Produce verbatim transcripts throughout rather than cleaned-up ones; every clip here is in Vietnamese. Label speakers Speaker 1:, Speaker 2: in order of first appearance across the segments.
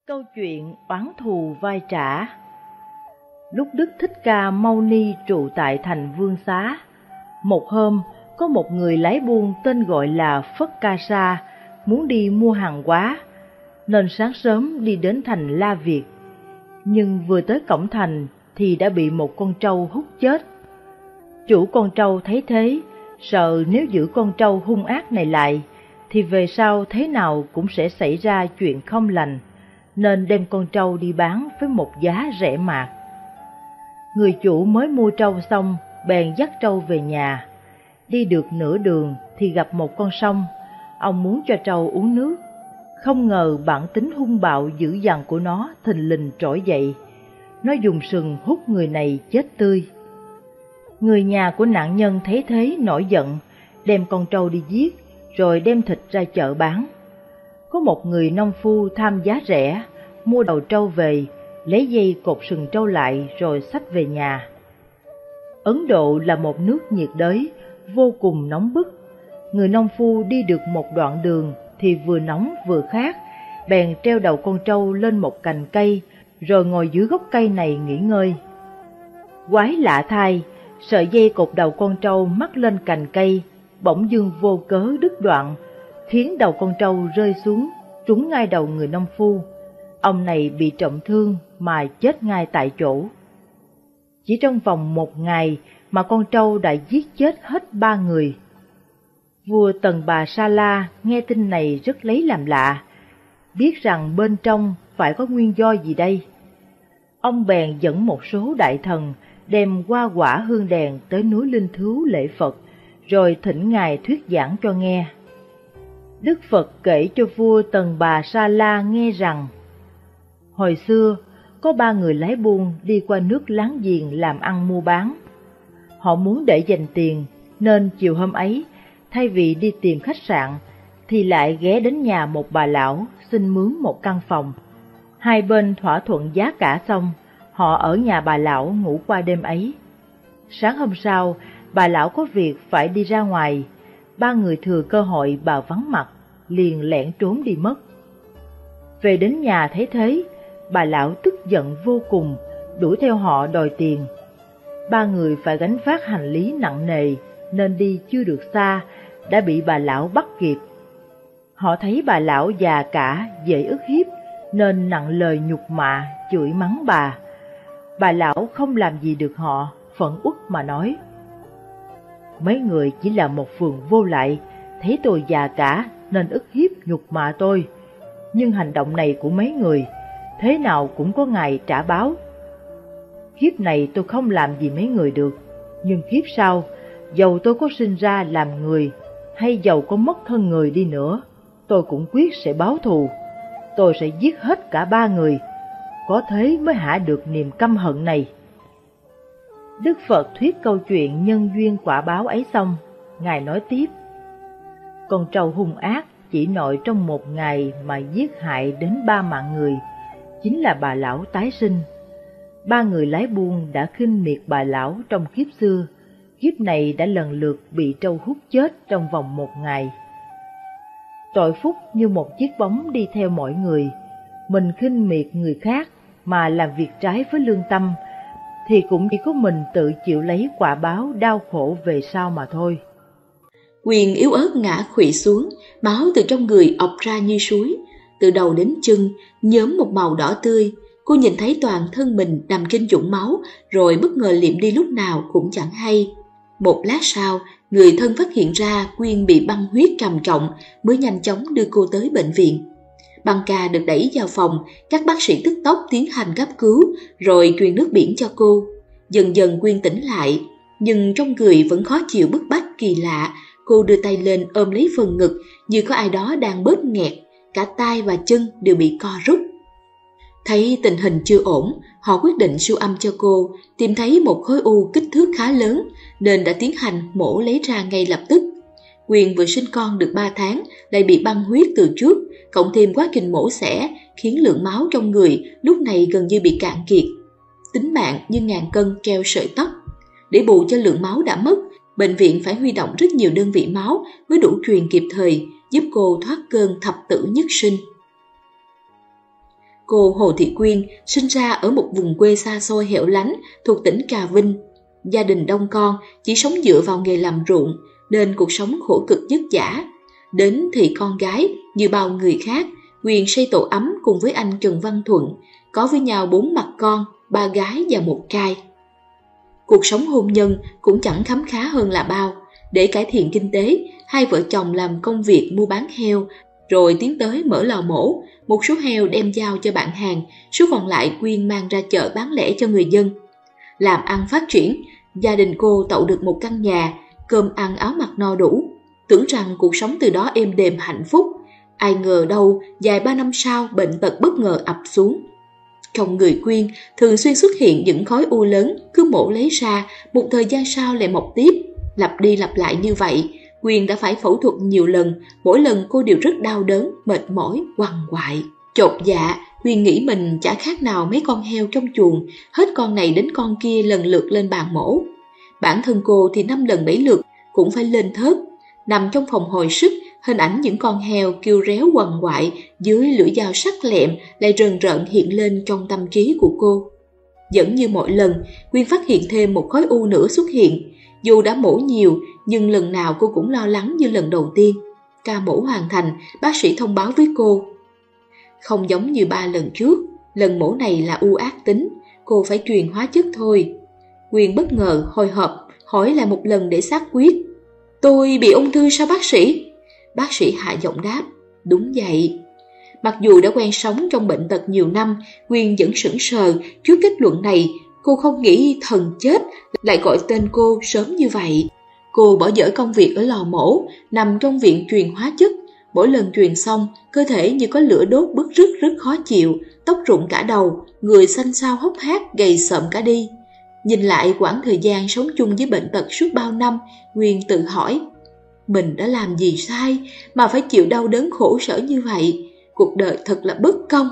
Speaker 1: Câu chuyện oán thù vai trả. Lúc Đức Thích Ca Mâu Ni trụ tại thành Vương Xá, một hôm có một người lái buôn tên gọi là Phất Ca Sa muốn đi mua hàng hóa, nên sáng sớm đi đến thành La Việt. Nhưng vừa tới cổng thành thì đã bị một con trâu hút chết. Chủ con trâu thấy thế, sợ nếu giữ con trâu hung ác này lại thì về sau thế nào cũng sẽ xảy ra chuyện không lành, nên đem con trâu đi bán với một giá rẻ mạt. Người chủ mới mua trâu xong bèn dắt trâu về nhà. Đi được nửa đường thì gặp một con sông. Ông muốn cho trâu uống nước, không ngờ bản tính hung bạo dữ dằn của nó thình lình trỗi dậy. Nó dùng sừng hút người này chết tươi. Người nhà của nạn nhân thấy thế nổi giận, đem con trâu đi giết rồi đem thịt ra chợ bán. Có một người nông phu tham giá rẻ, mua đầu trâu về, lấy dây cột sừng trâu lại rồi xách về nhà. Ấn Độ là một nước nhiệt đới, vô cùng nóng bức. Người nông phu đi được một đoạn đường thì vừa nóng vừa khát, bèn treo đầu con trâu lên một cành cây, rồi ngồi dưới gốc cây này nghỉ ngơi. Quái lạ thay, sợi dây cột đầu con trâu mắc lên cành cây, bỗng dưng vô cớ đứt đoạn, khiến đầu con trâu rơi xuống, trúng ngay đầu người nông phu. Ông này bị trọng thương mà chết ngay tại chỗ. Chỉ trong vòng một ngày mà con trâu đã giết chết hết ba người. Vua Tần Bà Sa La nghe tin này rất lấy làm lạ, biết rằng bên trong phải có nguyên do gì đây. Ông bèn dẫn một số đại thần đem hoa quả hương đèn tới núi Linh Thứu lễ Phật, rồi thỉnh Ngài thuyết giảng cho nghe. Đức Phật kể cho vua Tần Bà Sa La nghe rằng, hồi xưa có ba người lái buôn đi qua nước láng giềng làm ăn mua bán. Họ muốn để dành tiền, nên chiều hôm ấy, thay vì đi tìm khách sạn, thì lại ghé đến nhà một bà lão xin mướn một căn phòng. Hai bên thỏa thuận giá cả xong, họ ở nhà bà lão ngủ qua đêm ấy. Sáng hôm sau, bà lão có việc phải đi ra ngoài, ba người thừa cơ hội bà vắng mặt, liền lẻn trốn đi mất. Về đến nhà thấy thế, bà lão tức giận vô cùng, đuổi theo họ đòi tiền. Ba người phải gánh vác hành lý nặng nề, nên đi chưa được xa, đã bị bà lão bắt kịp. Họ thấy bà lão già cả, dễ ức hiếp, nên nặng lời nhục mạ, chửi mắng bà. Bà lão không làm gì được họ, phẫn uất mà nói: mấy người chỉ là một phường vô lại, thấy tôi già cả nên ức hiếp nhục mạ tôi. Nhưng hành động này của mấy người, thế nào cũng có ngày trả báo. Kiếp này tôi không làm gì mấy người được, nhưng kiếp sau, dầu tôi có sinh ra làm người, hay dầu có mất thân người đi nữa, tôi cũng quyết sẽ báo thù. Tôi sẽ giết hết cả ba người, có thế mới hả được niềm căm hận này. Đức Phật thuyết câu chuyện nhân duyên quả báo ấy xong, Ngài nói tiếp: con trâu hung ác chỉ nội trong một ngày mà giết hại đến ba mạng người, chính là bà lão tái sinh. Ba người lái buôn đã khinh miệt bà lão trong kiếp xưa, kiếp này đã lần lượt bị trâu hút chết trong vòng một ngày. Tội phúc như một chiếc bóng đi theo mọi người, mình khinh miệt người khác mà làm việc trái với lương tâm, thì cũng chỉ có mình tự chịu lấy quả báo đau khổ về sau mà thôi.
Speaker 2: Quyền yếu ớt ngã khuỵu xuống, máu từ trong người ọc ra như suối, từ đầu đến chân nhóm một màu đỏ tươi. Cô nhìn thấy toàn thân mình nằm trên vũng máu, rồi bất ngờ liệm đi lúc nào cũng chẳng hay. Một lát sau, người thân phát hiện ra Quyên bị băng huyết trầm trọng, mới nhanh chóng đưa cô tới bệnh viện. Băng ca được đẩy vào phòng, các bác sĩ tức tốc tiến hành cấp cứu, rồi truyền nước biển cho cô. Dần dần Quyên tỉnh lại, nhưng trong người vẫn khó chịu bức bách kỳ lạ. Cô đưa tay lên ôm lấy phần ngực, như có ai đó đang bóp nghẹt, cả tay và chân đều bị co rút. Thấy tình hình chưa ổn, họ quyết định siêu âm cho cô, tìm thấy một khối u kích thước khá lớn, nên đã tiến hành mổ lấy ra ngay lập tức. Quyên vừa sinh con được ba tháng, lại bị băng huyết từ trước, cộng thêm quá trình mổ xẻ, khiến lượng máu trong người lúc này gần như bị cạn kiệt. Tính mạng như ngàn cân treo sợi tóc. Để bù cho lượng máu đã mất, bệnh viện phải huy động rất nhiều đơn vị máu mới đủ truyền kịp thời, giúp cô thoát cơn thập tử nhất sinh. Cô Hồ Thị Quyên sinh ra ở một vùng quê xa xôi hẻo lánh thuộc tỉnh Trà Vinh. Gia đình đông con, chỉ sống dựa vào nghề làm ruộng, nên cuộc sống khổ cực vất vả. Đến thì con gái, như bao người khác, Quyên xây tổ ấm cùng với anh Trần Văn Thuận, có với nhau bốn mặt con, ba gái và một trai. Cuộc sống hôn nhân cũng chẳng khấm khá hơn là bao. Để cải thiện kinh tế, hai vợ chồng làm công việc mua bán heo, rồi tiến tới mở lò mổ. Một số heo đem giao cho bạn hàng, số còn lại Quyên mang ra chợ bán lẻ cho người dân. Làm ăn phát triển, gia đình cô tậu được một căn nhà, cơm ăn áo mặc no đủ, tưởng rằng cuộc sống từ đó êm đềm hạnh phúc. Ai ngờ đâu, vài ba năm sau bệnh tật bất ngờ ập xuống. Trong người Quyên thường xuyên xuất hiện những khối u lớn, cứ mổ lấy ra, một thời gian sau lại mọc tiếp, lặp đi lặp lại như vậy. Quyên đã phải phẫu thuật nhiều lần, mỗi lần cô đều rất đau đớn, mệt mỏi, quằn quại. Chột dạ, Quyên nghĩ mình chả khác nào mấy con heo trong chuồng, hết con này đến con kia lần lượt lên bàn mổ. Bản thân cô thì năm lần bảy lượt cũng phải lên thớt. Nằm trong phòng hồi sức, hình ảnh những con heo kêu réo quằn quại dưới lưỡi dao sắc lẹm lại rần rợn hiện lên trong tâm trí của cô. Vẫn như mọi lần, Quyên phát hiện thêm một khối u nữa xuất hiện. Dù đã mổ nhiều, nhưng lần nào cô cũng lo lắng như lần đầu tiên. Ca mổ hoàn thành, bác sĩ thông báo với cô: không giống như ba lần trước, lần mổ này là u ác tính, cô phải truyền hóa chất thôi. Quyên bất ngờ, hồi hộp, hỏi lại một lần để xác quyết: tôi bị ung thư sao bác sĩ? Bác sĩ hạ giọng đáp: đúng vậy. Mặc dù đã quen sống trong bệnh tật nhiều năm, Quyên vẫn sững sờ trước kết luận này. Cô không nghĩ thần chết lại gọi tên cô sớm như vậy. Cô bỏ dở công việc ở lò mổ, nằm trong viện truyền hóa chất. Mỗi lần truyền xong, cơ thể như có lửa đốt bứt rứt rất khó chịu, tóc rụng cả đầu, người xanh xao hốc hác, gầy sợm cả đi. Nhìn lại quãng thời gian sống chung với bệnh tật suốt bao năm, Quyên tự hỏi: mình đã làm gì sai mà phải chịu đau đớn khổ sở như vậy? Cuộc đời thật là bất công.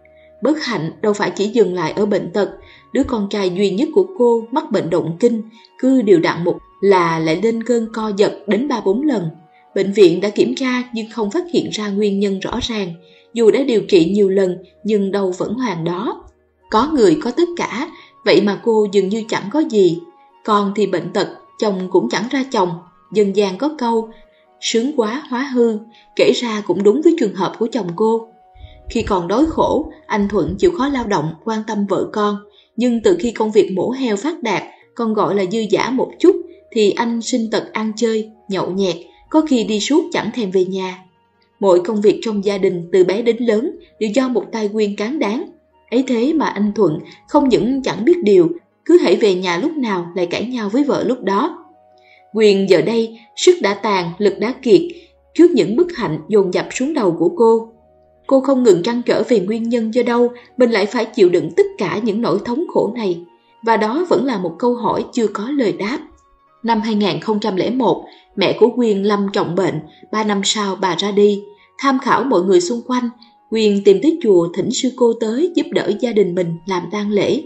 Speaker 2: Bất hạnh đâu phải chỉ dừng lại ở bệnh tật. Đứa con trai duy nhất của cô mắc bệnh động kinh, cứ đều đặn một là lại lên cơn co giật đến ba bốn lần. Bệnh viện đã kiểm tra nhưng không phát hiện ra nguyên nhân rõ ràng. Dù đã điều trị nhiều lần nhưng đau vẫn hoàn đó. Có người có tất cả, vậy mà cô dường như chẳng có gì. Con thì bệnh tật, chồng cũng chẳng ra chồng. Dân gian có câu sướng quá hóa hư, kể ra cũng đúng với trường hợp của chồng cô. Khi còn đói khổ, anh Thuận chịu khó lao động, quan tâm vợ con. Nhưng từ khi công việc mổ heo phát đạt, còn gọi là dư dả một chút, thì anh sinh tật ăn chơi, nhậu nhẹt, có khi đi suốt chẳng thèm về nhà. Mọi công việc trong gia đình từ bé đến lớn đều do một tay Quyên cán đáng. Ấy thế mà anh Thuận không những chẳng biết điều, cứ hễ về nhà lúc nào lại cãi nhau với vợ lúc đó. Quyên giờ đây sức đã tàn, lực đã kiệt trước những bất hạnh dồn dập xuống đầu của cô. Cô không ngừng trăn trở về nguyên nhân do đâu mình lại phải chịu đựng tất cả những nỗi thống khổ này. Và đó vẫn là một câu hỏi chưa có lời đáp. Năm hai nghìn không trăm lẻ một, mẹ của Quyên lâm trọng bệnh, ba năm sau bà ra đi. Tham khảo mọi người xung quanh, Quyên tìm tới chùa thỉnh sư cô tới giúp đỡ gia đình mình làm tang lễ.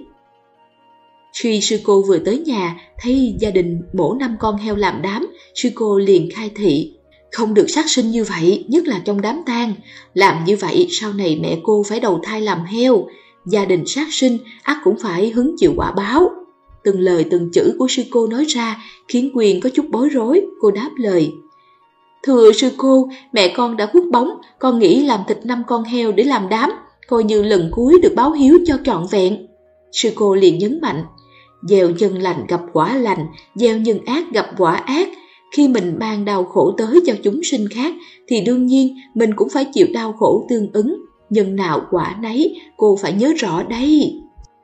Speaker 2: Khi sư cô vừa tới nhà, thấy gia đình mổ năm con heo làm đám, sư cô liền khai thị: không được sát sinh như vậy, nhất là trong đám tang. Làm như vậy sau này mẹ cô phải đầu thai làm heo. Gia đình sát sinh ắt cũng phải hứng chịu quả báo. Từng lời từng chữ của sư cô nói ra khiến Quyên có chút bối rối. Cô đáp lời: thưa sư cô, mẹ con đã khuất bóng, con nghĩ làm thịt năm con heo để làm đám, coi như lần cuối được báo hiếu cho trọn vẹn. Sư cô liền nhấn mạnh: gieo nhân lành gặp quả lành, gieo nhân ác gặp quả ác. Khi mình mang đau khổ tới cho chúng sinh khác, thì đương nhiên mình cũng phải chịu đau khổ tương ứng. Nhân nào quả nấy, cô phải nhớ rõ đấy.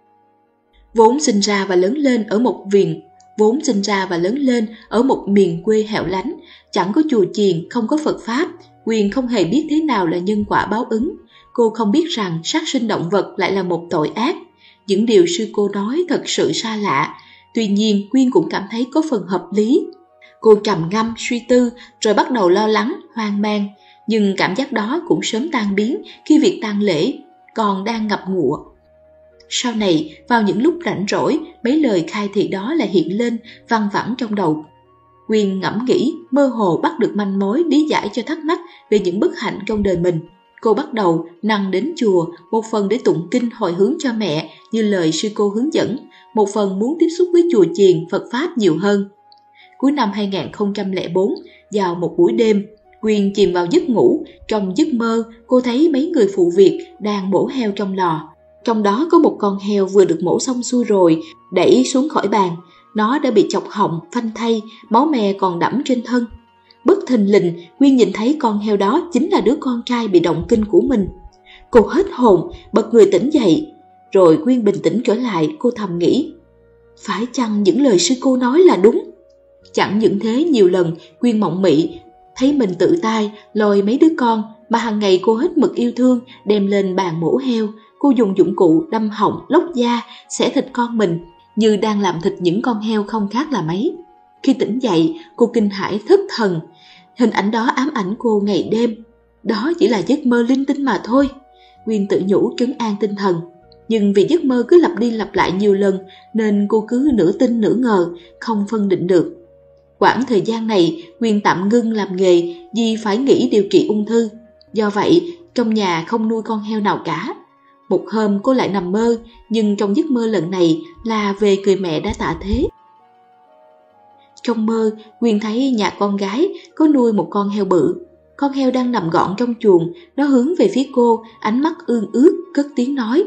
Speaker 2: Vốn sinh ra và lớn lên ở một miền, vốn sinh ra và lớn lên ở một miền quê hẻo lánh, chẳng có chùa chiền, không có Phật pháp. Quyên không hề biết thế nào là nhân quả báo ứng. Cô không biết rằng sát sinh động vật lại là một tội ác. Những điều sư cô nói thật sự xa lạ. Tuy nhiên Quyên cũng cảm thấy có phần hợp lý. Cô trầm ngâm suy tư rồi bắt đầu lo lắng, hoang mang. Nhưng cảm giác đó cũng sớm tan biến khi việc tang lễ còn đang ngập ngụa. Sau này, vào những lúc rảnh rỗi, mấy lời khai thị đó lại hiện lên văng vẳng trong đầu. Quyên ngẫm nghĩ, mơ hồ bắt được manh mối lý giải cho thắc mắc về những bất hạnh trong đời mình. Cô bắt đầu năng đến chùa, một phần để tụng kinh hồi hướng cho mẹ như lời sư cô hướng dẫn, một phần muốn tiếp xúc với chùa chiền Phật Pháp nhiều hơn. Cuối năm hai nghìn không trăm lẻ bốn, vào một buổi đêm, Quyên chìm vào giấc ngủ. Trong giấc mơ, cô thấy mấy người phụ việc đang mổ heo trong lò. Trong đó có một con heo vừa được mổ xong xuôi rồi, đẩy xuống khỏi bàn. Nó đã bị chọc họng, phanh thây, máu me còn đẫm trên thân. Bất thình lình, Quyên nhìn thấy con heo đó chính là đứa con trai bị động kinh của mình. Cô hết hồn, bật người tỉnh dậy. Rồi Quyên bình tĩnh trở lại, cô thầm nghĩ, phải chăng những lời sư cô nói là đúng? Chẳng những thế, nhiều lần Quyên mộng mị thấy mình tự tay lôi mấy đứa con mà hàng ngày cô hết mực yêu thương đem lên bàn mổ heo. Cô dùng dụng cụ đâm họng, lóc da, xẻ thịt con mình, như đang làm thịt những con heo không khác là mấy. Khi tỉnh dậy, cô kinh hãi thất thần. Hình ảnh đó ám ảnh cô ngày đêm. Đó chỉ là giấc mơ linh tinh mà thôi. Quyên tự nhủ trấn an tinh thần. Nhưng vì giấc mơ cứ lặp đi lặp lại nhiều lần nên cô cứ nửa tin nửa ngờ, không phân định được. Quãng thời gian này, Quyên tạm ngưng làm nghề vì phải nghỉ điều trị ung thư. Do vậy, trong nhà không nuôi con heo nào cả. Một hôm cô lại nằm mơ, nhưng trong giấc mơ lần này là về người mẹ đã tạ thế. Trong mơ, Quyên thấy nhà con gái có nuôi một con heo bự. Con heo đang nằm gọn trong chuồng, nó hướng về phía cô, ánh mắt ương ướt, cất tiếng nói: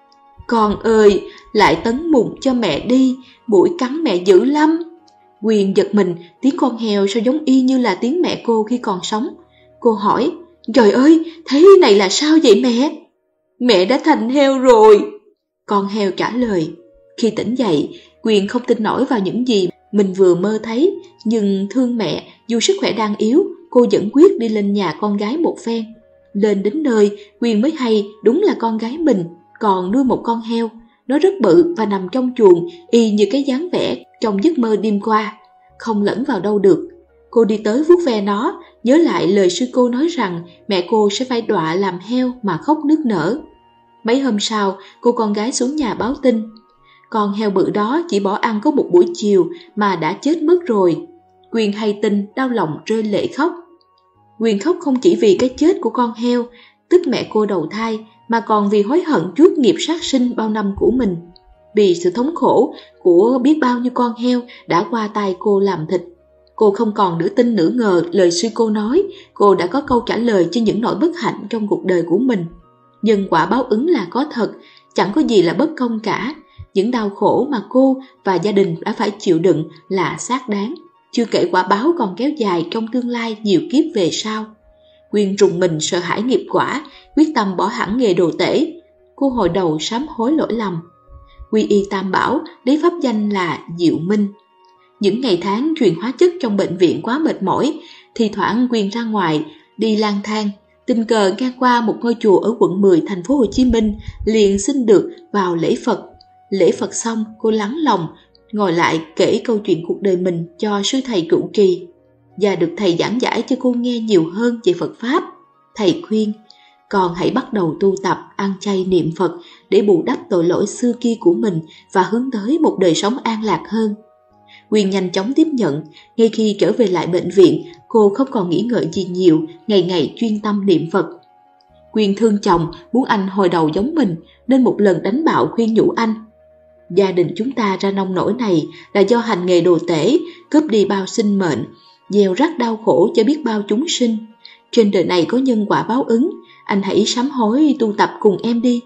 Speaker 2: "Con ơi, lại tấn mùng cho mẹ đi, muỗi cắn mẹ dữ lắm." Quyên giật mình, tiếng con heo sao giống y như là tiếng mẹ cô khi còn sống. Cô hỏi: "Trời ơi, thế này là sao vậy mẹ?" "Mẹ đã thành heo rồi." Con heo trả lời. Khi tỉnh dậy, Quyên không tin nổi vào những gì mình vừa mơ thấy, nhưng thương mẹ, dù sức khỏe đang yếu, cô vẫn quyết đi lên nhà con gái một phen. Lên đến nơi, Quyên mới hay đúng là con gái mình còn nuôi một con heo. Nó rất bự và nằm trong chuồng y như cái dáng vẻ trong giấc mơ đêm qua, không lẫn vào đâu được. Cô đi tới vuốt ve nó, nhớ lại lời sư cô nói rằng mẹ cô sẽ phải đọa làm heo mà khóc nức nở. Mấy hôm sau, cô con gái xuống nhà báo tin. Con heo bự đó chỉ bỏ ăn có một buổi chiều mà đã chết mất rồi. Quyên hay tin đau lòng rơi lệ khóc. Quyên khóc không chỉ vì cái chết của con heo, tức mẹ cô đầu thai, mà còn vì hối hận chuốc nghiệp sát sinh bao năm của mình. Vì sự thống khổ của biết bao nhiêu con heo đã qua tay cô làm thịt. Cô không còn nửa tin nửa ngờ lời sư cô nói, cô đã có câu trả lời cho những nỗi bất hạnh trong cuộc đời của mình. Nhân quả báo ứng là có thật, chẳng có gì là bất công cả. Những đau khổ mà cô và gia đình đã phải chịu đựng là xác đáng. Chưa kể quả báo còn kéo dài trong tương lai nhiều kiếp về sau. Quyên rùng mình sợ hãi nghiệp quả, quyết tâm bỏ hẳn nghề đồ tể. Cô hồi đầu sám hối lỗi lầm. Quy y Tam Bảo lấy pháp danh là Diệu Minh. Những ngày tháng truyền hóa chất trong bệnh viện quá mệt mỏi, thì thoảng Quyên ra ngoài đi lang thang, tình cờ ngang qua một ngôi chùa ở quận mười thành phố Hồ Chí Minh, liền xin được vào lễ Phật. Lễ Phật xong, cô lắng lòng ngồi lại kể câu chuyện cuộc đời mình cho sư thầy trụ trì, và được thầy giảng giải cho cô nghe nhiều hơn về Phật Pháp. Thầy khuyên, con hãy bắt đầu tu tập ăn chay niệm Phật để bù đắp tội lỗi xưa kia của mình và hướng tới một đời sống an lạc hơn. Quyên nhanh chóng tiếp nhận. Ngay khi trở về lại bệnh viện, cô không còn nghĩ ngợi gì nhiều, ngày ngày chuyên tâm niệm Phật. Quyên thương chồng, muốn anh hồi đầu giống mình, nên một lần đánh bạo khuyên nhủ anh: "Gia đình chúng ta ra nông nỗi này là do hành nghề đồ tể, cướp đi bao sinh mệnh, gieo rắc đau khổ cho biết bao chúng sinh. Trên đời này có nhân quả báo ứng, anh hãy sám hối tu tập cùng em đi."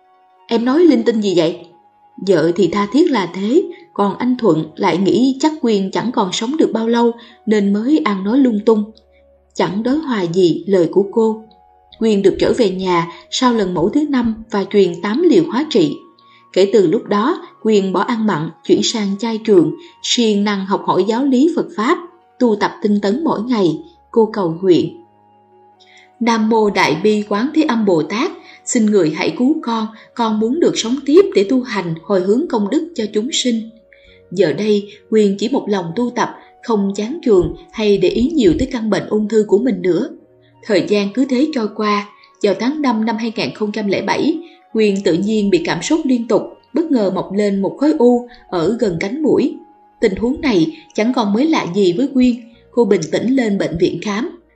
Speaker 2: "Em nói linh tinh gì vậy?" Vợ thì tha thiết là thế, còn anh Thuận lại nghĩ chắc Quyên chẳng còn sống được bao lâu nên mới ăn nói lung tung. Chẳng đối hòa gì lời của cô. Quyên được trở về nhà sau lần mổ thứ năm và truyền tám liều hóa trị. Kể từ lúc đó, Quyên bỏ ăn mặn, chuyển sang chay trường, siêng năng học hỏi giáo lý Phật Pháp, tu tập tinh tấn mỗi ngày. Cô cầu nguyện: "Nam mô Đại Bi Quán Thế Âm Bồ Tát, xin người hãy cứu con, con muốn được sống tiếp để tu hành hồi hướng công đức cho chúng sinh." Giờ đây, Quyên chỉ một lòng tu tập, không chán chường hay để ý nhiều tới căn bệnh ung thư của mình nữa. Thời gian cứ thế trôi qua. Vào tháng năm năm hai nghìn không trăm lẻ bảy, Quyên tự nhiên bị cảm sốt liên tục, bất ngờ mọc lên một khối u ở gần cánh mũi. Tình huống này chẳng còn mới lạ gì với Quyên. Cô bình tĩnh lên bệnh viện khám.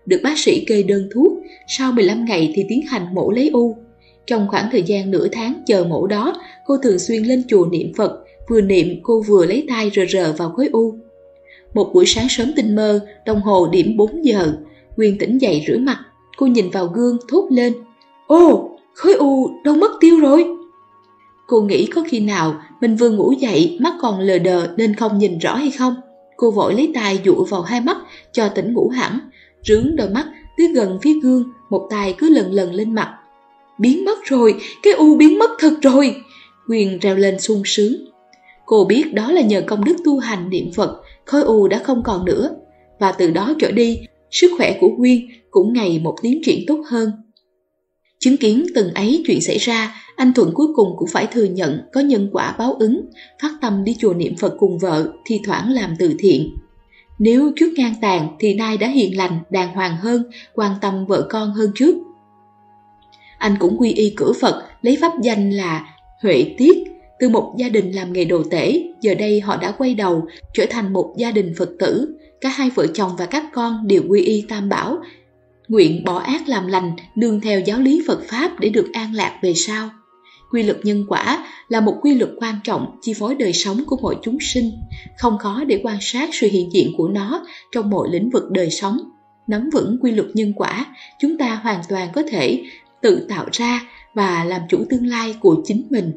Speaker 2: được bác sĩ kê đơn thuốc, sau mười lăm ngày thì tiến hành mổ lấy u. Trong khoảng thời gian nửa tháng chờ mổ đó, cô thường xuyên lên chùa niệm Phật, vừa niệm cô vừa lấy tay rờ rờ vào khối u. Một buổi sáng sớm tinh mơ, đồng hồ điểm bốn giờ, Quyên tỉnh dậy rửa mặt, cô nhìn vào gương thốt lên: "Ô, khối u đâu mất tiêu rồi?" Cô nghĩ có khi nào mình vừa ngủ dậy mắt còn lờ đờ nên không nhìn rõ hay không. Cô vội lấy tay dụi vào hai mắt cho tỉnh ngủ hẳn, rướn đôi mắt tới gần phía gương, một tay cứ lần lần lên mặt. "Biến mất rồi, cái u biến mất thật rồi!" Quyên reo lên sung sướng. Cô biết đó là nhờ công đức tu hành niệm Phật, khối u đã không còn nữa. Và từ đó trở đi, sức khỏe của Quyên cũng ngày một tiến triển tốt hơn. Chứng kiến từng ấy chuyện xảy ra, anh Thuận cuối cùng cũng phải thừa nhận có nhân quả báo ứng, phát tâm đi chùa niệm Phật cùng vợ, thi thoảng làm từ thiện. Nếu trước ngang tàn thì nay đã hiền lành, đàng hoàng hơn, quan tâm vợ con hơn trước. Anh cũng quy y cửa Phật, lấy pháp danh là Huệ Tiết. Từ một gia đình làm nghề đồ tể, giờ đây họ đã quay đầu, trở thành một gia đình Phật tử. Cả hai vợ chồng và các con đều quy y Tam Bảo, nguyện bỏ ác làm lành, nương theo giáo lý Phật Pháp để được an lạc về sau. Quy luật nhân quả là một quy luật quan trọng chi phối đời sống của mọi chúng sinh. Không khó để quan sát sự hiện diện của nó trong mọi lĩnh vực đời sống. Nắm vững quy luật nhân quả, chúng ta hoàn toàn có thể tự tạo ra và làm chủ tương lai của chính mình.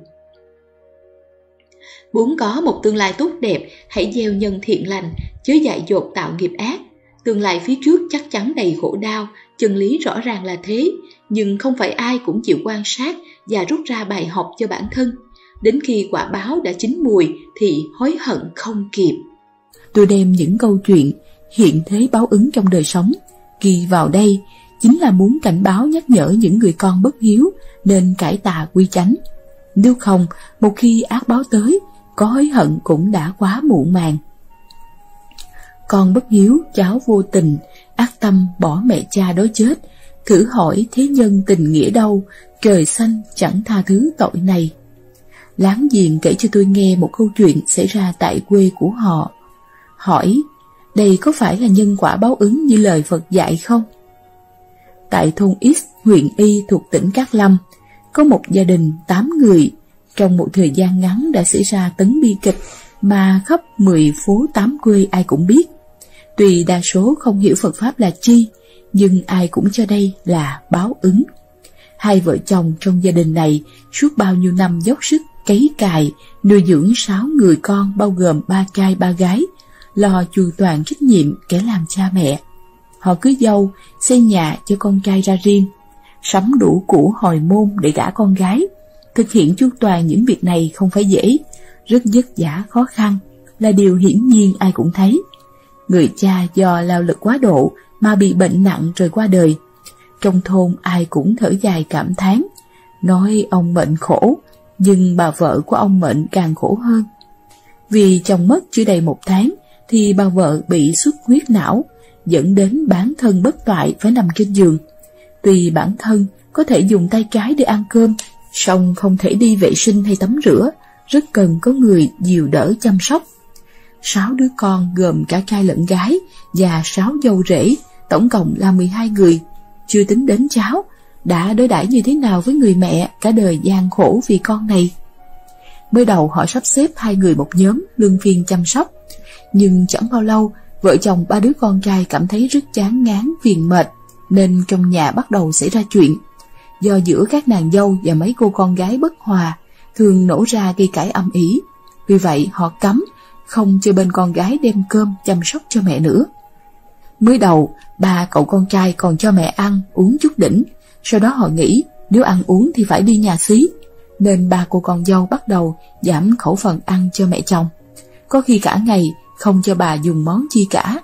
Speaker 2: Muốn có một tương lai tốt đẹp, hãy gieo nhân thiện lành, chớ dại dột tạo nghiệp ác. Tương lai phía trước chắc chắn đầy khổ đau, chân lý rõ ràng là thế, nhưng không phải ai cũng chịu quan sát và rút ra bài học cho bản thân. Đến khi quả báo đã chín mùi thì hối hận không kịp.
Speaker 3: Tôi đem những câu chuyện hiện thế báo ứng trong đời sống ghi vào đây chính là muốn cảnh báo nhắc nhở những người con bất hiếu nên cải tà quy chánh. Nếu không, một khi ác báo tới, có hối hận cũng đã quá muộn màng. Con bất hiếu, cháu vô tình, ác tâm bỏ mẹ cha đói chết. Thử hỏi thế nhân tình nghĩa đâu, trời xanh chẳng tha thứ tội này. Láng giềng kể cho tôi nghe một câu chuyện xảy ra tại quê của họ. Hỏi, đây có phải là nhân quả báo ứng như lời Phật dạy không? Tại thôn X, huyện Y thuộc tỉnh Cát Lâm, có một gia đình tám người. Trong một thời gian ngắn đã xảy ra tấn bi kịch mà khắp mười phố tám quê ai cũng biết. Tuy đa số không hiểu Phật Pháp là chi, nhưng ai cũng cho đây là báo ứng. Hai vợ chồng trong gia đình này suốt bao nhiêu năm dốc sức cấy cài, nuôi dưỡng sáu người con bao gồm ba trai ba gái, lo chu toàn trách nhiệm kẻ làm cha mẹ. Họ cưới dâu, xây nhà cho con trai ra riêng, sắm đủ củ hồi môn để gả con gái. Thực hiện chu toàn những việc này không phải dễ, rất vất vả khó khăn, là điều hiển nhiên ai cũng thấy. Người cha do lao lực quá độ mà bị bệnh nặng rồi qua đời. Trong thôn ai cũng thở dài cảm thán, nói ông mệnh khổ, nhưng bà vợ của ông mệnh càng khổ hơn. Vì chồng mất chưa đầy một tháng thì bà vợ bị xuất huyết não, dẫn đến bản thân bất toại phải nằm trên giường. Tuy bản thân có thể dùng tay trái để ăn cơm, song không thể đi vệ sinh hay tắm rửa, rất cần có người dìu đỡ chăm sóc. Sáu đứa con gồm cả trai lẫn gái và sáu dâu rể, tổng cộng là mười hai người, chưa tính đến cháu, đã đối đãi như thế nào với người mẹ cả đời gian khổ vì con này. Mới đầu họ sắp xếp hai người một nhóm luân phiên chăm sóc, nhưng chẳng bao lâu vợ chồng ba đứa con trai cảm thấy rất chán ngán phiền mệt, nên trong nhà bắt đầu xảy ra chuyện. Do giữa các nàng dâu và mấy cô con gái bất hòa, thường nổ ra gây cãi âm ỉ. Vì vậy họ cấm không cho bên con gái đem cơm chăm sóc cho mẹ nữa. Mới đầu ba cậu con trai còn cho mẹ ăn uống chút đỉnh, sau đó họ nghĩ nếu ăn uống thì phải đi nhà xí, nên ba cô con dâu bắt đầu giảm khẩu phần ăn cho mẹ chồng, có khi cả ngày không cho bà dùng món chi cả.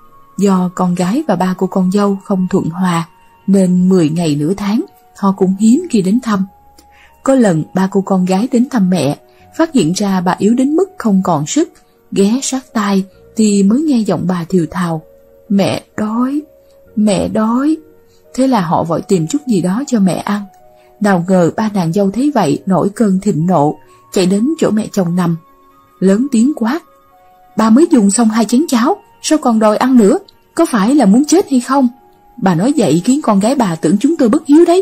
Speaker 3: Do con gái và ba cô con dâu không thuận hòa, nên mười ngày nửa tháng họ cũng hiếm khi đến thăm. Có lần ba cô con gái đến thăm mẹ, phát hiện ra bà yếu đến mức không còn sức, ghé sát tai thì mới nghe giọng bà thều thào, mẹ đói, mẹ đói. Thế là họ vội tìm chút gì đó cho mẹ ăn. Nào ngờ ba nàng dâu thấy vậy nổi cơn thịnh nộ, chạy đến chỗ mẹ chồng nằm, lớn tiếng quát, bà mới dùng xong hai chén cháo, sao còn đòi ăn nữa, có phải là muốn chết hay không? Bà nói vậy khiến con gái bà tưởng chúng tôi bất hiếu đấy.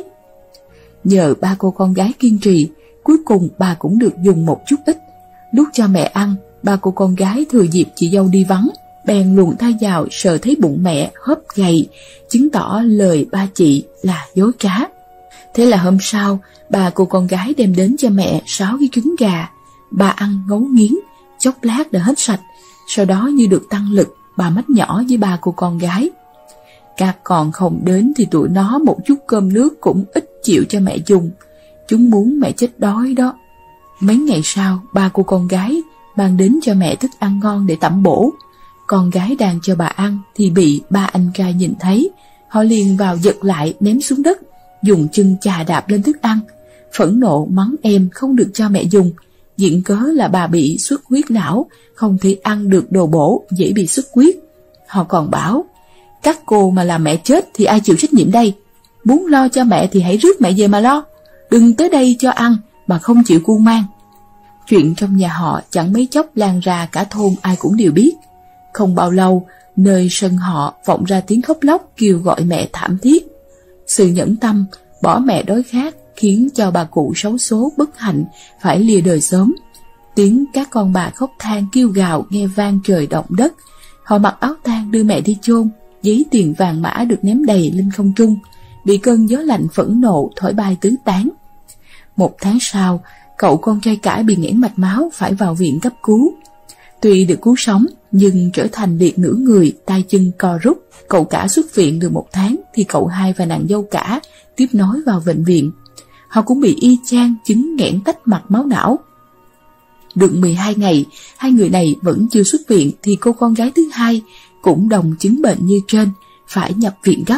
Speaker 3: Nhờ ba cô con gái kiên trì, cuối cùng bà cũng được dùng một chút ít. Lúc cho mẹ ăn, ba cô con gái thừa dịp chị dâu đi vắng, bèn luồn tay vào sờ thấy bụng mẹ hớp gầy, chứng tỏ lời ba chị là dối trá. Thế là hôm sau, ba cô con gái đem đến cho mẹ sáu cái trứng gà. Bà ăn ngấu nghiến, chốc lát đã hết sạch. Sau đó như được tăng lực, bà mách nhỏ với ba cô con gái: các con không đến thì tụi nó một chút cơm nước cũng ít chịu cho mẹ dùng. Chúng muốn mẹ chết đói đó. Mấy ngày sau, ba cô con gái mang đến cho mẹ thức ăn ngon để tẩm bổ. Con gái đang cho bà ăn thì bị ba anh trai nhìn thấy. Họ liền vào giật lại ném xuống đất, dùng chân chà đạp lên thức ăn, phẫn nộ mắng em không được cho mẹ dùng, viện cớ là bà bị xuất huyết não, không thể ăn được đồ bổ, dễ bị xuất huyết. Họ còn bảo: các cô mà làm mẹ chết thì ai chịu trách nhiệm đây? Muốn lo cho mẹ thì hãy rước mẹ về mà lo, đừng tới đây cho ăn mà không chịu cu mang. Chuyện trong nhà họ chẳng mấy chốc lan ra cả thôn ai cũng đều biết. Không bao lâu, nơi sân họ vọng ra tiếng khóc lóc kêu gọi mẹ thảm thiết. Sự nhẫn tâm bỏ mẹ đói khát khiến cho bà cụ xấu số bất hạnh phải lìa đời sớm. Tiếng các con bà khóc than kêu gào nghe vang trời động đất. Họ mặc áo tang đưa mẹ đi chôn, giấy tiền vàng mã được ném đầy lên không trung, bị cơn gió lạnh phẫn nộ thổi bay tứ tán. Một tháng sau, cậu con trai cả bị nghẽn mạch máu phải vào viện cấp cứu. Tuy được cứu sống nhưng trở thành liệt nửa người, tay chân co rút. Cậu cả xuất viện được một tháng thì cậu hai và nàng dâu cả tiếp nối vào bệnh viện. Họ cũng bị y chang chứng nghẽn tách mạch máu não. Được mười hai ngày, hai người này vẫn chưa xuất viện thì cô con gái thứ hai cũng đồng chứng bệnh như trên, phải nhập viện gấp.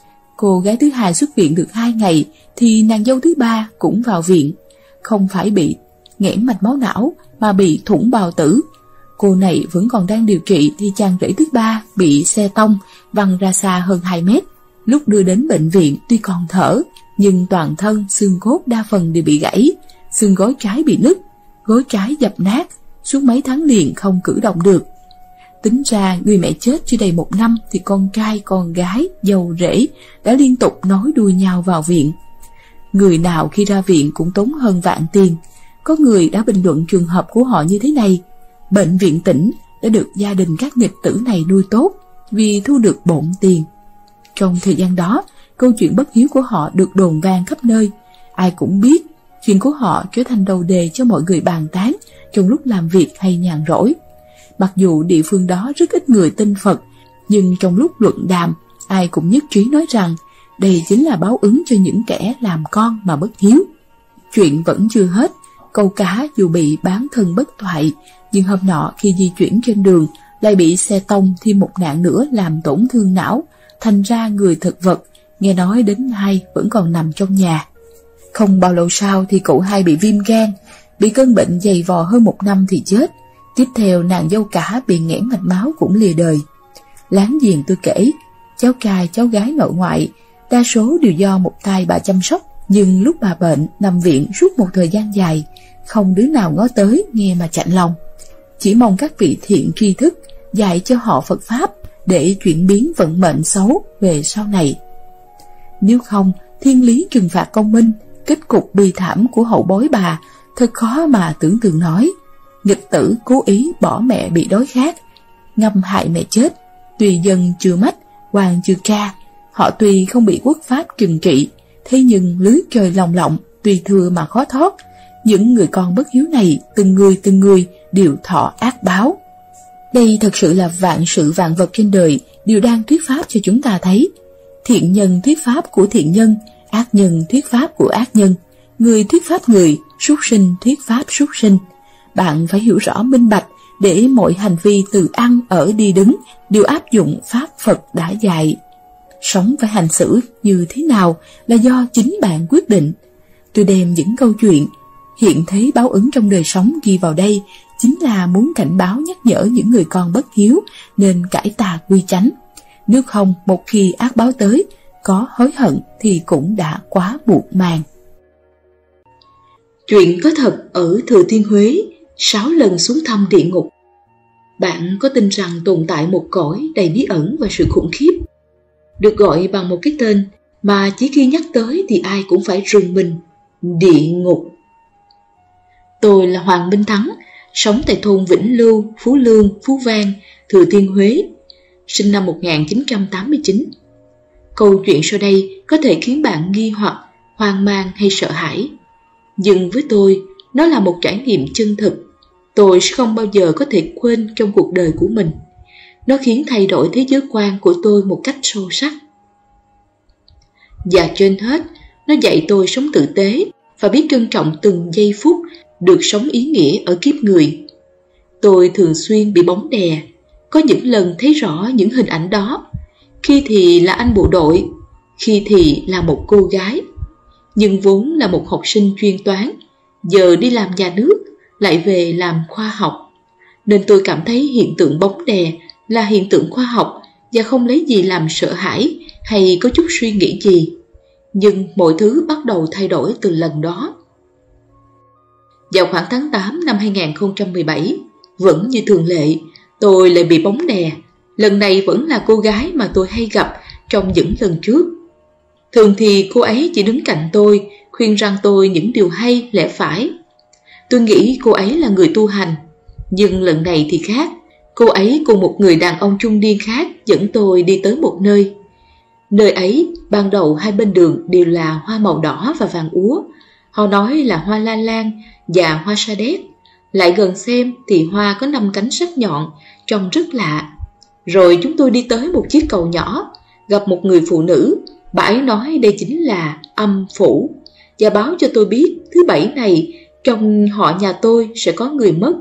Speaker 3: Cô gái thứ hai xuất viện được hai ngày thì nàng dâu thứ ba cũng vào viện, không phải bị nghẽn mạch máu não mà bị thủng bào tử. Cô này vẫn còn đang điều trị thì chàng rể thứ ba bị xe tông văng ra xa hơn hai mét. Lúc đưa đến bệnh viện tuy còn thở, nhưng toàn thân xương cốt đa phần đều bị gãy, xương gối trái bị nứt, gối trái dập nát, suốt mấy tháng liền không cử động được. Tính ra người mẹ chết chưa đầy một năm thì con trai, con gái, dâu rể đã liên tục nối đuôi nhau vào viện. Người nào khi ra viện cũng tốn hơn vạn tiền. Có người đã bình luận trường hợp của họ như thế này: bệnh viện tỉnh đã được gia đình các nghịch tử này nuôi tốt vì thu được bộn tiền. Trong thời gian đó, câu chuyện bất hiếu của họ được đồn vang khắp nơi. Ai cũng biết, chuyện của họ trở thành đầu đề cho mọi người bàn tán trong lúc làm việc hay nhàn rỗi. Mặc dù địa phương đó rất ít người tin Phật, nhưng trong lúc luận đàm, ai cũng nhất trí nói rằng đây chính là báo ứng cho những kẻ làm con mà bất hiếu. Chuyện vẫn chưa hết. Câu cá dù bị bán thân bất thoại, nhưng hôm nọ khi di chuyển trên đường lại bị xe tông thêm một nạn nữa làm tổn thương não, thành ra người thực vật nghe nói đến nay vẫn còn nằm trong nhà. Không bao lâu sau thì cậu hai bị viêm gan, bị cơn bệnh dày vò hơn một năm thì chết. Tiếp theo nàng dâu cả bị nghẽn mạch máu cũng lìa đời. Láng giềng tôi kể, cháu trai cháu gái nội ngoại đa số đều do một tay bà chăm sóc, nhưng lúc bà bệnh nằm viện suốt một thời gian dài, không đứa nào ngó tới nghe mà chạnh lòng. Chỉ mong các vị thiện tri thức dạy cho họ Phật Pháp để chuyển biến vận mệnh xấu về sau này. Nếu không, thiên lý trừng phạt công minh, kết cục bi thảm của hậu bối bà thật khó mà tưởng tượng nổi. Nghịch tử cố ý bỏ mẹ bị đói khát, ngâm hại mẹ chết. Tuy dân chưa mách, quan chưa tra, họ tuy không bị quốc pháp trừng trị, thế nhưng lưới trời lồng lộng, tuy thưa mà khó thoát. Những người con bất hiếu này, từng người từng người đều thọ ác báo. Đây thật sự là vạn sự vạn vật trên đời đều đang thuyết pháp cho chúng ta thấy. Thiện nhân thuyết pháp của thiện nhân, ác nhân thuyết pháp của ác nhân, người thuyết pháp người, súc sinh thuyết pháp súc sinh. Bạn phải hiểu rõ minh bạch để mọi hành vi từ ăn ở đi đứng đều áp dụng pháp Phật đã dạy. Sống phải hành xử như thế nào là do chính bạn quyết định. Tôi đem những câu chuyện hiện thấy báo ứng trong đời sống ghi vào đây chính là muốn cảnh báo nhắc nhở những người con bất hiếu nên cải tà quy chánh. Nếu không, một khi ác báo tới, có hối hận thì cũng đã quá muộn màng.
Speaker 2: Chuyện có thật ở Thừa Thiên Huế, sáu lần xuống thăm địa ngục. Bạn có tin rằng tồn tại một cõi đầy bí ẩn và sự khủng khiếp? được gọi bằng một cái tên mà chỉ khi nhắc tới thì ai cũng phải rùng mình: địa ngục. Tôi là Hoàng Minh Thắng, sống tại thôn Vĩnh Lưu, Phú Lương, Phú Vang, Thừa Thiên Huế, sinh năm một nghìn chín trăm tám mươi chín. Câu chuyện sau đây có thể khiến bạn nghi hoặc, hoang mang hay sợ hãi. Nhưng với tôi, nó là một trải nghiệm chân thực. Tôi sẽ không bao giờ có thể quên trong cuộc đời của mình. Nó khiến thay đổi thế giới quan của tôi một cách sâu sắc. Và trên hết, nó dạy tôi sống tử tế và biết trân trọng từng giây phút được sống ý nghĩa ở kiếp người. Tôi thường xuyên bị bóng đè, có những lần thấy rõ những hình ảnh đó. Khi thì là anh bộ đội, khi thì là một cô gái. Nhưng vốn là một học sinh chuyên toán, giờ đi làm nhà nước, lại về làm khoa học. Nên tôi cảm thấy hiện tượng bóng đè là hiện tượng khoa học và không lấy gì làm sợ hãi hay có chút suy nghĩ gì. Nhưng mọi thứ bắt đầu thay đổi từ lần đó. Vào khoảng tháng tám năm hai nghìn không trăm mười bảy, vẫn như thường lệ, tôi lại bị bóng đè. Lần này vẫn là cô gái mà tôi hay gặp trong những lần trước. Thường thì cô ấy chỉ đứng cạnh tôi, khuyên răn tôi những điều hay, lẽ phải. Tôi nghĩ cô ấy là người tu hành. Nhưng lần này thì khác. Cô ấy cùng một người đàn ông trung niên khác dẫn tôi đi tới một nơi. Nơi ấy, ban đầu hai bên đường đều là hoa màu đỏ và vàng úa. Họ nói là hoa la lan và hoa sa đéc. Lại gần xem thì hoa có năm cánh sắc nhọn, trông rất lạ. Rồi chúng tôi đi tới một chiếc cầu nhỏ, gặp một người phụ nữ. Bà ấy nói đây chính là âm phủ, và báo cho tôi biết thứ bảy này trong họ nhà tôi sẽ có người mất.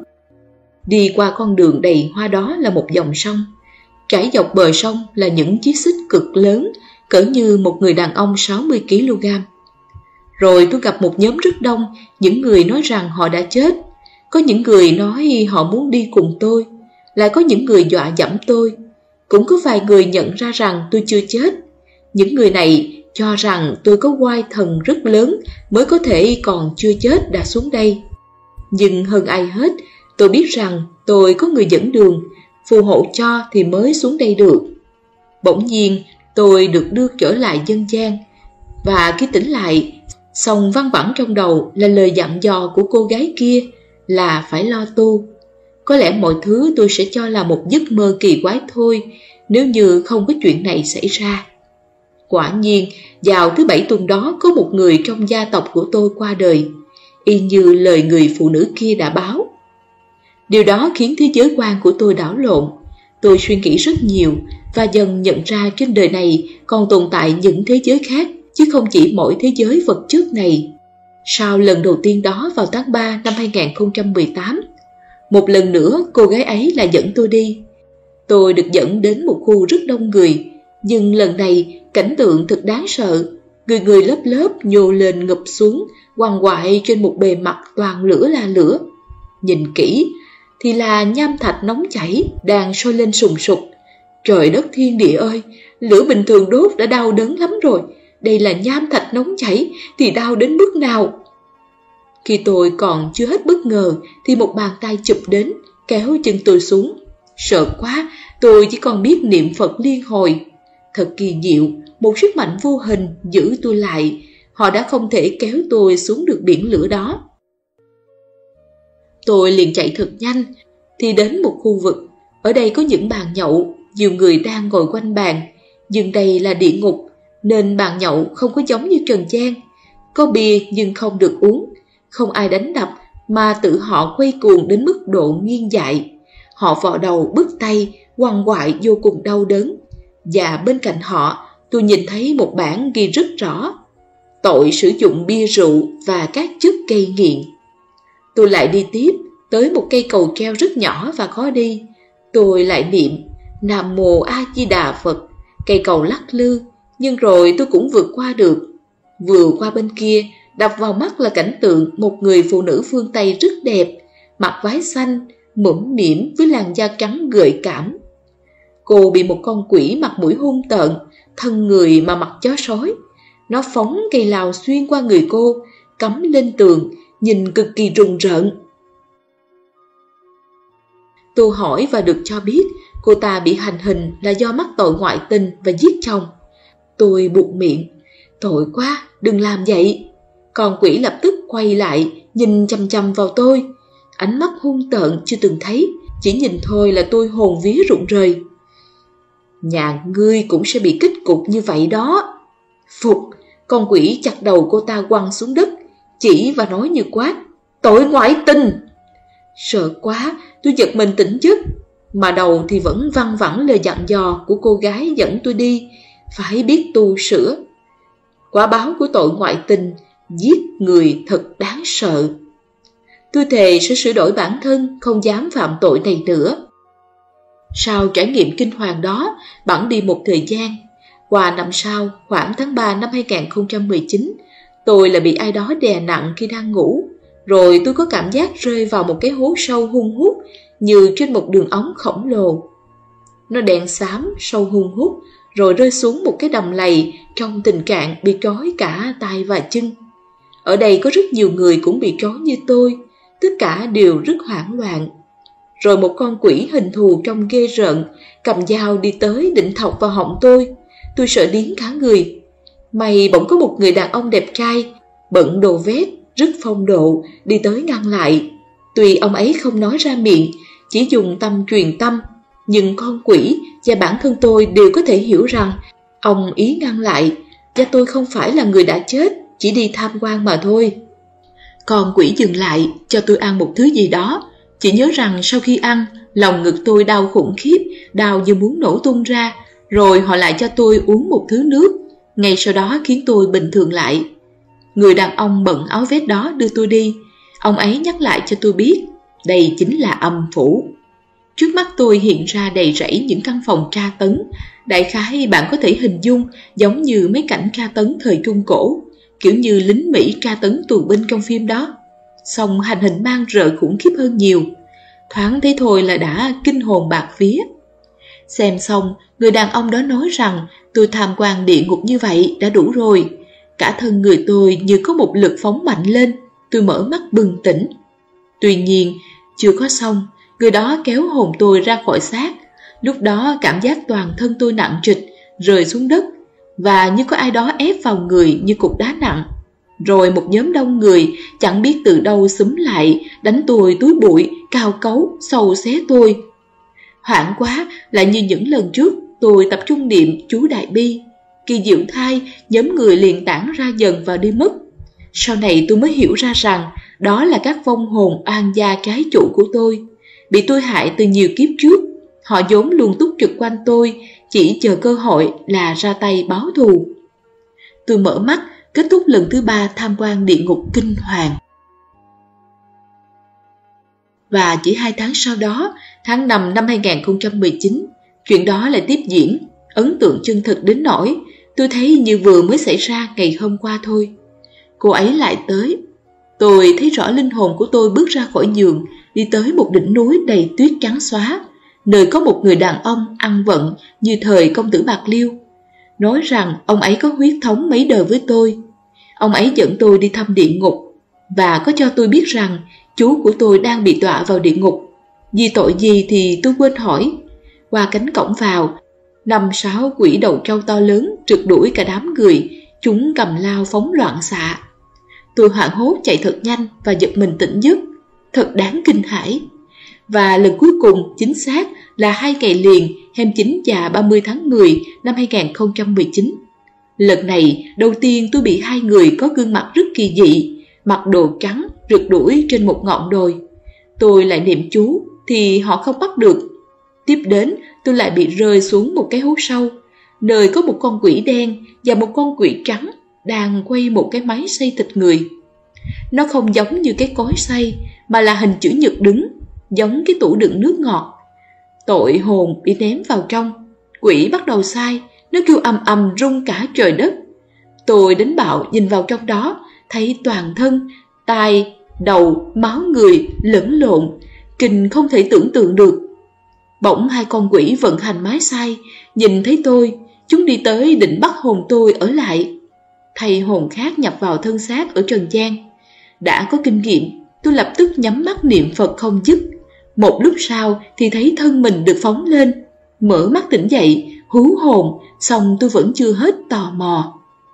Speaker 2: Đi qua con đường đầy hoa đó là một dòng sông. Trải dọc bờ sông là những chiếc xích cực lớn, cỡ như một người đàn ông sáu mươi ki lô gam. Rồi tôi gặp một nhóm rất đông, những người nói rằng họ đã chết. Có những người nói họ muốn đi cùng tôi, lại có những người dọa dẫm tôi. Cũng có vài người nhận ra rằng tôi chưa chết. Những người này cho rằng tôi có oai thần rất lớn mới có thể còn chưa chết đã xuống đây. Nhưng hơn ai hết, tôi biết rằng tôi có người dẫn đường, phù hộ cho thì mới xuống đây được. Bỗng nhiên tôi được đưa trở lại dân gian. Và khi tỉnh lại, song văng vẳng trong đầu là lời dặn dò của cô gái kia là phải lo tu. Có lẽ mọi thứ tôi sẽ cho là một giấc mơ kỳ quái thôi, nếu như không có chuyện này xảy ra. Quả nhiên, vào thứ bảy tuần đó có một người trong gia tộc của tôi qua đời, y như lời người phụ nữ kia đã báo. Điều đó khiến thế giới quan của tôi đảo lộn. Tôi suy nghĩ rất nhiều và dần nhận ra trên đời này còn tồn tại những thế giới khác, chứ không chỉ mỗi thế giới vật chất này. Sau lần đầu tiên đó vào tháng ba năm hai nghìn không trăm mười tám, một lần nữa cô gái ấy lại dẫn tôi đi. Tôi được dẫn đến một khu rất đông người, nhưng lần này cảnh tượng thật đáng sợ. Người người lớp lớp nhô lên ngập xuống, quằn quại trên một bề mặt toàn lửa là lửa. Nhìn kỹ thì là nham thạch nóng chảy đang sôi lên sùng sục. Trời đất thiên địa ơi, lửa bình thường đốt đã đau đớn lắm rồi, đây là nham thạch nóng chảy thì đau đến mức nào? Khi tôi còn chưa hết bất ngờ thì một bàn tay chụp đến, kéo chân tôi xuống. Sợ quá, tôi chỉ còn biết niệm Phật liên hồi. Thật kỳ diệu, một sức mạnh vô hình giữ tôi lại. Họ đã không thể kéo tôi xuống được biển lửa đó. Tôi liền chạy thật nhanh, thì đến một khu vực. Ở đây có những bàn nhậu, nhiều người đang ngồi quanh bàn. Nhưng đây là địa ngục, nên bàn nhậu không có giống như trần gian. Có bia nhưng không được uống, không ai đánh đập, mà tự họ quay cuồng đến mức độ nghiêng dại. Họ vò đầu bứt tay, quằn quại vô cùng đau đớn. Và bên cạnh họ, tôi nhìn thấy một bảng ghi rất rõ: tội sử dụng bia rượu và các chất gây nghiện. Tôi lại đi tiếp, tới một cây cầu treo rất nhỏ và khó đi. Tôi lại niệm Nam Mô A Di Đà Phật. Cây cầu lắc lư, nhưng rồi tôi cũng vượt qua được. Vừa qua bên kia, đập vào mắt là cảnh tượng một người phụ nữ phương Tây rất đẹp, mặc váy xanh, mũm mĩm với làn da trắng gợi cảm. Cô bị một con quỷ mặt mũi hung tợn, thân người mà mặc chó sói. Nó phóng cây lao xuyên qua người cô, cắm lên tường, nhìn cực kỳ rùng rợn. Tôi hỏi và được cho biết cô ta bị hành hình là do mắc tội ngoại tình và giết chồng. Tôi buột miệng, tội quá, đừng làm vậy. Con quỷ lập tức quay lại, nhìn chằm chằm vào tôi. Ánh mắt hung tợn chưa từng thấy, chỉ nhìn thôi là tôi hồn vía rụng rời. Nhà ngươi cũng sẽ bị kết cục như vậy đó. Phục, con quỷ chặt đầu cô ta quăng xuống đất, chỉ và nói như quát, tội ngoại tình. Sợ quá, tôi giật mình tỉnh giấc, mà đầu thì vẫn văng vẳng lời dặn dò của cô gái dẫn tôi đi, phải biết tu sửa. Quả báo của tội ngoại tình, giết người thật đáng sợ. Tôi thề sẽ sửa đổi bản thân, không dám phạm tội này nữa. Sau trải nghiệm kinh hoàng đó, bẵng đi một thời gian, qua năm sau, khoảng tháng ba năm hai nghìn không trăm mười chín, tôi lại bị ai đó đè nặng khi đang ngủ, rồi tôi có cảm giác rơi vào một cái hố sâu hun hút như trên một đường ống khổng lồ. Nó đen xám, sâu hun hút, rồi rơi xuống một cái đầm lầy trong tình trạng bị trói cả tay và chân. Ở đây có rất nhiều người cũng bị trói như tôi, tất cả đều rất hoảng loạn. Rồi một con quỷ hình thù trông ghê rợn, cầm dao đi tới định thọc vào họng tôi. Tôi sợ điếng cả người. May bỗng có một người đàn ông đẹp trai, bận đồ vest, rất phong độ, đi tới ngăn lại. Tuy ông ấy không nói ra miệng, chỉ dùng tâm truyền tâm, nhưng con quỷ và bản thân tôi đều có thể hiểu rằng ông ý ngăn lại, và tôi không phải là người đã chết, chỉ đi tham quan mà thôi. Con quỷ dừng lại cho tôi ăn một thứ gì đó. Chỉ nhớ rằng sau khi ăn, lòng ngực tôi đau khủng khiếp, đau như muốn nổ tung ra. Rồi họ lại cho tôi uống một thứ nước, ngay sau đó khiến tôi bình thường lại. Người đàn ông bận áo vest đó đưa tôi đi. Ông ấy nhắc lại cho tôi biết, đây chính là âm phủ. Trước mắt tôi hiện ra đầy rẫy những căn phòng tra tấn. Đại khái bạn có thể hình dung giống như mấy cảnh tra tấn thời Trung Cổ, kiểu như lính Mỹ tra tấn tù binh trong phim đó. Song hành hình man rợ khủng khiếp hơn nhiều. Thoáng thế thôi là đã kinh hồn bạc vía. Xem xong, người đàn ông đó nói rằng tôi tham quan địa ngục như vậy đã đủ rồi. Cả thân người tôi như có một lực phóng mạnh lên. Tôi mở mắt bừng tỉnh. Tuy nhiên, chưa có xong, người đó kéo hồn tôi ra khỏi xác. Lúc đó cảm giác toàn thân tôi nặng trịch, rơi xuống đất, và như có ai đó ép vào người như cục đá nặng. Rồi một nhóm đông người chẳng biết từ đâu xúm lại, đánh tôi túi bụi, cao cấu, sầu xé tôi. Hoảng quá, lại như những lần trước, tôi tập trung niệm chú Đại Bi. Kỳ diệu thay, nhóm người liền tản ra dần và đi mất. Sau này tôi mới hiểu ra rằng đó là các vong hồn oan gia trái chủ của tôi, bị tôi hại từ nhiều kiếp trước. Họ vốn luôn túc trực quanh tôi, chỉ chờ cơ hội là ra tay báo thù. Tôi mở mắt, kết thúc lần thứ ba tham quan địa ngục kinh hoàng. Và chỉ hai tháng sau đó, tháng năm năm hai nghìn không trăm mười chín, chuyện đó lại tiếp diễn, ấn tượng chân thực đến nỗi tôi thấy như vừa mới xảy ra ngày hôm qua thôi. Cô ấy lại tới. Tôi thấy rõ linh hồn của tôi bước ra khỏi giường, đi tới một đỉnh núi đầy tuyết trắng xóa, nơi có một người đàn ông ăn vận như thời công tử Bạc Liêu. Nói rằng ông ấy có huyết thống mấy đời với tôi. Ông ấy dẫn tôi đi thăm địa ngục, và có cho tôi biết rằng chú của tôi đang bị đọa vào địa ngục. Vì tội gì thì tôi quên hỏi. Qua cánh cổng vào, năm sáu quỷ đầu trâu to lớn rượt đuổi cả đám người, chúng cầm lao phóng loạn xạ. Tôi hoảng hốt chạy thật nhanh và giật mình tỉnh giấc, thật đáng kinh hãi. Và lần cuối cùng chính xác là hai ngày liền, hai mươi chín và ba mươi tháng mười năm hai nghìn không trăm mười chín. Lần này, đầu tiên tôi bị hai người có gương mặt rất kỳ dị, mặc đồ trắng, rượt đuổi trên một ngọn đồi. Tôi lại niệm chú, thì họ không bắt được. Tiếp đến, tôi lại bị rơi xuống một cái hố sâu, nơi có một con quỷ đen và một con quỷ trắng đang quay một cái máy xay thịt người. Nó không giống như cái cối xay, mà là hình chữ nhật đứng, giống cái tủ đựng nước ngọt. Tội hồn bị ném vào trong, quỷ bắt đầu sai, nó kêu ầm ầm rung cả trời đất. Tôi đến bạo nhìn vào trong đó, thấy toàn thân, tai, đầu, máu người lẫn lộn, kinh không thể tưởng tượng được. Bỗng hai con quỷ vận hành máy xay, nhìn thấy tôi, chúng đi tới định bắt hồn tôi ở lại, thay hồn khác nhập vào thân xác ở trần gian. Đã có kinh nghiệm, tôi lập tức nhắm mắt niệm Phật không dứt. Một lúc sau thì thấy thân mình được phóng lên. Mở mắt tỉnh dậy, hú hồn, xong tôi vẫn chưa hết tò mò.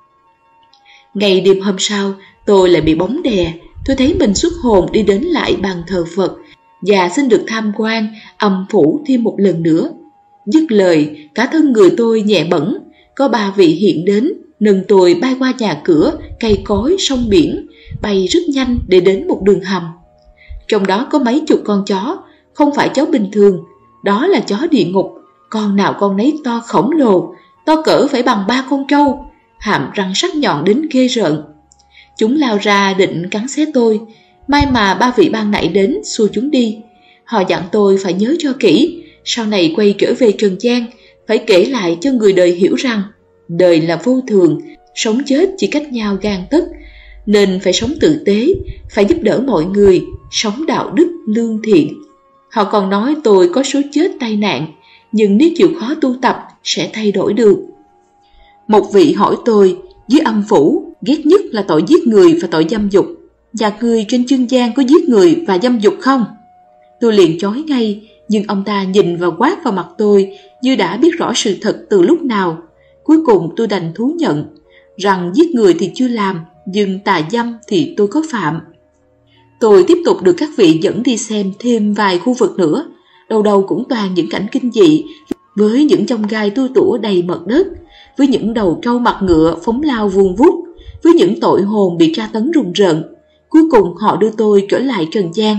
Speaker 2: Ngày đêm hôm sau, tôi lại bị bóng đè. Tôi thấy mình xuất hồn đi đến lại bàn thờ Phật và xin được tham quan âm phủ thêm một lần nữa. Dứt lời, cả thân người tôi nhẹ bẫng. Có ba vị hiện đến, nâng tôi bay qua nhà cửa, cây cối, sông biển, bay rất nhanh để đến một đường hầm. Trong đó có mấy chục con chó, không phải chó bình thường, đó là chó địa ngục. Con nào con nấy to khổng lồ, to cỡ phải bằng ba con trâu, hàm răng sắc nhọn đến ghê rợn. Chúng lao ra định cắn xé tôi, may mà ba vị ban nãy đến xua chúng đi. Họ dặn tôi phải nhớ cho kỹ, sau này quay trở về trần gian, phải kể lại cho người đời hiểu rằng đời là vô thường, sống chết chỉ cách nhau gang tấc, nên phải sống tử tế, phải giúp đỡ mọi người, sống đạo đức lương thiện. Họ còn nói tôi có số chết tai nạn, nhưng nếu chịu khó tu tập sẽ thay đổi được. Một vị hỏi tôi, dưới âm phủ ghét nhất là tội giết người và tội dâm dục, và người trên chương gian có giết người và dâm dục không? Tôi liền chối ngay, nhưng ông ta nhìn và quát vào mặt tôi như đã biết rõ sự thật từ lúc nào. Cuối cùng tôi đành thú nhận rằng giết người thì chưa làm, nhưng tà dâm thì tôi có phạm. Tôi tiếp tục được các vị dẫn đi xem thêm vài khu vực nữa, đầu đầu cũng toàn những cảnh kinh dị, với những chông gai tua tủa đầy mặt đất, với những đầu trâu mặt ngựa phóng lao vuông vút, với những tội hồn bị tra tấn rùng rợn. Cuối cùng họ đưa tôi trở lại trần gian.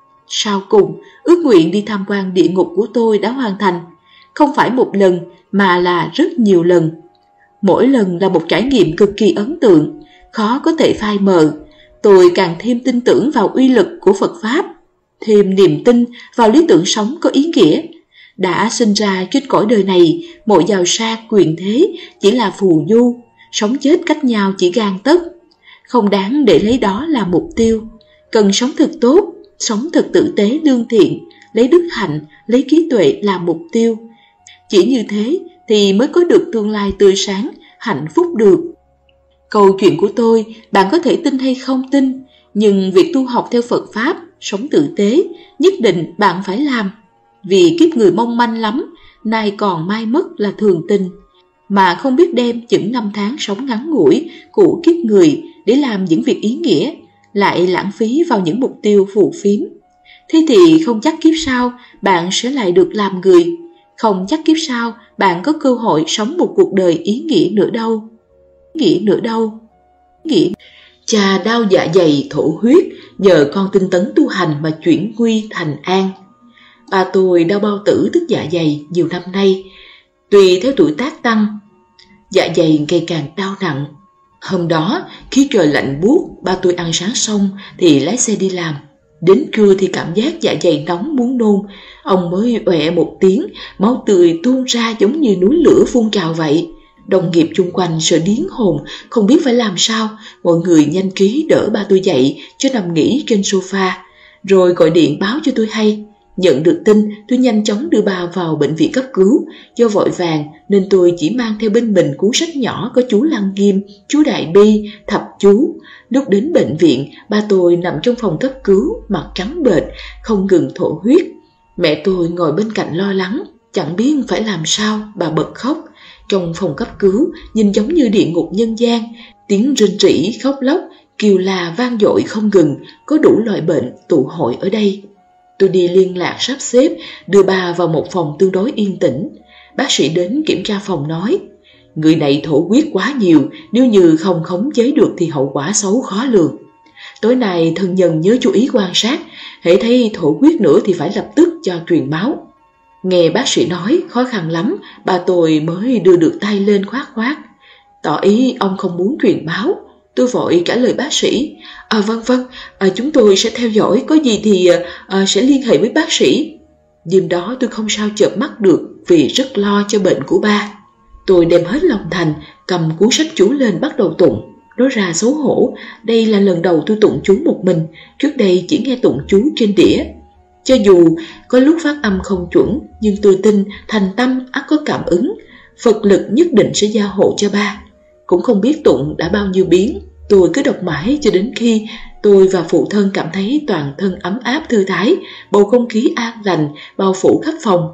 Speaker 2: Sau cùng, ước nguyện đi tham quan địa ngục của tôi đã hoàn thành, không phải một lần mà là rất nhiều lần. Mỗi lần là một trải nghiệm cực kỳ ấn tượng, khó có thể phai mờ. Tôi càng thêm tin tưởng vào uy lực của Phật Pháp, thêm niềm tin vào lý tưởng sống có ý nghĩa. Đã sinh ra trên cõi đời này, mọi giàu sang quyền thế chỉ là phù du, sống chết cách nhau chỉ gang tấc. Không đáng để lấy đó là mục tiêu. Cần sống thật tốt, sống thật tử tế lương thiện, lấy đức hạnh, lấy trí tuệ làm mục tiêu. Chỉ như thế thì mới có được tương lai tươi sáng, hạnh phúc được. Câu chuyện của tôi, bạn có thể tin hay không tin, nhưng việc tu học theo Phật Pháp, sống tử tế, nhất định bạn phải làm. Vì kiếp người mong manh lắm, nay còn mai mất là thường tình, mà không biết đem những năm tháng sống ngắn ngủi của kiếp người để làm những việc ý nghĩa, lại lãng phí vào những mục tiêu phù phiếm. Thế thì không chắc kiếp sau bạn sẽ lại được làm người, không chắc kiếp sau bạn có cơ hội sống một cuộc đời ý nghĩa nữa đâu. Nghĩa nữa đâu. Nghĩa. Cha đau dạ dày thổ huyết, nhờ con tinh tấn tu hành mà chuyển nguy thành an. Ba tôi đau bao tử tức dạ dày nhiều năm nay, tùy theo tuổi tác tăng, dạ dày ngày càng đau nặng. Hôm đó, khi trời lạnh buốt, ba tôi ăn sáng xong thì lái xe đi làm. Đến trưa thì cảm giác dạ dày nóng muốn nôn, ông mới ọe một tiếng, máu tươi tuôn ra giống như núi lửa phun trào vậy. Đồng nghiệp chung quanh sợ điếng hồn, không biết phải làm sao, mọi người nhanh trí đỡ ba tôi dậy cho nằm nghỉ trên sofa, rồi gọi điện báo cho tôi hay. Nhận được tin, tôi nhanh chóng đưa ba vào bệnh viện cấp cứu. Do vội vàng nên tôi chỉ mang theo bên mình cuốn sách nhỏ có chú Lăng Nghiêm, chú Đại Bi, thập chú. Lúc đến bệnh viện, ba tôi nằm trong phòng cấp cứu, mặt trắng bệch, không ngừng thổ huyết. Mẹ tôi ngồi bên cạnh lo lắng, chẳng biết phải làm sao, bà bật khóc. Trong phòng cấp cứu, nhìn giống như địa ngục nhân gian, tiếng rên rỉ, khóc lóc, kêu la vang dội không ngừng, có đủ loại bệnh tụ hội ở đây. Tôi đi liên lạc sắp xếp, đưa bà vào một phòng tương đối yên tĩnh. Bác sĩ đến kiểm tra phòng nói, người này thổ huyết quá nhiều, nếu như không khống chế được thì hậu quả xấu khó lường. Tối nay thân nhân nhớ chú ý quan sát, hễ thấy thổ huyết nữa thì phải lập tức cho truyền máu. Nghe bác sĩ nói khó khăn lắm, bà tôi mới đưa được tay lên khoát khoát, tỏ ý ông không muốn truyền máu. Tôi vội trả lời bác sĩ, à vâng vâng, à, chúng tôi sẽ theo dõi, có gì thì à, sẽ liên hệ với bác sĩ. Đêm đó tôi không sao chợp mắt được vì rất lo cho bệnh của ba. Tôi đem hết lòng thành, cầm cuốn sách chú lên bắt đầu tụng. Nói ra xấu hổ, đây là lần đầu tôi tụng chú một mình, trước đây chỉ nghe tụng chú trên đĩa. Cho dù có lúc phát âm không chuẩn, nhưng tôi tin thành tâm ắt có cảm ứng, Phật lực nhất định sẽ gia hộ cho ba. Cũng không biết tụng đã bao nhiêu biến, tôi cứ đọc mãi cho đến khi tôi và phụ thân cảm thấy toàn thân ấm áp thư thái, bầu không khí an lành bao phủ khắp phòng.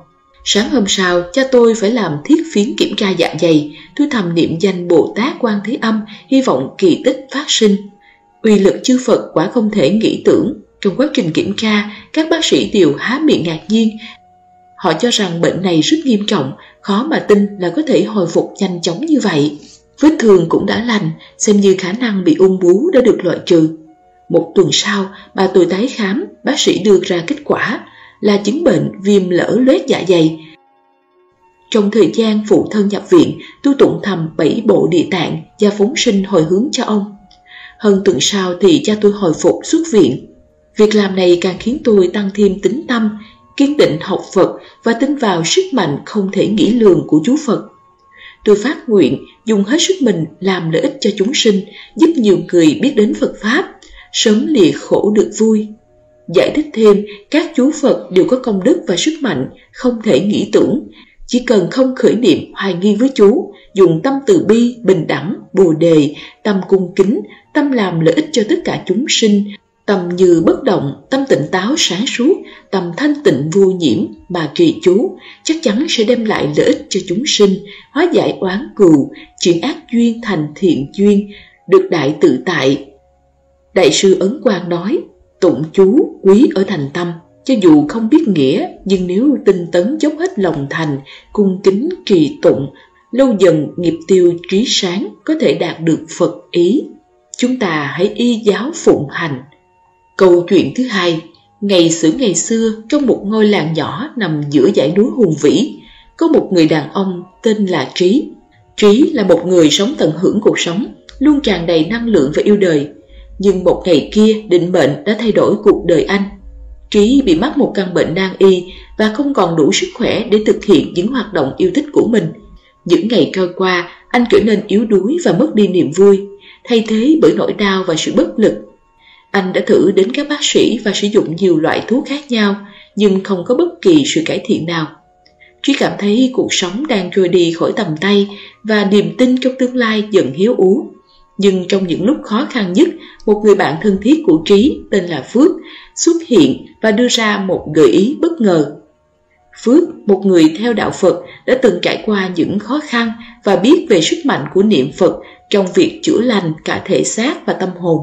Speaker 2: Sáng hôm sau, cha tôi phải làm thiết phiến kiểm tra dạ dày. Tôi thầm niệm danh Bồ Tát Quan Thế Âm, hy vọng kỳ tích phát sinh. Uy lực chư Phật quả không thể nghĩ tưởng. Trong quá trình kiểm tra, các bác sĩ đều há miệng ngạc nhiên. Họ cho rằng bệnh này rất nghiêm trọng, khó mà tin là có thể hồi phục nhanh chóng như vậy. Vết thương cũng đã lành, xem như khả năng bị ung bướu đã được loại trừ. Một tuần sau, bà tôi tái khám, bác sĩ đưa ra kết quả là chứng bệnh viêm lở loét dạ dày. Trong thời gian phụ thân nhập viện, tôi tụng thầm bảy bộ địa tạng và phóng sinh hồi hướng cho ông. Hơn tuần sau thì cha tôi hồi phục xuất viện. Việc làm này càng khiến tôi tăng thêm tín tâm, kiên định học Phật và tin vào sức mạnh không thể nghĩ lường của Chú Phật. Tôi phát nguyện dùng hết sức mình làm lợi ích cho chúng sinh, giúp nhiều người biết đến Phật Pháp, sớm lìa khổ được vui. Giải thích thêm, các chú Phật đều có công đức và sức mạnh không thể nghĩ tưởng. Chỉ cần không khởi niệm hoài nghi với chú, dùng tâm từ bi, bình đẳng, bồ đề, tâm cung kính, tâm làm lợi ích cho tất cả chúng sinh, tâm như bất động, tâm tỉnh táo sáng suốt, tâm thanh tịnh vô nhiễm mà trì chú, chắc chắn sẽ đem lại lợi ích cho chúng sinh, hóa giải oán cừu, chuyển ác duyên thành thiện duyên, được đại tự tại. Đại sư Ấn Quang nói, tụng chú quý ở thành tâm, cho dù không biết nghĩa, nhưng nếu tinh tấn dốc hết lòng thành, cung kính trì tụng, lâu dần nghiệp tiêu trí sáng, có thể đạt được Phật ý. Chúng ta hãy y giáo phụng hành. Câu chuyện thứ hai. Ngày xưa ngày xưa, trong một ngôi làng nhỏ nằm giữa dãy núi hùng vĩ, có một người đàn ông tên là Trí. Trí là một người sống tận hưởng cuộc sống, luôn tràn đầy năng lượng và yêu đời. Nhưng một ngày kia, định mệnh đã thay đổi cuộc đời anh. Trí bị mắc một căn bệnh nan y và không còn đủ sức khỏe để thực hiện những hoạt động yêu thích của mình. Những ngày trôi qua, anh trở nên yếu đuối và mất đi niềm vui, thay thế bởi nỗi đau và sự bất lực. Anh đã thử đến các bác sĩ và sử dụng nhiều loại thuốc khác nhau, nhưng không có bất kỳ sự cải thiện nào. Trí cảm thấy cuộc sống đang trôi đi khỏi tầm tay và niềm tin trong tương lai dần héo úa. Nhưng trong những lúc khó khăn nhất, một người bạn thân thiết của Trí tên là Phước xuất hiện và đưa ra một gợi ý bất ngờ. Phước, một người theo đạo Phật, đã từng trải qua những khó khăn và biết về sức mạnh của niệm Phật trong việc chữa lành cả thể xác và tâm hồn.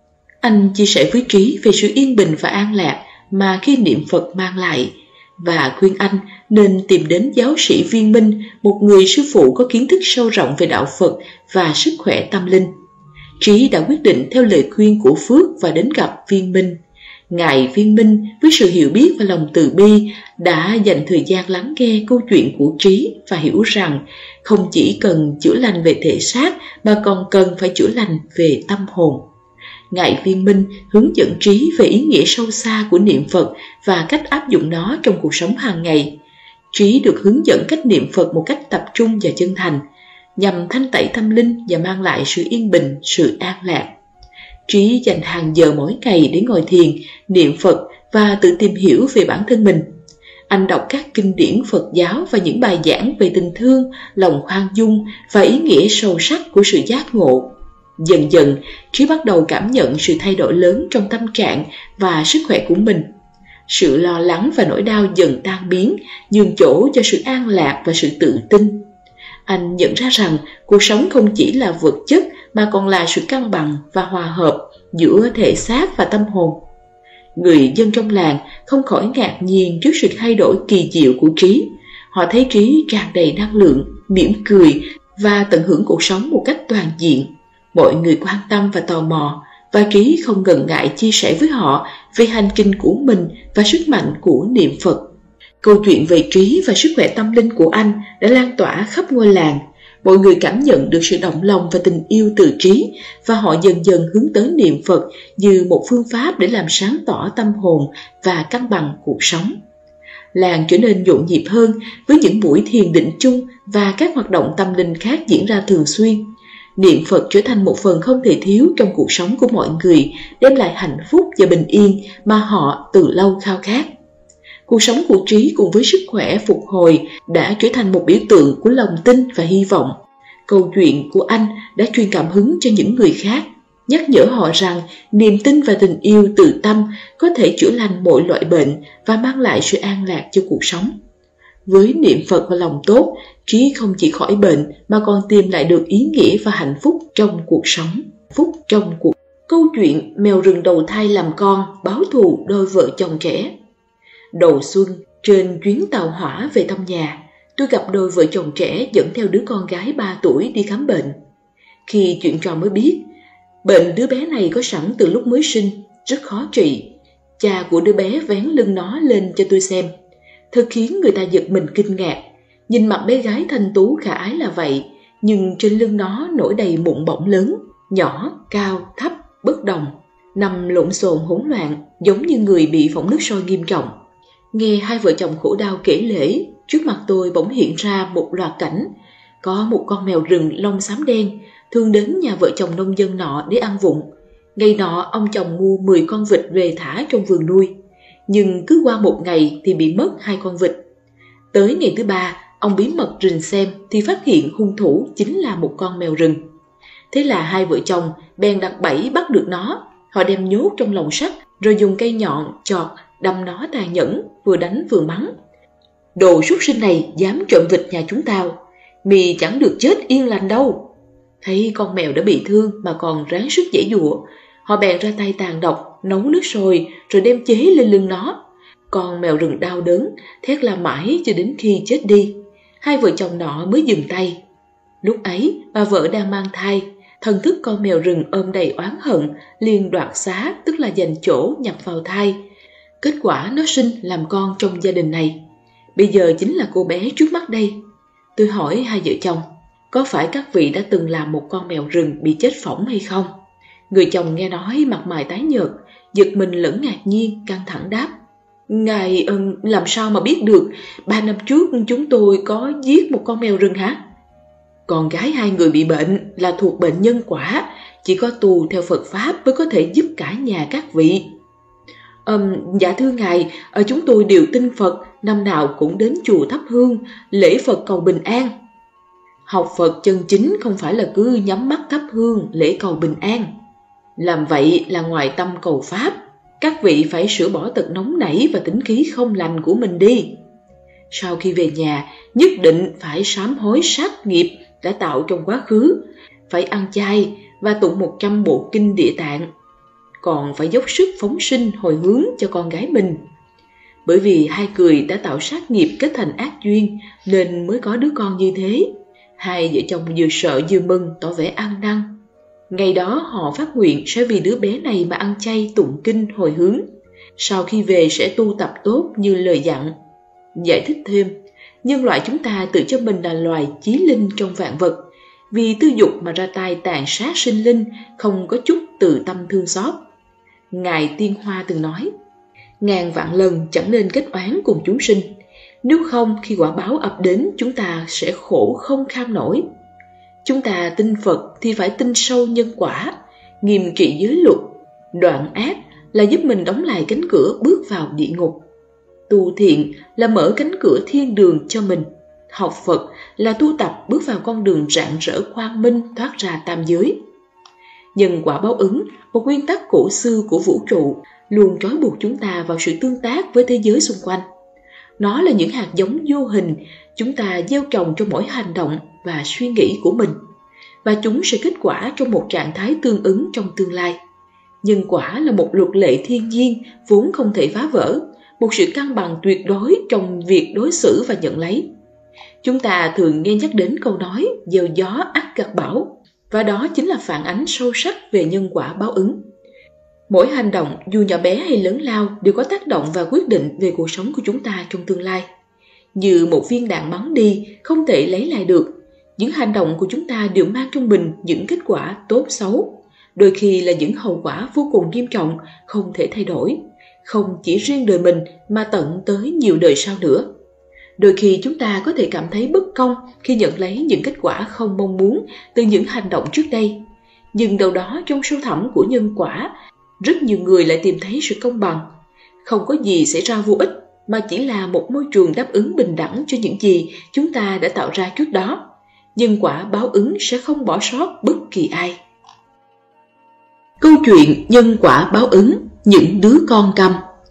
Speaker 2: Anh chia sẻ với Trí về sự yên bình và an lạc mà khi niệm Phật mang lại, và khuyên anh nên tìm đến giáo sĩ Viên Minh, một người sư phụ có kiến thức sâu rộng về đạo Phật và sức khỏe tâm linh. Trí đã quyết định theo lời khuyên của Phước và đến gặp Viên Minh. Ngài Viên Minh với sự hiểu biết và lòng từ bi đã dành thời gian lắng nghe câu chuyện của Trí và hiểu rằng không chỉ cần chữa lành về thể xác mà còn cần phải chữa lành về tâm hồn. Ngài Viên Minh hướng dẫn Trí về ý nghĩa sâu xa của niệm Phật và cách áp dụng nó trong cuộc sống hàng ngày. Trí được hướng dẫn cách niệm Phật một cách tập trung và chân thành, nhằm thanh tẩy tâm linh và mang lại sự yên bình, sự an lạc. Trí dành hàng giờ mỗi ngày để ngồi thiền, niệm Phật và tự tìm hiểu về bản thân mình. Anh đọc các kinh điển Phật giáo và những bài giảng về tình thương, lòng khoan dung và ý nghĩa sâu sắc của sự giác ngộ. Dần dần, Trí bắt đầu cảm nhận sự thay đổi lớn trong tâm trạng và sức khỏe của mình. Sự lo lắng và nỗi đau dần tan biến, nhường chỗ cho sự an lạc và sự tự tin. Anh nhận ra rằng cuộc sống không chỉ là vật chất mà còn là sự cân bằng và hòa hợp giữa thể xác và tâm hồn. Người dân trong làng không khỏi ngạc nhiên trước sự thay đổi kỳ diệu của Trí. Họ thấy Trí tràn đầy năng lượng, mỉm cười và tận hưởng cuộc sống một cách toàn diện. Mọi người quan tâm và tò mò, và Trí không ngần ngại chia sẻ với họ về hành trình của mình và sức mạnh của niệm Phật. Câu chuyện về Trí và sức khỏe tâm linh của anh đã lan tỏa khắp ngôi làng. Mọi người cảm nhận được sự động lòng và tình yêu từ Trí, và họ dần dần hướng tới niệm Phật như một phương pháp để làm sáng tỏ tâm hồn và cân bằng cuộc sống. Làng trở nên nhộn nhịp hơn với những buổi thiền định chung và các hoạt động tâm linh khác diễn ra thường xuyên. Niệm Phật trở thành một phần không thể thiếu trong cuộc sống của mọi người, đem lại hạnh phúc và bình yên mà họ từ lâu khao khát. Cuộc sống của Trí cùng với sức khỏe phục hồi đã trở thành một biểu tượng của lòng tin và hy vọng. Câu chuyện của anh đã truyền cảm hứng cho những người khác, nhắc nhở họ rằng niềm tin và tình yêu từ tâm có thể chữa lành mọi loại bệnh và mang lại sự an lạc cho cuộc sống. Với niệm Phật và lòng tốt, Trí không chỉ khỏi bệnh mà còn tìm lại được ý nghĩa và hạnh phúc trong cuộc sống. Phúc trong cuộc Câu chuyện mèo rừng đầu thai làm con báo thù đôi vợ chồng trẻ. Đầu xuân, trên chuyến tàu hỏa về thăm nhà, tôi gặp đôi vợ chồng trẻ dẫn theo đứa con gái ba tuổi đi khám bệnh. Khi chuyện trò mới biết, bệnh đứa bé này có sẵn từ lúc mới sinh, rất khó trị. Cha của đứa bé vén lưng nó lên cho tôi xem, thật khiến người ta giật mình kinh ngạc. Nhìn mặt bé gái thanh tú khả ái là vậy, nhưng trên lưng nó nổi đầy mụn bọng lớn, nhỏ, cao, thấp, bất đồng, nằm lộn xộn hỗn loạn, giống như người bị phỏng nước sôi nghiêm trọng. Nghe hai vợ chồng khổ đau kể lể, trước mặt tôi bỗng hiện ra một loạt cảnh. Có một con mèo rừng lông xám đen thường đến nhà vợ chồng nông dân nọ để ăn vụng. Ngày nọ ông chồng mua mười con vịt về thả trong vườn nuôi, nhưng cứ qua một ngày thì bị mất hai con vịt. Tới ngày thứ ba, ông bí mật rình xem thì phát hiện hung thủ chính là một con mèo rừng. Thế là hai vợ chồng bèn đặt bẫy bắt được nó. Họ đem nhốt trong lồng sắt rồi dùng cây nhọn chọt đâm nó tàn nhẫn, vừa đánh vừa mắng: "Đồ súc sinh này dám trộm vịt nhà chúng tao, mì chẳng được chết yên lành đâu." Thấy con mèo đã bị thương mà còn ráng sức giãy giụa, họ bèn ra tay tàn độc, nấu nước sôi rồi đem chế lên lưng nó. Con mèo rừng đau đớn thét la mãi cho đến khi chết đi. Hai vợ chồng nọ mới dừng tay. Lúc ấy bà vợ đang mang thai, thần thức con mèo rừng ôm đầy oán hận liền đoạt xá, tức là giành chỗ nhập vào thai. Kết quả nó sinh làm con trong gia đình này. Bây giờ chính là cô bé trước mắt đây. Tôi hỏi hai vợ chồng, có phải các vị đã từng làm một con mèo rừng bị chết phỏng hay không? Người chồng nghe nói mặt mày tái nhợt, giật mình lẫn ngạc nhiên, căng thẳng đáp: "Ngài um, làm sao mà biết được? Ba năm trước chúng tôi có giết một con mèo rừng hả?" "Con gái hai người bị bệnh là thuộc bệnh nhân quả, chỉ có tù theo Phật Pháp mới có thể giúp cả nhà các vị." Um, dạ thưa ngài, ở chúng tôi đều tin Phật, năm nào cũng đến chùa thắp hương, lễ Phật cầu bình an. Học Phật chân chính không phải là cứ nhắm mắt thắp hương lễ cầu bình an. Làm vậy là ngoài tâm cầu Pháp. Các vị phải sửa bỏ tật nóng nảy và tính khí không lành của mình đi. Sau khi về nhà, nhất định phải sám hối sát nghiệp đã tạo trong quá khứ, phải ăn chay và tụng một trăm bộ kinh Địa Tạng. Còn phải dốc sức phóng sinh hồi hướng cho con gái mình. Bởi vì hai người đã tạo sát nghiệp kết thành ác duyên nên mới có đứa con như thế. Hai vợ chồng vừa sợ vừa mừng, tỏ vẻ ăn năn. Ngày đó họ phát nguyện sẽ vì đứa bé này mà ăn chay tụng kinh hồi hướng. Sau khi về sẽ tu tập tốt như lời dặn. Giải thích thêm, nhân loại chúng ta tự cho mình là loài chí linh trong vạn vật. Vì tư dục mà ra tay tàn sát sinh linh, không có chút từ tâm thương xót. Ngài Tiên Hoa từng nói, ngàn vạn lần chẳng nên kết oán cùng chúng sinh. Nếu không, khi quả báo ập đến, chúng ta sẽ khổ không kham nổi. Chúng ta tin Phật thì phải tin sâu nhân quả, nghiêm trị giới luật, đoạn ác là giúp mình đóng lại cánh cửa bước vào địa ngục. Tu thiện là mở cánh cửa thiên đường cho mình. Học Phật là tu tập bước vào con đường rạng rỡ quang minh thoát ra tam giới. Nhân quả báo ứng, một nguyên tắc cổ xưa của vũ trụ, luôn trói buộc chúng ta vào sự tương tác với thế giới xung quanh. Nó là những hạt giống vô hình chúng ta gieo trồng trong mỗi hành động và suy nghĩ của mình, và chúng sẽ kết quả trong một trạng thái tương ứng trong tương lai. Nhân quả là một luật lệ thiên nhiên vốn không thể phá vỡ, một sự cân bằng tuyệt đối trong việc đối xử và nhận lấy. Chúng ta thường nghe nhắc đến câu nói gieo gió ắt gặt bão, và đó chính là phản ánh sâu sắc về nhân quả báo ứng. Mỗi hành động dù nhỏ bé hay lớn lao đều có tác động và quyết định về cuộc sống của chúng ta trong tương lai. Như một viên đạn bắn đi không thể lấy lại được, những hành động của chúng ta đều mang trong mình những kết quả tốt xấu, đôi khi là những hậu quả vô cùng nghiêm trọng không thể thay đổi, không chỉ riêng đời mình mà tận tới nhiều đời sau nữa. Đôi khi chúng ta có thể cảm thấy bất công khi nhận lấy những kết quả không mong muốn từ những hành động trước đây, nhưng đâu đó trong sâu thẳm của nhân quả, rất nhiều người lại tìm thấy sự công bằng. Không có gì xảy ra vô ích, mà chỉ là một môi trường đáp ứng bình đẳng cho những gì chúng ta đã tạo ra trước đó. Nhân quả báo ứng sẽ không bỏ sót bất kỳ ai. Câu chuyện nhân quả báo ứng, những đứa con câm.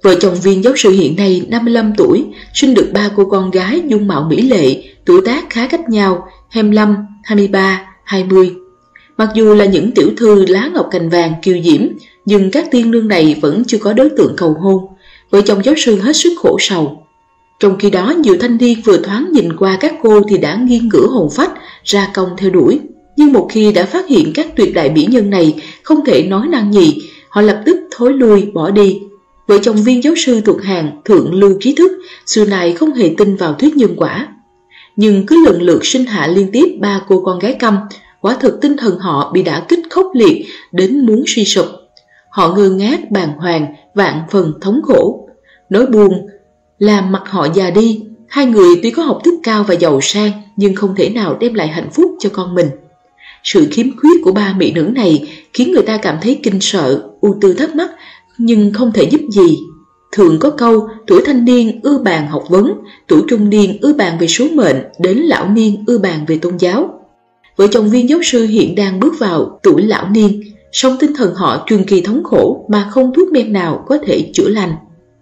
Speaker 2: Vợ chồng Viên giáo sư hiện nay năm mươi lăm tuổi, sinh được ba cô con gái dung mạo mỹ lệ, tuổi tác khá cách nhau, hai mươi lăm, hai mươi ba, hai mươi. Mặc dù là những tiểu thư lá ngọc cành vàng kiều diễm, nhưng các tiên nương này vẫn chưa có đối tượng cầu hôn. Vợ chồng giáo sư hết sức khổ sầu. Trong khi đó, nhiều thanh niên vừa thoáng nhìn qua các cô thì đã nghiêng ngửa hồn phách, ra công theo đuổi. Nhưng một khi đã phát hiện các tuyệt đại mỹ nhân này không thể nói năng nhì, họ lập tức thối lui bỏ đi. Vợ chồng Viên giáo sư thuộc hàng thượng lưu trí thức, xưa này không hề tin vào thuyết nhân quả. Nhưng cứ lần lượt sinh hạ liên tiếp ba cô con gái câm, quả thực tinh thần họ bị đả kích khốc liệt đến muốn suy sụp. Họ ngơ ngác bàng hoàng, vạn phần thống khổ. Nỗi buồn làm mặt họ già đi. Hai người tuy có học thức cao và giàu sang, nhưng không thể nào đem lại hạnh phúc cho con mình. Sự khiếm khuyết của ba mỹ nữ này khiến người ta cảm thấy kinh sợ, ưu tư thắc mắc, nhưng không thể giúp gì. Thường có câu, tuổi thanh niên ưa bàn học vấn, tuổi trung niên ưa bàn về số mệnh, đến lão niên ưa bàn về tôn giáo. Vợ chồng Viên giáo sư hiện đang bước vào tuổi lão niên, song tinh thần họ truyền kỳ thống khổ mà không thuốc men nào có thể chữa lành.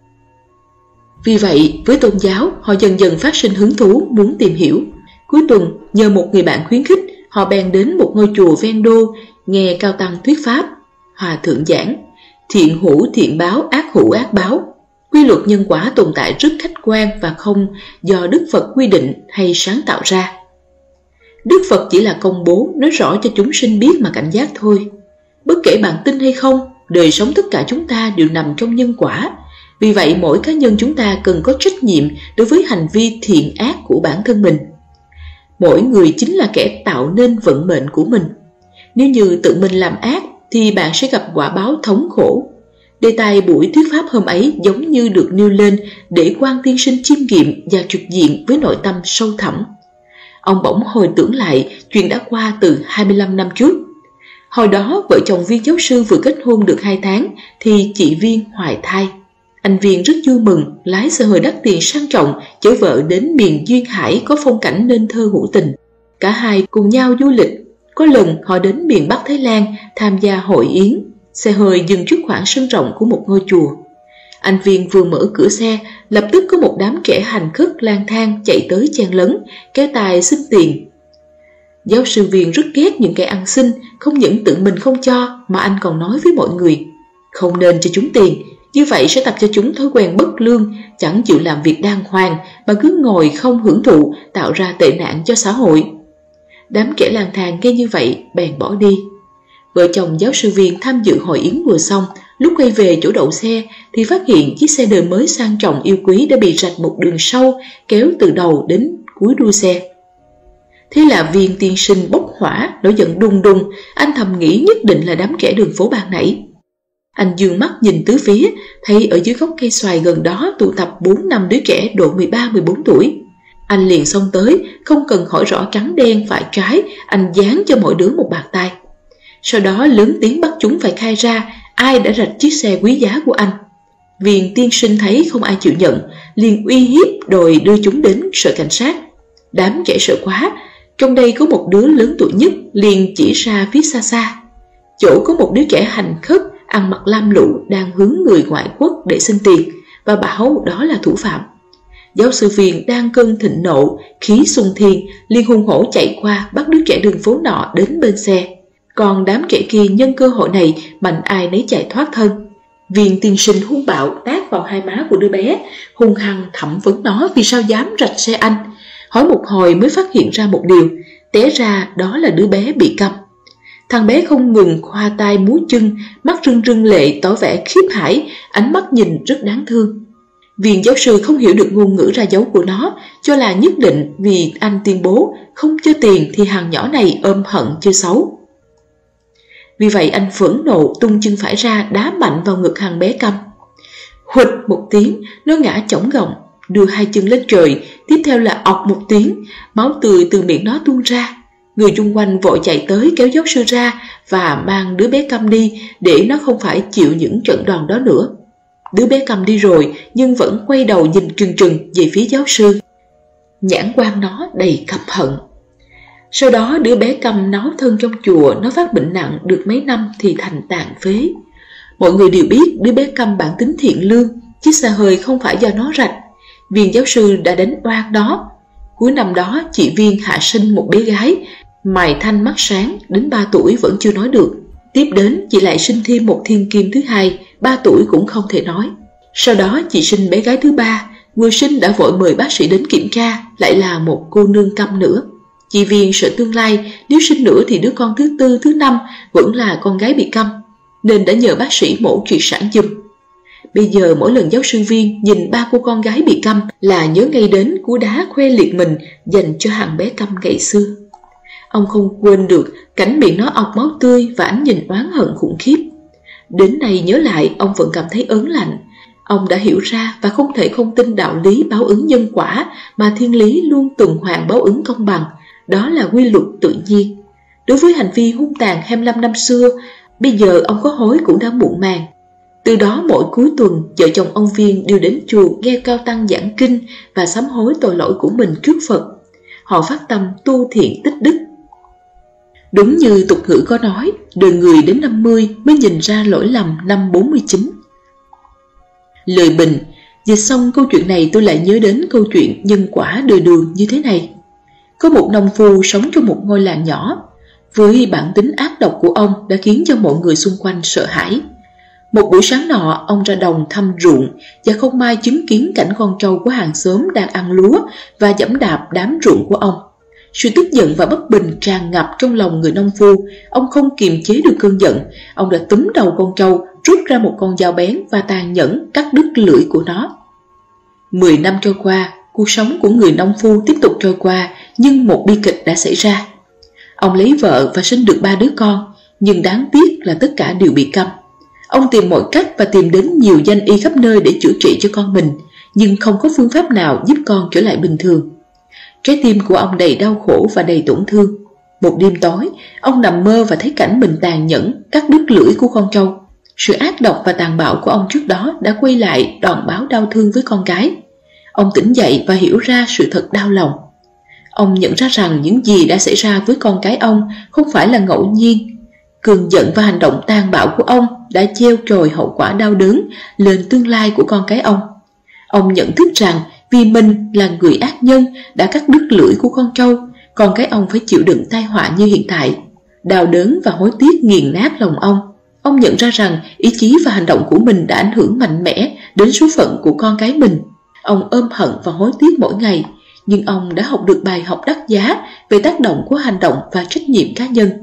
Speaker 2: Vì vậy, với tôn giáo, họ dần dần phát sinh hứng thú muốn tìm hiểu. Cuối tuần, nhờ một người bạn khuyến khích, họ bèn đến một ngôi chùa ven đô, nghe cao tăng thuyết pháp. Hòa thượng giảng, thiện hữu thiện báo, ác hữu ác báo. Quy luật nhân quả tồn tại rất khách quan và không do Đức Phật quy định hay sáng tạo ra. Đức Phật chỉ là công bố, nói rõ cho chúng sinh biết mà cảnh giác thôi. Bất kể bạn tin hay không, đời sống tất cả chúng ta đều nằm trong nhân quả. Vì vậy mỗi cá nhân chúng ta cần có trách nhiệm đối với hành vi thiện ác của bản thân mình. Mỗi người chính là kẻ tạo nên vận mệnh của mình. Nếu như tự mình làm ác thì bạn sẽ gặp quả báo thống khổ. Đề tài buổi thuyết pháp hôm ấy giống như được nêu lên để Quan tiên sinh chiêm nghiệm và trực diện với nội tâm sâu thẳm. Ông bỗng hồi tưởng lại chuyện đã qua từ hai mươi lăm năm trước. Hồi đó vợ chồng Viên giáo sư vừa kết hôn được hai tháng thì chị Viên hoài thai. Anh Viên rất vui mừng, lái xe hơi đắt tiền sang trọng chở vợ đến miền duyên hải có phong cảnh nên thơ hữu tình. Cả hai cùng nhau du lịch. Có lần họ đến miền Bắc Thái Lan tham gia hội yến. Xe hơi dừng trước khoảng sân rộng của một ngôi chùa. Anh Viên vừa mở cửa xe, lập tức có một đám trẻ hành khất lang thang chạy tới chen lấn, kéo tài xin tiền. Giáo sư Viên rất ghét những kẻ ăn xin, không những tự mình không cho mà anh còn nói với mọi người, không nên cho chúng tiền, như vậy sẽ tập cho chúng thói quen bất lương, chẳng chịu làm việc đàng hoàng mà cứ ngồi không hưởng thụ, tạo ra tệ nạn cho xã hội. Đám trẻ lang thang nghe như vậy bèn bỏ đi. Vợ chồng giáo sư Viên tham dự hội yến vừa xong, lúc quay về chỗ đậu xe thì phát hiện chiếc xe đời mới sang trọng yêu quý đã bị rạch một đường sâu kéo từ đầu đến cuối đuôi xe. Thế là Viên tiên sinh bốc hỏa, nổi giận đùng đùng. Anh thầm nghĩ nhất định là đám trẻ đường phố ban nãy. Anh dương mắt nhìn tứ phía, thấy ở dưới gốc cây xoài gần đó tụ tập bốn năm đứa trẻ độ mười ba mười bốn tuổi. Anh liền xông tới, không cần hỏi rõ trắng đen phải trái, anh giáng cho mỗi đứa một bạt tai. Sau đó lớn tiếng bắt chúng phải khai ra ai đã rạch chiếc xe quý giá của anh. Viên tiên sinh thấy không ai chịu nhận, liền uy hiếp đòi đưa chúng đến sở cảnh sát. Đám trẻ sợ quá, trong đây có một đứa lớn tuổi nhất liền chỉ ra phía xa xa. Chỗ có một đứa trẻ hành khất, ăn mặc lam lũ đang hướng người ngoại quốc để xin tiền và bảo đó là thủ phạm. Giáo sư Viên đang cơn thịnh nộ, khí xung thiên, liền hùng hổ chạy qua bắt đứa trẻ đường phố nọ đến bên xe. Còn đám trẻ kia nhân cơ hội này mạnh ai nấy chạy thoát thân. Viên tiên sinh hung bạo tát vào hai má của đứa bé, hung hăng thẩm vấn nó vì sao dám rạch xe anh. Hỏi một hồi mới phát hiện ra một điều, té ra đó là đứa bé bị câm. Thằng bé không ngừng khoa tay múa chân, mắt rưng rưng lệ tỏ vẻ khiếp hãi, ánh mắt nhìn rất đáng thương. Viên giáo sư không hiểu được ngôn ngữ ra dấu của nó, cho là nhất định vì anh tuyên bố không cho tiền thì thằng nhỏ này ôm hận chơi xấu. Vì vậy anh phẫn nộ tung chân phải ra đá mạnh vào ngực thằng bé câm. Huỵch một tiếng, nó ngã chổng gọng, đưa hai chân lên trời, tiếp theo là ọc một tiếng, máu tươi từ miệng nó tuôn ra. Người chung quanh vội chạy tới kéo giáo sư ra và mang đứa bé câm đi để nó không phải chịu những trận đòn đó nữa. Đứa bé câm đi rồi nhưng vẫn quay đầu nhìn trừng trừng về phía giáo sư. Nhãn quan nó đầy căm hận. Sau đó đứa bé câm náu thân trong chùa, nó phát bệnh nặng được mấy năm thì thành tàn phế. Mọi người đều biết đứa bé câm bản tính thiện lương, chiếc xe hơi không phải do nó rạch. Viên giáo sư đã đánh oan đó. Cuối năm đó chị Viên hạ sinh một bé gái, mày thanh mắt sáng, đến ba tuổi vẫn chưa nói được. Tiếp đến chị lại sinh thêm một thiên kim thứ hai, ba tuổi cũng không thể nói. Sau đó chị sinh bé gái thứ ba, người sinh đã vội mời bác sĩ đến kiểm tra, lại là một cô nương câm nữa. Chị Viên sợ tương lai nếu sinh nữa thì đứa con thứ tư, thứ năm vẫn là con gái bị câm, nên đã nhờ bác sĩ mổ triệt sản giùm. Bây giờ mỗi lần giáo sư Viên nhìn ba cô con gái bị câm là nhớ ngay đến cú đá khoe liệt mình dành cho thằng bé câm ngày xưa. Ông không quên được cảnh miệng nó ọc máu tươi và ánh nhìn oán hận khủng khiếp. Đến nay nhớ lại ông vẫn cảm thấy ớn lạnh. Ông đã hiểu ra và không thể không tin đạo lý báo ứng nhân quả mà thiên lý luôn tuần hoàn báo ứng công bằng. Đó là quy luật tự nhiên. Đối với hành vi hung tàn hai mươi lăm năm xưa, bây giờ ông có hối cũng đã muộn màng. Từ đó mỗi cuối tuần, vợ chồng ông Viên đều đến chùa nghe cao tăng giảng kinh và sám hối tội lỗi của mình trước Phật. Họ phát tâm tu thiện tích đức. Đúng như tục ngữ có nói, đời người đến năm mươi mới nhìn ra lỗi lầm năm bốn mươi chín. Lời bình, dịch xong câu chuyện này tôi lại nhớ đến câu chuyện nhân quả đời đường như thế này. Có một nông phu sống trong một ngôi làng nhỏ, với bản tính ác độc của ông đã khiến cho mọi người xung quanh sợ hãi. Một buổi sáng nọ, ông ra đồng thăm ruộng và không may chứng kiến cảnh con trâu của hàng xóm đang ăn lúa và giẫm đạp đám ruộng của ông. Sự tức giận và bất bình tràn ngập trong lòng người nông phu. Ông không kiềm chế được cơn giận. Ông đã túm đầu con trâu, rút ra một con dao bén và tàn nhẫn cắt đứt lưỡi của nó. Mười năm trôi qua, cuộc sống của người nông phu tiếp tục trôi qua, nhưng một bi kịch đã xảy ra. Ông lấy vợ và sinh được ba đứa con, nhưng đáng tiếc là tất cả đều bị câm. Ông tìm mọi cách và tìm đến nhiều danh y khắp nơi để chữa trị cho con mình, nhưng không có phương pháp nào giúp con trở lại bình thường. Trái tim của ông đầy đau khổ và đầy tổn thương. Một đêm tối, ông nằm mơ và thấy cảnh mình tàn nhẫn cắt đứt lưỡi của con trâu. Sự ác độc và tàn bạo của ông trước đó đã quay lại đòn báo đau thương với con cái. Ông tỉnh dậy và hiểu ra sự thật đau lòng. Ông nhận ra rằng những gì đã xảy ra với con cái ông không phải là ngẫu nhiên. Cơn giận và hành động tàn bạo của ông đã gieo trồi hậu quả đau đớn lên tương lai của con cái ông. Ông nhận thức rằng vì mình là người ác nhân đã cắt đứt lưỡi của con trâu, con cái ông phải chịu đựng tai họa như hiện tại. Đau đớn và hối tiếc nghiền nát lòng ông. Ông nhận ra rằng ý chí và hành động của mình đã ảnh hưởng mạnh mẽ đến số phận của con cái mình. Ông ôm hận và hối tiếc mỗi ngày, nhưng ông đã học được bài học đắt giá về tác động của hành động và trách nhiệm cá nhân.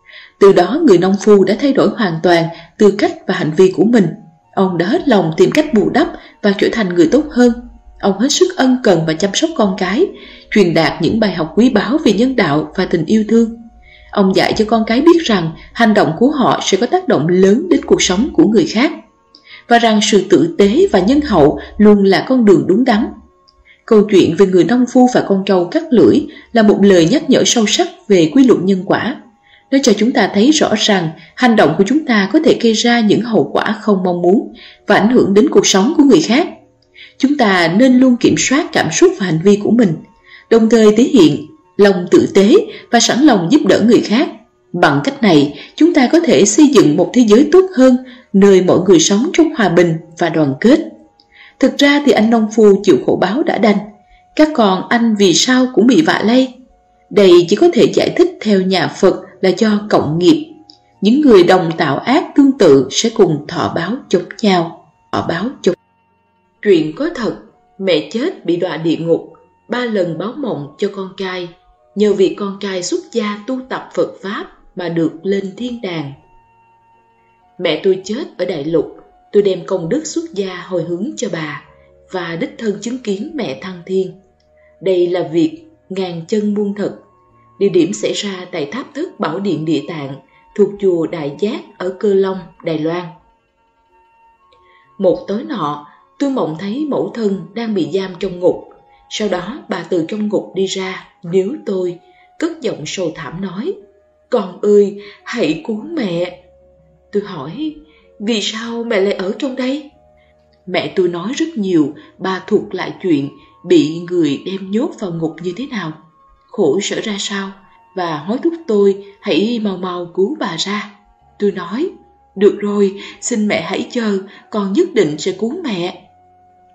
Speaker 2: Từ đó người nông phu đã thay đổi hoàn toàn tư cách và hành vi của mình. Ông đã hết lòng tìm cách bù đắp và trở thành người tốt hơn. Ông hết sức ân cần và chăm sóc con cái, truyền đạt những bài học quý báu về nhân đạo và tình yêu thương. Ông dạy cho con cái biết rằng hành động của họ sẽ có tác động lớn đến cuộc sống của người khác, và rằng sự tử tế và nhân hậu luôn là con đường đúng đắn. Câu chuyện về người nông phu và con trâu cắt lưỡi là một lời nhắc nhở sâu sắc về quy luật nhân quả. Nó cho chúng ta thấy rõ rằng hành động của chúng ta có thể gây ra những hậu quả không mong muốn và ảnh hưởng đến cuộc sống của người khác. Chúng ta nên luôn kiểm soát cảm xúc và hành vi của mình, đồng thời thể hiện lòng tử tế và sẵn lòng giúp đỡ người khác. Bằng cách này, chúng ta có thể xây dựng một thế giới tốt hơn, nơi mọi người sống trong hòa bình và đoàn kết. Thực ra thì anh nông phu chịu khổ báo đã đành, các con anh vì sao cũng bị vạ lây. Đây chỉ có thể giải thích theo nhà Phật là do cộng nghiệp. Những người đồng tạo ác tương tự sẽ cùng thọ báo chống nhau. Thọ báo chống. Chuyện có thật, mẹ chết bị đọa địa ngục, ba lần báo mộng cho con trai, nhờ việc con trai xuất gia tu tập Phật Pháp mà được lên thiên đàng. Mẹ tôi chết ở Đại Lục, tôi đem công đức xuất gia hồi hướng cho bà và đích thân chứng kiến mẹ thăng thiên. Đây là việc ngàn chân muôn thật. Địa điểm xảy ra tại tháp thất Bảo Điện Địa Tạng thuộc chùa Đại Giác ở Cơ Long, Đài Loan. Một tối nọ, tôi mộng thấy mẫu thân đang bị giam trong ngục. Sau đó bà từ trong ngục đi ra, níu tôi, cất giọng sầu thảm nói: "Con ơi, hãy cứu mẹ." Tôi hỏi: "Vì sao mẹ lại ở trong đây?" Mẹ tôi nói rất nhiều, bà thuật lại chuyện bị người đem nhốt vào ngục như thế nào, khổ sở ra sao, và hối thúc tôi hãy mau mau cứu bà ra. Tôi nói: "Được rồi, xin mẹ hãy chờ, con nhất định sẽ cứu mẹ."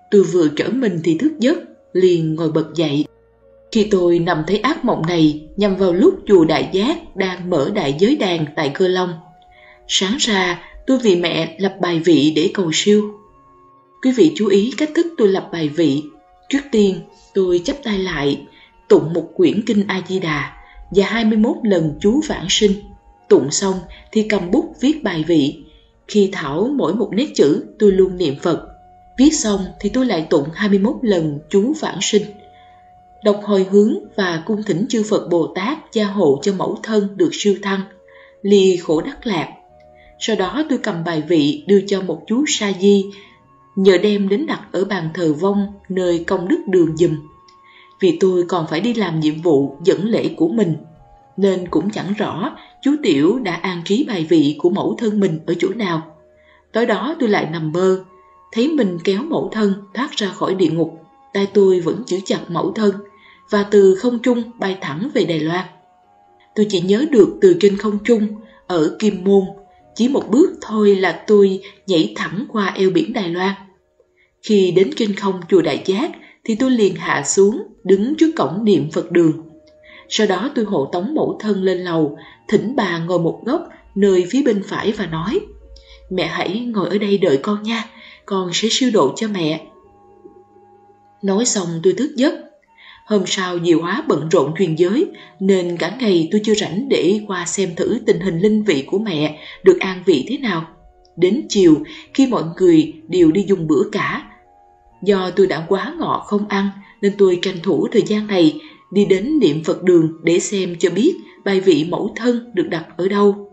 Speaker 2: Tôi vừa trở mình thì thức giấc, liền ngồi bật dậy. Khi tôi nằm thấy ác mộng này nhằm vào lúc chùa Đại Giác đang mở đại giới đàn tại Cơ Long. Sáng ra, tôi vì mẹ lập bài vị để cầu siêu. Quý vị chú ý cách thức tôi lập bài vị. Trước tiên, tôi chắp tay lại, tụng một quyển kinh A-di-đà và hai mươi mốt lần chú vãng sinh. Tụng xong thì cầm bút viết bài vị. Khi thảo mỗi một nét chữ, tôi luôn niệm Phật. Viết xong thì tôi lại tụng hai mươi mốt lần chú vãng sinh. Đọc hồi hướng và cung thỉnh chư Phật Bồ Tát gia hộ cho mẫu thân được siêu thăng, ly khổ đắc lạc. Sau đó tôi cầm bài vị đưa cho một chú sa di, nhờ đem đến đặt ở bàn thờ vong nơi công đức đường giùm. Vì tôi còn phải đi làm nhiệm vụ dẫn lễ của mình, nên cũng chẳng rõ chú Tiểu đã an trí bài vị của mẫu thân mình ở chỗ nào. Tối đó tôi lại nằm mơ, thấy mình kéo mẫu thân thoát ra khỏi địa ngục, tay tôi vẫn giữ chặt mẫu thân, và từ không trung bay thẳng về Đài Loan. Tôi chỉ nhớ được từ trên không trung, ở Kim Môn, chỉ một bước thôi là tôi nhảy thẳng qua eo biển Đài Loan. Khi đến trên không chùa Đại Giác thì tôi liền hạ xuống, đứng trước cổng niệm Phật đường. Sau đó tôi hộ tống mẫu thân lên lầu, thỉnh bà ngồi một góc nơi phía bên phải và nói: "Mẹ hãy ngồi ở đây đợi con nha, con sẽ siêu độ cho mẹ." Nói xong tôi thức giấc. Hôm sau Diệu Hóa bận rộn truyền giới, nên cả ngày tôi chưa rảnh để qua xem thử tình hình linh vị của mẹ được an vị thế nào. Đến chiều, khi mọi người đều đi dùng bữa cả, do tôi đã quá ngọ không ăn, nên tôi tranh thủ thời gian này đi đến niệm Phật đường để xem cho biết bài vị mẫu thân được đặt ở đâu.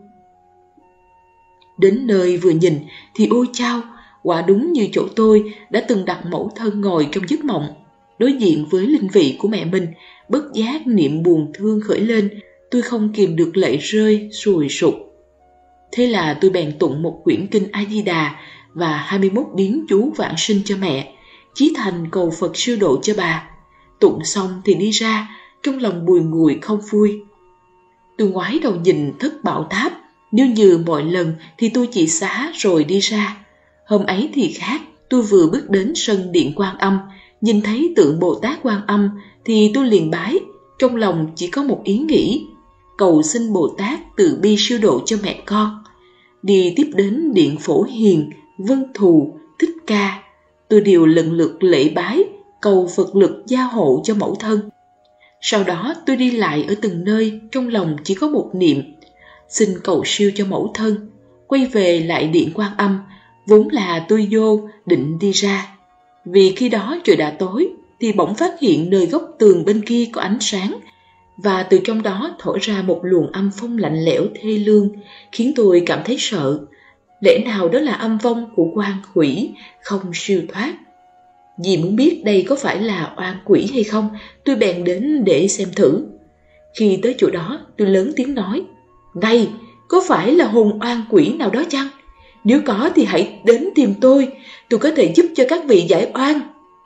Speaker 2: Đến nơi vừa nhìn thì ôi chao, quả đúng như chỗ tôi đã từng đặt mẫu thân ngồi trong giấc mộng, đối diện với linh vị của mẹ mình. Bất giác niệm buồn thương khởi lên, tôi không kìm được lệ rơi sùi sụp. Thế là tôi bèn tụng một quyển kinh A-di-đà và hai mươi mốt biến chú vãng sinh cho mẹ, chí thành cầu Phật siêu độ cho bà. Tụng xong thì đi ra, trong lòng bùi ngùi không vui. Tôi ngoái đầu nhìn thất bảo tháp, nếu như mọi lần thì tôi chỉ xá rồi đi ra. Hôm ấy thì khác, tôi vừa bước đến sân điện Quan Âm, nhìn thấy tượng Bồ Tát Quan Âm thì tôi liền bái, trong lòng chỉ có một ý nghĩ: cầu xin Bồ Tát từ bi siêu độ cho mẹ con. Đi tiếp đến điện Phổ Hiền, Vân Thù, Thích Ca, tôi đều lần lượt lễ bái, cầu Phật lực gia hộ cho mẫu thân. Sau đó tôi đi lại ở từng nơi, trong lòng chỉ có một niệm: xin cầu siêu cho mẫu thân. Quay về lại điện Quan Âm, vốn là tôi vô định đi ra. Vì khi đó trời đã tối, thì bỗng phát hiện nơi góc tường bên kia có ánh sáng, và từ trong đó thổi ra một luồng âm phong lạnh lẽo thê lương, khiến tôi cảm thấy sợ. Lẽ nào đó là âm vong của oan quỷ không siêu thoát? Vì muốn biết đây có phải là oan quỷ hay không, tôi bèn đến để xem thử. Khi tới chỗ đó, tôi lớn tiếng nói: "Này, có phải là hồn oan quỷ nào đó chăng? Nếu có thì hãy đến tìm tôi, tôi có thể giúp cho các vị giải oan."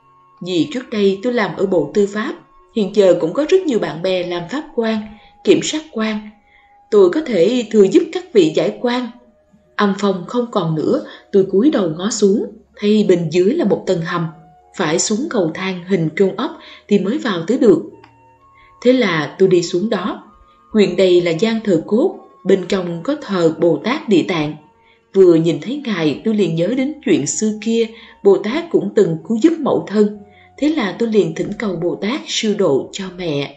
Speaker 2: Vì trước đây tôi làm ở Bộ Tư pháp, hiện giờ cũng có rất nhiều bạn bè làm pháp quan, kiểm sát quan. Tôi có thể thừa giúp các vị giải oan. Âm phong không còn nữa, tôi cúi đầu ngó xuống, thấy bên dưới là một tầng hầm, phải xuống cầu thang hình trôn ốc thì mới vào tới được. Thế là tôi đi xuống đó. Huyện đây là gian thờ cốt, bên trong có thờ Bồ Tát Địa Tạng. Vừa nhìn thấy ngài, tôi liền nhớ đến chuyện xưa kia, Bồ Tát cũng từng cứu giúp mẫu thân. Thế là tôi liền thỉnh cầu Bồ Tát siêu độ cho mẹ.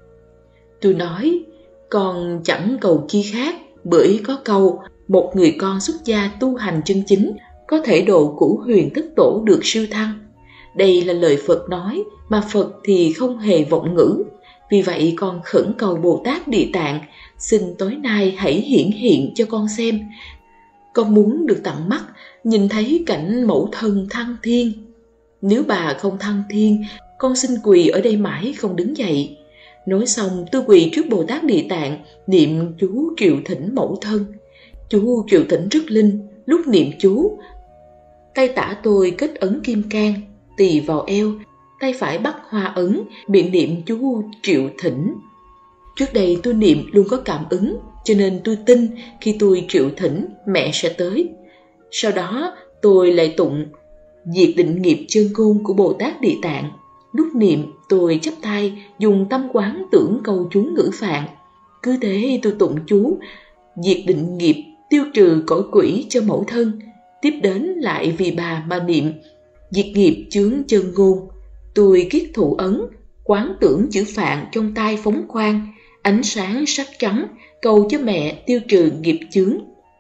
Speaker 2: Tôi nói: con chẳng cầu chi khác, bởi có câu một người con xuất gia tu hành chân chính có thể độ cửu huyền thất tổ được siêu thăng. Đây là lời Phật nói, mà Phật thì không hề vọng ngữ. Vì vậy con khẩn cầu Bồ Tát Địa Tạng, xin tối nay hãy hiển hiện cho con xem. Con muốn được tận mắt nhìn thấy cảnh mẫu thân thăng thiên. Nếu bà không thăng thiên, con xin quỳ ở đây mãi không đứng dậy. Nói xong tôi quỳ trước Bồ Tát Địa Tạng, niệm chú triệu thỉnh mẫu thân. Chú triệu thỉnh rất linh, lúc niệm chú, tay tả tôi kết ấn kim cang, tỳ vào eo, tay phải bắt hoa ấn, miệng niệm chú triệu thỉnh. Trước đây tôi niệm luôn có cảm ứng, cho nên tôi tin khi tôi triệu thỉnh mẹ sẽ tới. Sau đó tôi lại tụng Diệt định nghiệp chân ngôn của Bồ Tát Địa Tạng. Lúc niệm tôi chắp tay dùng tâm quán tưởng câu chú ngữ phạn. Cứ thế tôi tụng chú diệt định nghiệp, tiêu trừ cõi quỷ cho mẫu thân. Tiếp đến lại vì bà mà niệm diệt nghiệp chướng chân ngôn. Tôi kiết thủ ấn, quán tưởng chữ phạn trong tay phóng quang, ánh sáng sắc trắng, cầu cho mẹ tiêu trừ nghiệp chướng.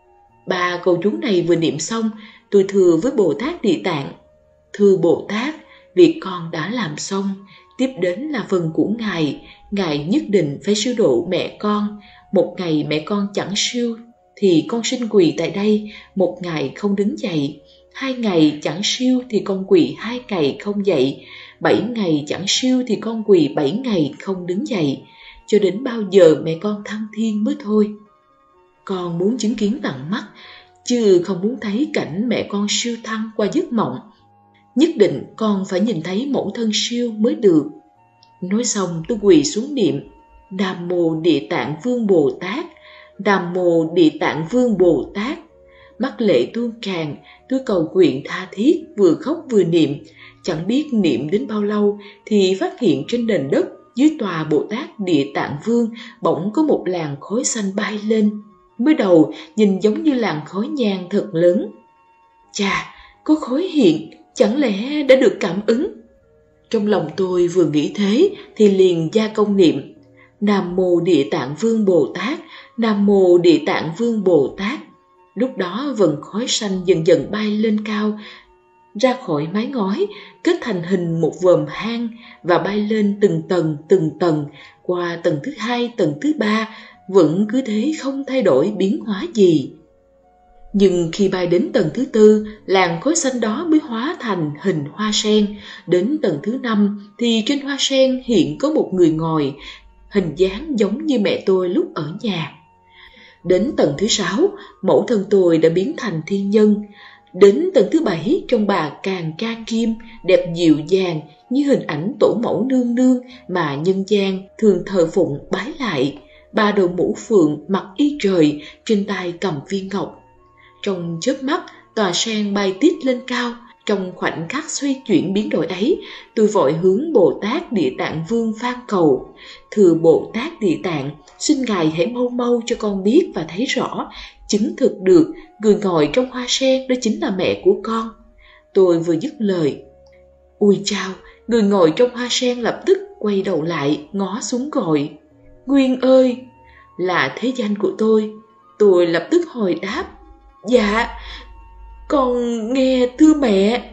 Speaker 2: Ba câu chú này vừa niệm xong, tôi thưa với Bồ Tát Địa Tạng: Thưa Bồ Tát, việc con đã làm xong, tiếp đến là phần của Ngài. Ngài nhất định phải siêu độ mẹ con. Một ngày mẹ con chẳng siêu thì con xin quỳ tại đây, một ngày không đứng dậy. Hai ngày chẳng siêu thì con quỳ hai ngày không dậy. Bảy ngày chẳng siêu thì con quỳ bảy ngày không đứng dậy. Cho đến bao giờ mẹ con thăng thiên mới thôi. Con muốn chứng kiến tận mắt, chứ không muốn thấy cảnh mẹ con siêu thăng qua giấc mộng. Nhất định con phải nhìn thấy mẫu thân siêu mới được. Nói xong tôi quỳ xuống niệm Nam Mô Địa Tạng Vương Bồ Tát, Nam Mô Địa Tạng Vương Bồ Tát. Mắt lệ tuôn tràn, tôi cầu nguyện tha thiết, vừa khóc vừa niệm. Chẳng biết niệm đến bao lâu thì phát hiện trên nền đất dưới tòa Bồ Tát Địa Tạng Vương bỗng có một làn khói xanh bay lên. Mới đầu nhìn giống như làn khói nhang thật lớn. Chà, có khói hiện, chẳng lẽ đã được cảm ứng? Trong lòng tôi vừa nghĩ thế thì liền gia công niệm Nam Mô Địa Tạng Vương Bồ Tát, Nam Mô Địa Tạng Vương Bồ Tát. Lúc đó vầng khói xanh dần dần bay lên cao, ra khỏi mái ngói, kết thành hình một vòm hang và bay lên từng tầng từng tầng, qua tầng thứ hai, tầng thứ ba, vẫn cứ thế không thay đổi biến hóa gì. Nhưng khi bay đến tầng thứ tư, làn khói xanh đó mới hóa thành hình hoa sen. Đến tầng thứ năm thì trên hoa sen hiện có một người ngồi, hình dáng giống như mẹ tôi lúc ở nhà. Đến tầng thứ sáu, mẫu thân tôi đã biến thành thiên nhân. Đến tầng thứ bảy, trông bà càng trang nghiêm, đẹp dịu dàng như hình ảnh tổ mẫu nương nương mà nhân gian thường thờ phụng bái lại. Bà đội mũ phượng, mặc y trời, trên tay cầm viên ngọc. Trong chớp mắt, tòa sen bay tít lên cao. Trong khoảnh khắc xoay chuyển biến đổi ấy, tôi vội hướng Bồ Tát Địa Tạng Vương van cầu: Thưa Bồ Tát Địa Tạng, xin Ngài hãy mau mau cho con biết và thấy rõ, chứng thực được người ngồi trong hoa sen đó chính là mẹ của con. Tôi vừa dứt lời, ui chao, người ngồi trong hoa sen lập tức quay đầu lại, ngó xuống gọi: Nguyên ơi! Là thế danh của tôi. Tôi lập tức hồi đáp: Dạ, con nghe thưa mẹ.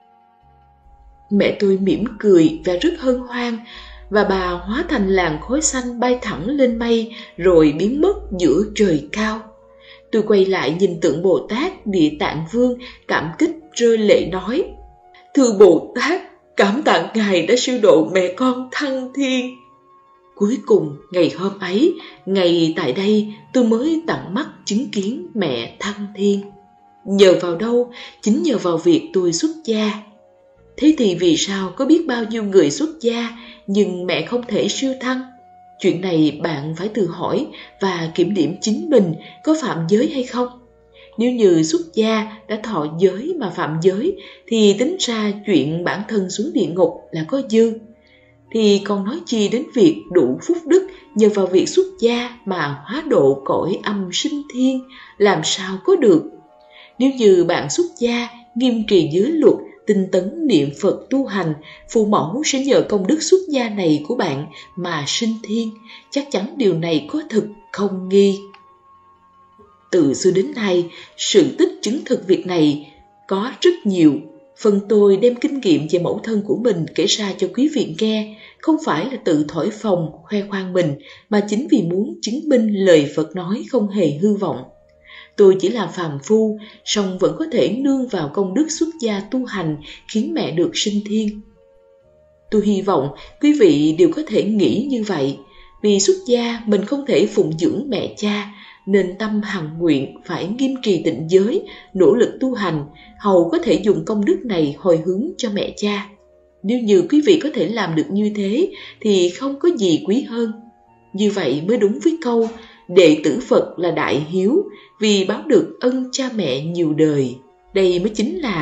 Speaker 2: Mẹ tôi mỉm cười và rất hân hoan, và bà hóa thành làn khói xanh bay thẳng lên mây rồi biến mất giữa trời cao. Tôi quay lại nhìn tượng Bồ Tát Địa Tạng Vương, cảm kích rơi lệ nói: Thưa Bồ Tát, cảm tạ Ngài đã siêu độ mẹ con thăng thiên. Cuối cùng ngày hôm ấy, ngày tại đây tôi mới tận mắt chứng kiến mẹ thăng thiên. Nhờ vào đâu? Chính nhờ vào việc tôi xuất gia. Thế thì vì sao có biết bao nhiêu người xuất gia nhưng mẹ không thể siêu thăng? Chuyện này bạn phải tự hỏi và kiểm điểm chính mình có phạm giới hay không. Nếu như xuất gia đã thọ giới mà phạm giới thì tính ra chuyện bản thân xuống địa ngục là có dư. Thì còn nói chi đến việc đủ phúc đức nhờ vào việc xuất gia mà hóa độ cõi âm sinh thiên, làm sao có được. Nếu như bạn xuất gia, nghiêm trì giới luật, tinh tấn niệm Phật tu hành, phụ mẫu sẽ nhờ công đức xuất gia này của bạn mà sinh thiên, chắc chắn điều này có thực không nghi. Từ xưa đến nay, sự tích chứng thực việc này có rất nhiều. Phần tôi đem kinh nghiệm về mẫu thân của mình kể ra cho quý vị nghe, không phải là tự thổi phồng, khoe khoang mình, mà chính vì muốn chứng minh lời Phật nói không hề hư vọng. Tôi chỉ là phàm phu, song vẫn có thể nương vào công đức xuất gia tu hành khiến mẹ được sinh thiên. Tôi hy vọng quý vị đều có thể nghĩ như vậy. Vì xuất gia mình không thể phụng dưỡng mẹ cha, nên tâm hằng nguyện phải nghiêm trì tịnh giới, nỗ lực tu hành, hầu có thể dùng công đức này hồi hướng cho mẹ cha. Nếu như quý vị có thể làm được như thế thì không có gì quý hơn. Như vậy mới đúng với câu đệ tử Phật là đại hiếu, vì báo được ân cha mẹ nhiều đời. Đây mới chính là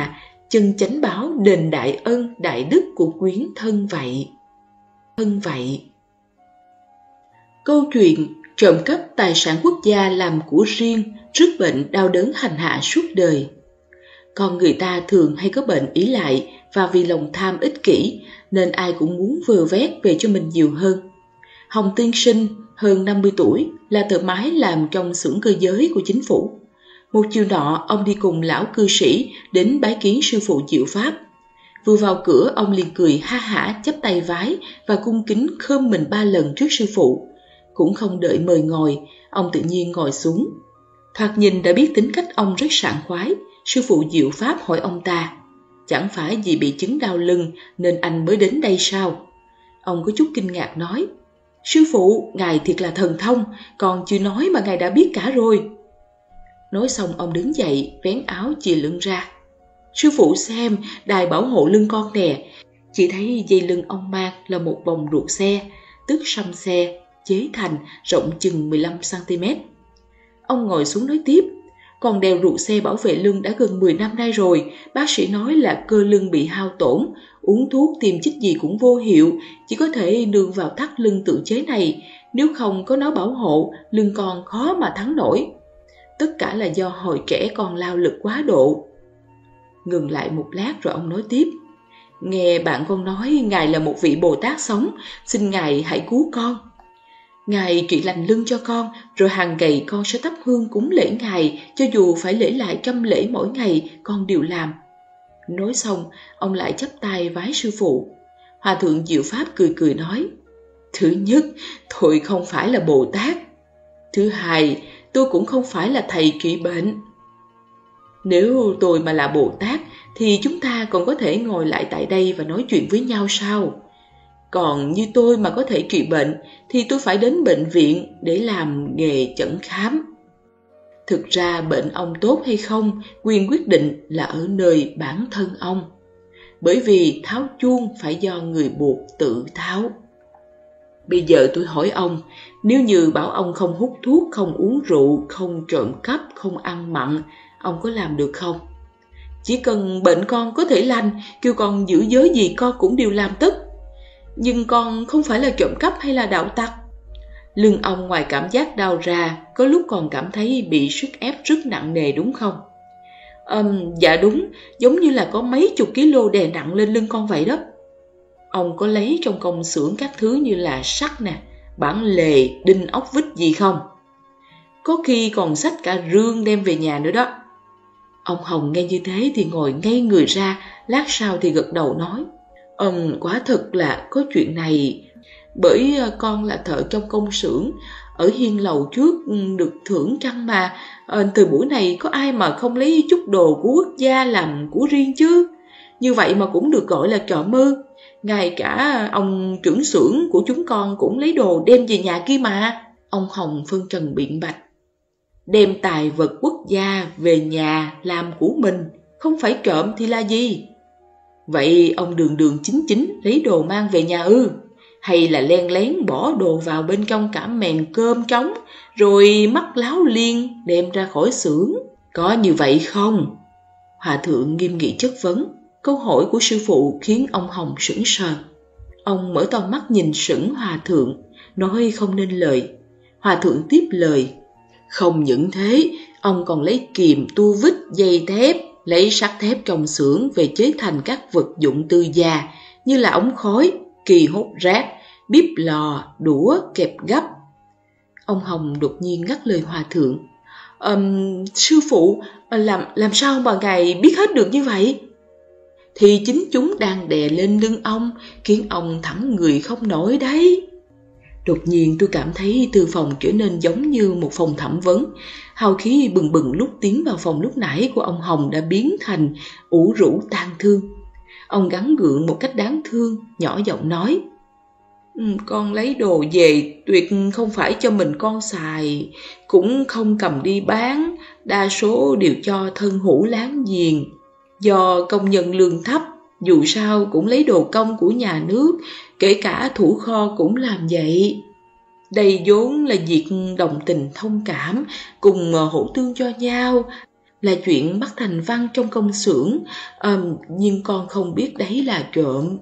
Speaker 2: chân chánh báo đền đại ân đại đức của quyến thân vậy. Thân vậy. Câu chuyện trộm cắp tài sản quốc gia làm của riêng, rước bệnh đau đớn hành hạ suốt đời. Con người ta thường hay có bệnh ỷ lại và vì lòng tham ích kỷ nên ai cũng muốn vơ vét về cho mình nhiều hơn. Hồng tiên sinh, hơn năm mươi tuổi, là thợ mái làm trong xưởng cơ giới của chính phủ. Một chiều nọ, ông đi cùng lão cư sĩ đến bái kiến sư phụ Diệu Pháp. Vừa vào cửa, ông liền cười ha hả chắp tay vái và cung kính khom mình ba lần trước sư phụ. Cũng không đợi mời ngồi, ông tự nhiên ngồi xuống. Thoạt nhìn đã biết tính cách ông rất sảng khoái. Sư phụ Diệu Pháp hỏi ông ta, chẳng phải vì bị chứng đau lưng nên anh mới đến đây sao? Ông có chút kinh ngạc nói, sư phụ, ngài thiệt là thần thông, còn chưa nói mà ngài đã biết cả rồi. Nói xong ông đứng dậy, vén áo chìa lưng ra. Sư phụ xem, đài bảo hộ lưng con nè. Chỉ thấy dây lưng ông mang là một vòng ruột xe, tức săm xe, chế thành rộng chừng mười lăm xăng-ti-mét. Ông ngồi xuống nói tiếp, còn đeo ruột xe bảo vệ lưng đã gần mười năm nay rồi. Bác sĩ nói là cơ lưng bị hao tổn, uống thuốc tiêm chích gì cũng vô hiệu, chỉ có thể nương vào thắt lưng tự chế này. Nếu không có nó bảo hộ, lưng con khó mà thắng nổi. Tất cả là do hồi trẻ con lao lực quá độ. Ngừng lại một lát rồi ông nói tiếp, nghe bạn con nói ngài là một vị Bồ Tát sống, xin ngài hãy cứu con. Ngài trị lành lưng cho con, rồi hàng ngày con sẽ thắp hương cúng lễ ngài, cho dù phải lễ lại trăm lễ mỗi ngày, con đều làm. Nói xong, ông lại chắp tay vái sư phụ. Hòa thượng Diệu Pháp cười cười nói, thứ nhất, tôi không phải là Bồ Tát. Thứ hai, tôi cũng không phải là thầy trị bệnh. Nếu tôi mà là Bồ Tát, thì chúng ta còn có thể ngồi lại tại đây và nói chuyện với nhau sao? Còn như tôi mà có thể trị bệnh, thì tôi phải đến bệnh viện để làm nghề chẩn khám. Thực ra bệnh ông tốt hay không, quyền quyết định là ở nơi bản thân ông. Bởi vì tháo chuông phải do người buộc tự tháo. Bây giờ tôi hỏi ông, nếu như bảo ông không hút thuốc, không uống rượu, không trộm cắp, không ăn mặn, ông có làm được không? Chỉ cần bệnh con có thể lành, kêu con giữ giới gì con cũng đều làm tất. Nhưng con không phải là trộm cắp hay là đạo tặc. Lưng ông ngoài cảm giác đau ra, có lúc còn cảm thấy bị sức ép rất nặng nề đúng không? Um, dạ đúng, giống như là có mấy chục kg đè nặng lên lưng con vậy đó. Ông có lấy trong công xưởng các thứ như là sắt nè, bản lề, đinh ốc vít gì không? Có khi còn xách cả rương đem về nhà nữa đó. Ông Hồng nghe như thế thì ngồi ngay người ra, lát sau thì gật đầu nói, um, quả thật là có chuyện này. Bởi con là thợ trong công xưởng, ở hiên lầu trước được thưởng trăng mà, à, từ buổi này có ai mà không lấy chút đồ của quốc gia làm của riêng chứ? Như vậy mà cũng được gọi là trọ mơ. Ngay cả ông trưởng xưởng của chúng con cũng lấy đồ đem về nhà kia mà. Ông Hồng phân trần biện bạch, đem tài vật quốc gia về nhà làm của mình, không phải trộm thì là gì? Vậy ông đường đường chính chính lấy đồ mang về nhà ư? Hay là len lén bỏ đồ vào bên trong cả mền cơm trống, rồi mắc láo liên đem ra khỏi xưởng? Có như vậy không? Hòa thượng nghiêm nghị chất vấn. Câu hỏi của sư phụ khiến ông Hồng sững sờ. Ông mở to mắt nhìn sững hòa thượng, nói không nên lời. Hòa thượng tiếp lời, không những thế, ông còn lấy kìm, tua vít, dây thép, lấy sắt thép trong xưởng về chế thành các vật dụng tư gia như là ống khói, kỳ hốt rác, bếp lò, đũa, kẹp gấp. Ông Hồng đột nhiên ngắt lời hòa thượng. Um, sư phụ, làm, làm sao mà ngài biết hết được như vậy? Thì chính chúng đang đè lên lưng ông, khiến ông thẳng người không nổi đấy. Đột nhiên tôi cảm thấy thư phòng trở nên giống như một phòng thẩm vấn. Hào khí bừng bừng lúc tiến vào phòng lúc nãy của ông Hồng đã biến thành ủ rũ tang thương. Ông gắng gượng một cách đáng thương, nhỏ giọng nói, con lấy đồ về tuyệt không phải cho mình con xài, cũng không cầm đi bán, đa số đều cho thân hữu láng giềng. Do công nhân lương thấp, dù sao cũng lấy đồ công của nhà nước, kể cả thủ kho cũng làm vậy. Đây vốn là việc đồng tình thông cảm, cùng hỗ tương cho nhau. Là chuyện bắt thành văn trong công xưởng, um, nhưng con không biết đấy là trộm.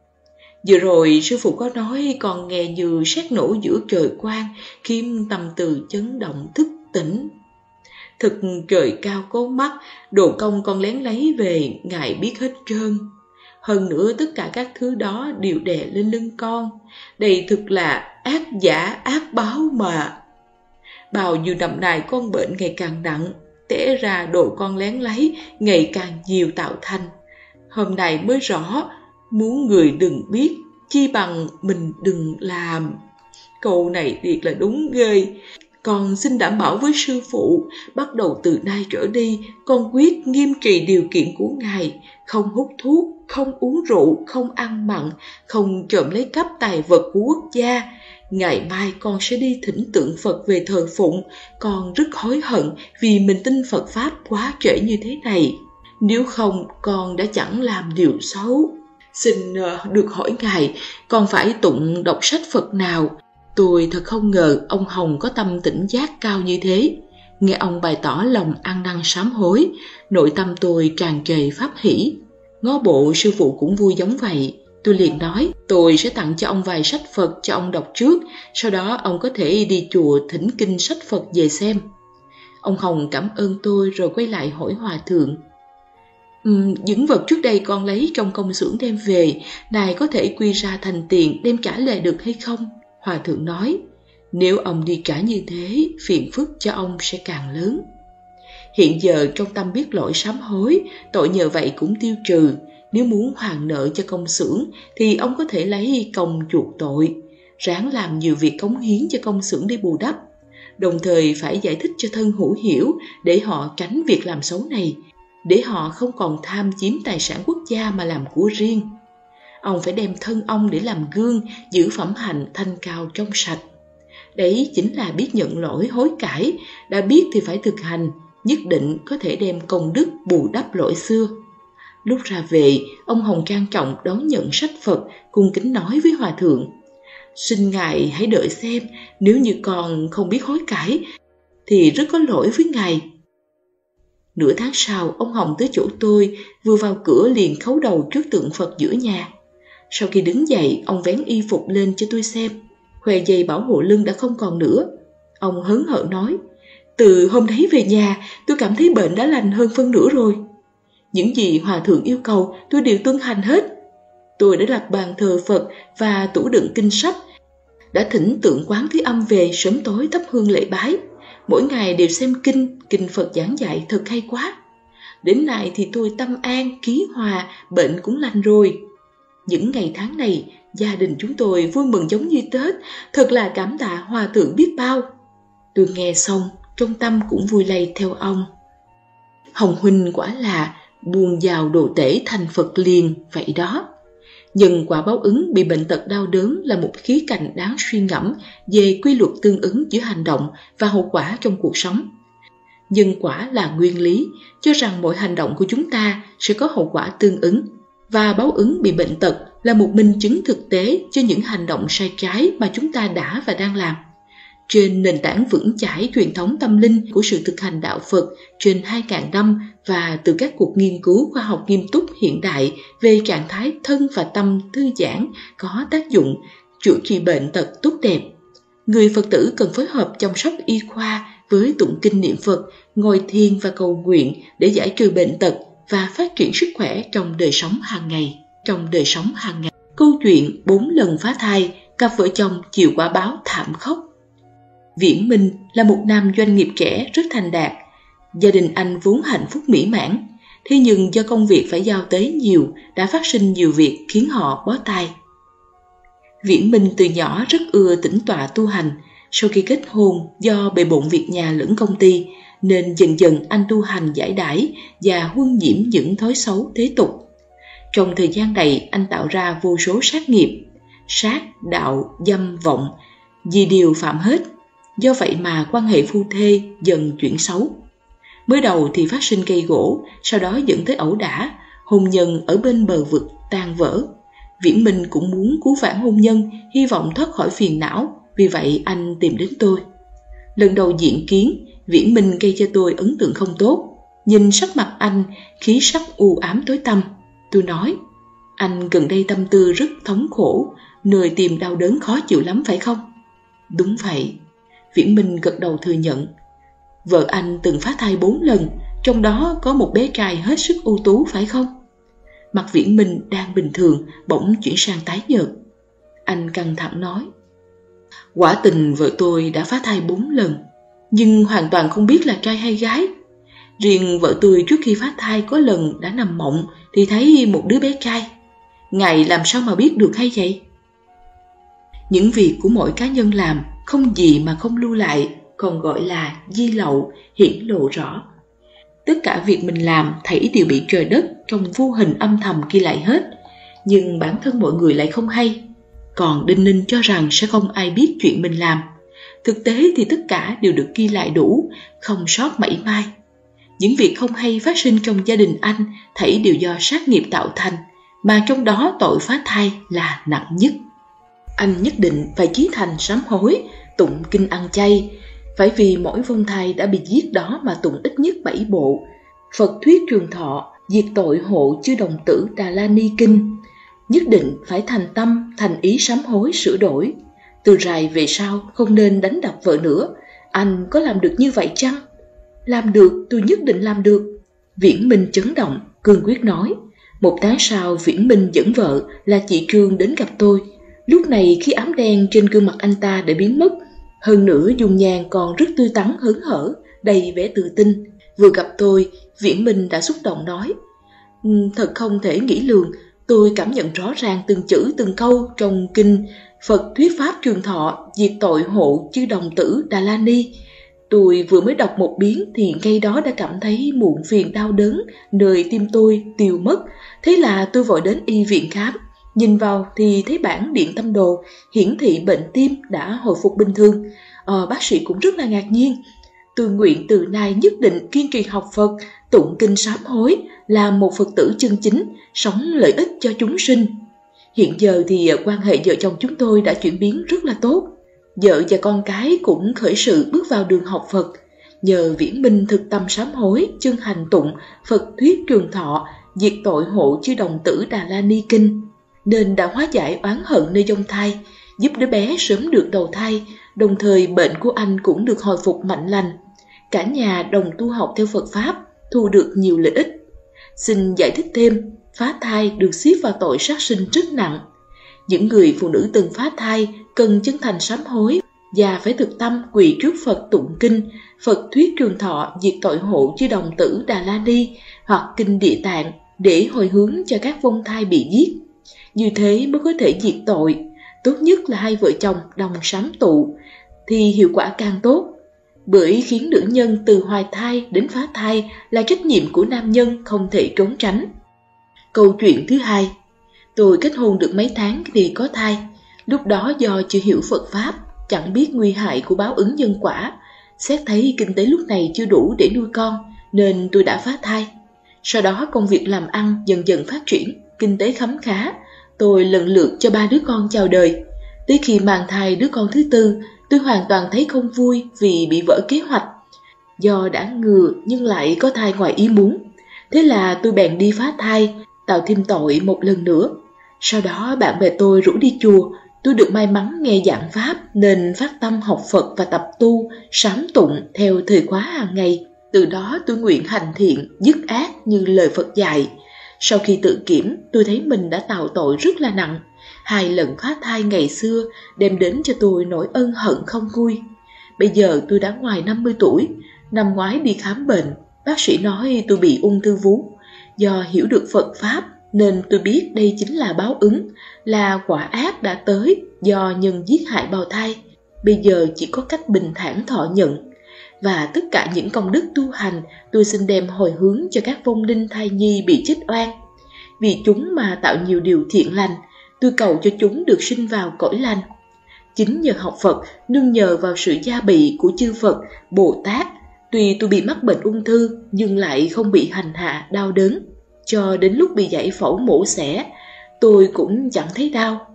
Speaker 2: Vừa rồi sư phụ có nói con nghe như sét nổ giữa trời quang, khiến tâm từ chấn động thức tỉnh. Thực trời cao có mắt, đồ công con lén lấy về, ngài biết hết trơn. Hơn nữa tất cả các thứ đó đều đè lên lưng con. Đây thực là ác giả ác báo mà. Bao nhiêu năm nay con bệnh ngày càng nặng, té ra đồ con lén lấy ngày càng nhiều tạo thành. Hôm nay mới rõ, muốn người đừng biết, chi bằng mình đừng làm. Câu này thiệt là đúng ghê. Con xin đảm bảo với sư phụ, bắt đầu từ nay trở đi, con quyết nghiêm trì điều kiện của ngài, không hút thuốc, không uống rượu, không ăn mặn, không trộm lấy cắp tài vật của quốc gia. Ngày mai con sẽ đi thỉnh tượng Phật về thờ phụng. Con rất hối hận vì mình tin Phật Pháp quá trễ như thế này. Nếu không, con đã chẳng làm điều xấu. Xin uh, được hỏi ngài, con phải tụng đọc sách Phật nào? Tôi thật không ngờ ông Hồng có tâm tỉnh giác cao như thế. Nghe ông bày tỏ lòng ăn năn sám hối, nội tâm tôi tràn trề pháp hỷ. Ngó bộ sư phụ cũng vui giống vậy. Tôi liền nói, tôi sẽ tặng cho ông vài sách Phật cho ông đọc trước, sau đó ông có thể đi chùa thỉnh kinh sách Phật về xem. Ông Hồng cảm ơn tôi rồi quay lại hỏi hòa thượng. Uhm, những vật trước đây con lấy trong công xưởng đem về, này có thể quy ra thành tiền đem trả lại được hay không? Hòa thượng nói, nếu ông đi trả như thế, phiền phức cho ông sẽ càng lớn. Hiện giờ trong tâm biết lỗi sám hối, tội nhờ vậy cũng tiêu trừ. Nếu muốn hoàn nợ cho công xưởng thì ông có thể lấy công chuộc tội, ráng làm nhiều việc cống hiến cho công xưởng để bù đắp. Đồng thời phải giải thích cho thân hữu hiểu để họ tránh việc làm xấu này, để họ không còn tham chiếm tài sản quốc gia mà làm của riêng. Ông phải đem thân ông để làm gương, giữ phẩm hạnh thanh cao trong sạch. Đấy chính là biết nhận lỗi hối cải, đã biết thì phải thực hành, nhất định có thể đem công đức bù đắp lỗi xưa. Lúc ra về, ông Hồng trang trọng đón nhận sách Phật, cung kính nói với hòa thượng, xin ngài hãy đợi xem, nếu như con không biết hối cải thì rất có lỗi với ngài. Nửa tháng sau, ông Hồng tới chỗ tôi, vừa vào cửa liền khấu đầu trước tượng Phật giữa nhà. Sau khi đứng dậy, ông vén y phục lên cho tôi xem, khoe dây bảo hộ lưng đã không còn nữa. Ông hớn hở nói, từ hôm đấy về nhà, tôi cảm thấy bệnh đã lành hơn phân nửa rồi. Những gì hòa thượng yêu cầu tôi đều tuân hành hết. Tôi đã đặt bàn thờ Phật và tủ đựng kinh sách, đã thỉnh tượng Quán Thế Âm về sớm tối thắp hương lễ bái. Mỗi ngày đều xem kinh, kinh Phật giảng dạy thật hay quá. Đến nay thì tôi tâm an, ký hòa, bệnh cũng lành rồi. Những ngày tháng này, gia đình chúng tôi vui mừng giống như Tết, thật là cảm tạ hòa thượng biết bao. Tôi nghe xong, trong tâm cũng vui lây theo ông. Hồng huynh quả là buông vào đồ tể thành Phật liền vậy đó. Nhưng quả báo ứng bị bệnh tật đau đớn là một khía cạnh đáng suy ngẫm về quy luật tương ứng giữa hành động và hậu quả trong cuộc sống. Nhân quả là nguyên lý, cho rằng mọi hành động của chúng ta sẽ có hậu quả tương ứng, và báo ứng bị bệnh tật là một minh chứng thực tế cho những hành động sai trái mà chúng ta đã và đang làm. Trên nền tảng vững chãi truyền thống tâm linh của sự thực hành đạo Phật trên hai nghìn năm và từ các cuộc nghiên cứu khoa học nghiêm túc hiện đại về trạng thái thân và tâm thư giãn có tác dụng chữa trị bệnh tật tốt đẹp, người Phật tử cần phối hợp chăm sóc y khoa với tụng kinh niệm Phật, ngồi thiền và cầu nguyện để giải trừ bệnh tật và phát triển sức khỏe trong đời sống hàng ngày. Trong đời sống hàng ngày, câu chuyện bốn lần phá thai, cặp vợ chồng chịu quả báo thảm khốc. Viễn Minh là một nam doanh nghiệp trẻ rất thành đạt. Gia đình anh vốn hạnh phúc mỹ mãn, thế nhưng do công việc phải giao tế nhiều đã phát sinh nhiều việc khiến họ bó tay. Viễn Minh từ nhỏ rất ưa tĩnh tọa tu hành. Sau khi kết hôn, do bề bộn việc nhà lẫn công ty, nên dần dần anh tu hành giải đãi và huân nhiễm những thói xấu thế tục. Trong thời gian này, anh tạo ra vô số sát nghiệp, sát, đạo, dâm, vọng, vì điều phạm hết. Do vậy mà quan hệ phu thê dần chuyển xấu. Mới đầu thì phát sinh cây gỗ, sau đó dẫn tới ẩu đả, hôn nhân ở bên bờ vực tan vỡ. Viễn Minh cũng muốn cứu vãn hôn nhân, hy vọng thoát khỏi phiền não, vì vậy anh tìm đến tôi. Lần đầu diện kiến, Viễn Minh gây cho tôi ấn tượng không tốt. Nhìn sắc mặt anh, khí sắc u ám tối tăm, tôi nói, anh gần đây tâm tư rất thống khổ, nơi tìm đau đớn khó chịu lắm phải không? Đúng vậy. Viễn Minh gật đầu thừa nhận. Vợ anh từng phá thai bốn lần, trong đó có một bé trai hết sức ưu tú phải không? Mặt Viễn Minh đang bình thường bỗng chuyển sang tái nhợt. Anh căng thẳng nói, quả tình vợ tôi đã phá thai bốn lần, nhưng hoàn toàn không biết là trai hay gái. Riêng vợ tôi trước khi phá thai có lần đã nằm mộng thì thấy một đứa bé trai. Ngài làm sao mà biết được hay vậy? Những việc của mỗi cá nhân làm không gì mà không lưu lại, còn gọi là di lậu, hiển lộ rõ. Tất cả việc mình làm thảy đều bị trời đất trong vô hình âm thầm ghi lại hết, nhưng bản thân mọi người lại không hay. Còn Đinh Ninh cho rằng sẽ không ai biết chuyện mình làm. Thực tế thì tất cả đều được ghi lại đủ, không sót mảy may. Những việc không hay phát sinh trong gia đình anh thảy đều do sát nghiệp tạo thành, mà trong đó tội phá thai là nặng nhất. Anh nhất định phải chí thành sám hối, tụng kinh ăn chay. Phải vì mỗi vong thai đã bị giết đó mà tụng ít nhất bảy bộ Phật thuyết trường thọ, diệt tội hộ chư đồng tử Đà La Ni Kinh. Nhất định phải thành tâm, thành ý sám hối sửa đổi. Từ rày về sau không nên đánh đập vợ nữa. Anh có làm được như vậy chăng? Làm được, tôi nhất định làm được. Viễn Minh chấn động, cương quyết nói. Một tháng sau, Viễn Minh dẫn vợ là chị Trương đến gặp tôi. Lúc này khi ám đen trên gương mặt anh ta đã biến mất, hơn nữa dung nhan còn rất tươi tắn hớn hở, đầy vẻ tự tin. Vừa gặp tôi, Viễn Minh đã xúc động nói, thật không thể nghĩ lường, tôi cảm nhận rõ ràng từng chữ từng câu trong kinh Phật thuyết pháp trường thọ, diệt tội hộ chư đồng tử Đà La Ni. Tôi vừa mới đọc một biến thì ngay đó đã cảm thấy muộn phiền đau đớn, nơi tim tôi tiêu mất. Thế là tôi vội đến y viện khám. Nhìn vào thì thấy bản điện tâm đồ hiển thị bệnh tim đã hồi phục bình thường. Ờ, bác sĩ cũng rất là ngạc nhiên. Tôi nguyện từ nay nhất định kiên trì học Phật, tụng kinh sám hối, làm một Phật tử chân chính, sống lợi ích cho chúng sinh. Hiện giờ thì quan hệ vợ chồng chúng tôi đã chuyển biến rất là tốt. Vợ và con cái cũng khởi sự bước vào đường học Phật. Nhờ Viễn Minh thực tâm sám hối, chân hành tụng Phật thuyết trường thọ, diệt tội hộ chư đồng tử Đà La Ni Kinh, nên đã hóa giải oán hận nơi dông thai, giúp đứa bé sớm được đầu thai, đồng thời bệnh của anh cũng được hồi phục mạnh lành. Cả nhà đồng tu học theo Phật Pháp, thu được nhiều lợi ích. Xin giải thích thêm, phá thai được xếp vào tội sát sinh rất nặng. Những người phụ nữ từng phá thai cần chân thành sám hối và phải thực tâm quỳ trước Phật tụng kinh Phật thuyết trường thọ, diệt tội hộ chư đồng tử Đà La Ni hoặc kinh Địa Tạng để hồi hướng cho các vong thai bị giết. Như thế mới có thể diệt tội. Tốt nhất là hai vợ chồng đồng sám tụ thì hiệu quả càng tốt. Bởi khiến nữ nhân từ hoài thai đến phá thai là trách nhiệm của nam nhân không thể trốn tránh. Câu chuyện thứ hai, tôi kết hôn được mấy tháng thì có thai. Lúc đó do chưa hiểu Phật Pháp, chẳng biết nguy hại của báo ứng nhân quả. Xét thấy kinh tế lúc này chưa đủ để nuôi con, nên tôi đã phá thai. Sau đó công việc làm ăn dần dần phát triển, kinh tế khấm khá. Tôi lần lượt cho ba đứa con chào đời. Tới khi mang thai đứa con thứ tư, tôi hoàn toàn thấy không vui vì bị vỡ kế hoạch. Do đã ngừa nhưng lại có thai ngoài ý muốn. Thế là tôi bèn đi phá thai, tạo thêm tội một lần nữa. Sau đó bạn bè tôi rủ đi chùa. Tôi được may mắn nghe giảng Pháp nên phát tâm học Phật và tập tu, sám tụng theo thời khóa hàng ngày. Từ đó tôi nguyện hành thiện, dứt ác như lời Phật dạy. Sau khi tự kiểm, tôi thấy mình đã tạo tội rất là nặng. Hai lần phá thai ngày xưa đem đến cho tôi nỗi ân hận không nguôi. Bây giờ tôi đã ngoài năm mươi tuổi. Năm ngoái đi khám bệnh, bác sĩ nói tôi bị ung thư vú. Do hiểu được Phật Pháp nên tôi biết đây chính là báo ứng, là quả ác đã tới do nhân giết hại bào thai. Bây giờ chỉ có cách bình thản thọ nhận. Và tất cả những công đức tu hành tôi xin đem hồi hướng cho các vong linh thai nhi bị chết oan. Vì chúng mà tạo nhiều điều thiện lành, tôi cầu cho chúng được sinh vào cõi lành. Chính nhờ học Phật, nương nhờ vào sự gia bị của chư Phật, Bồ Tát, tuy tôi bị mắc bệnh ung thư nhưng lại không bị hành hạ đau đớn. Cho đến lúc bị giải phẫu mổ xẻ, tôi cũng chẳng thấy đau.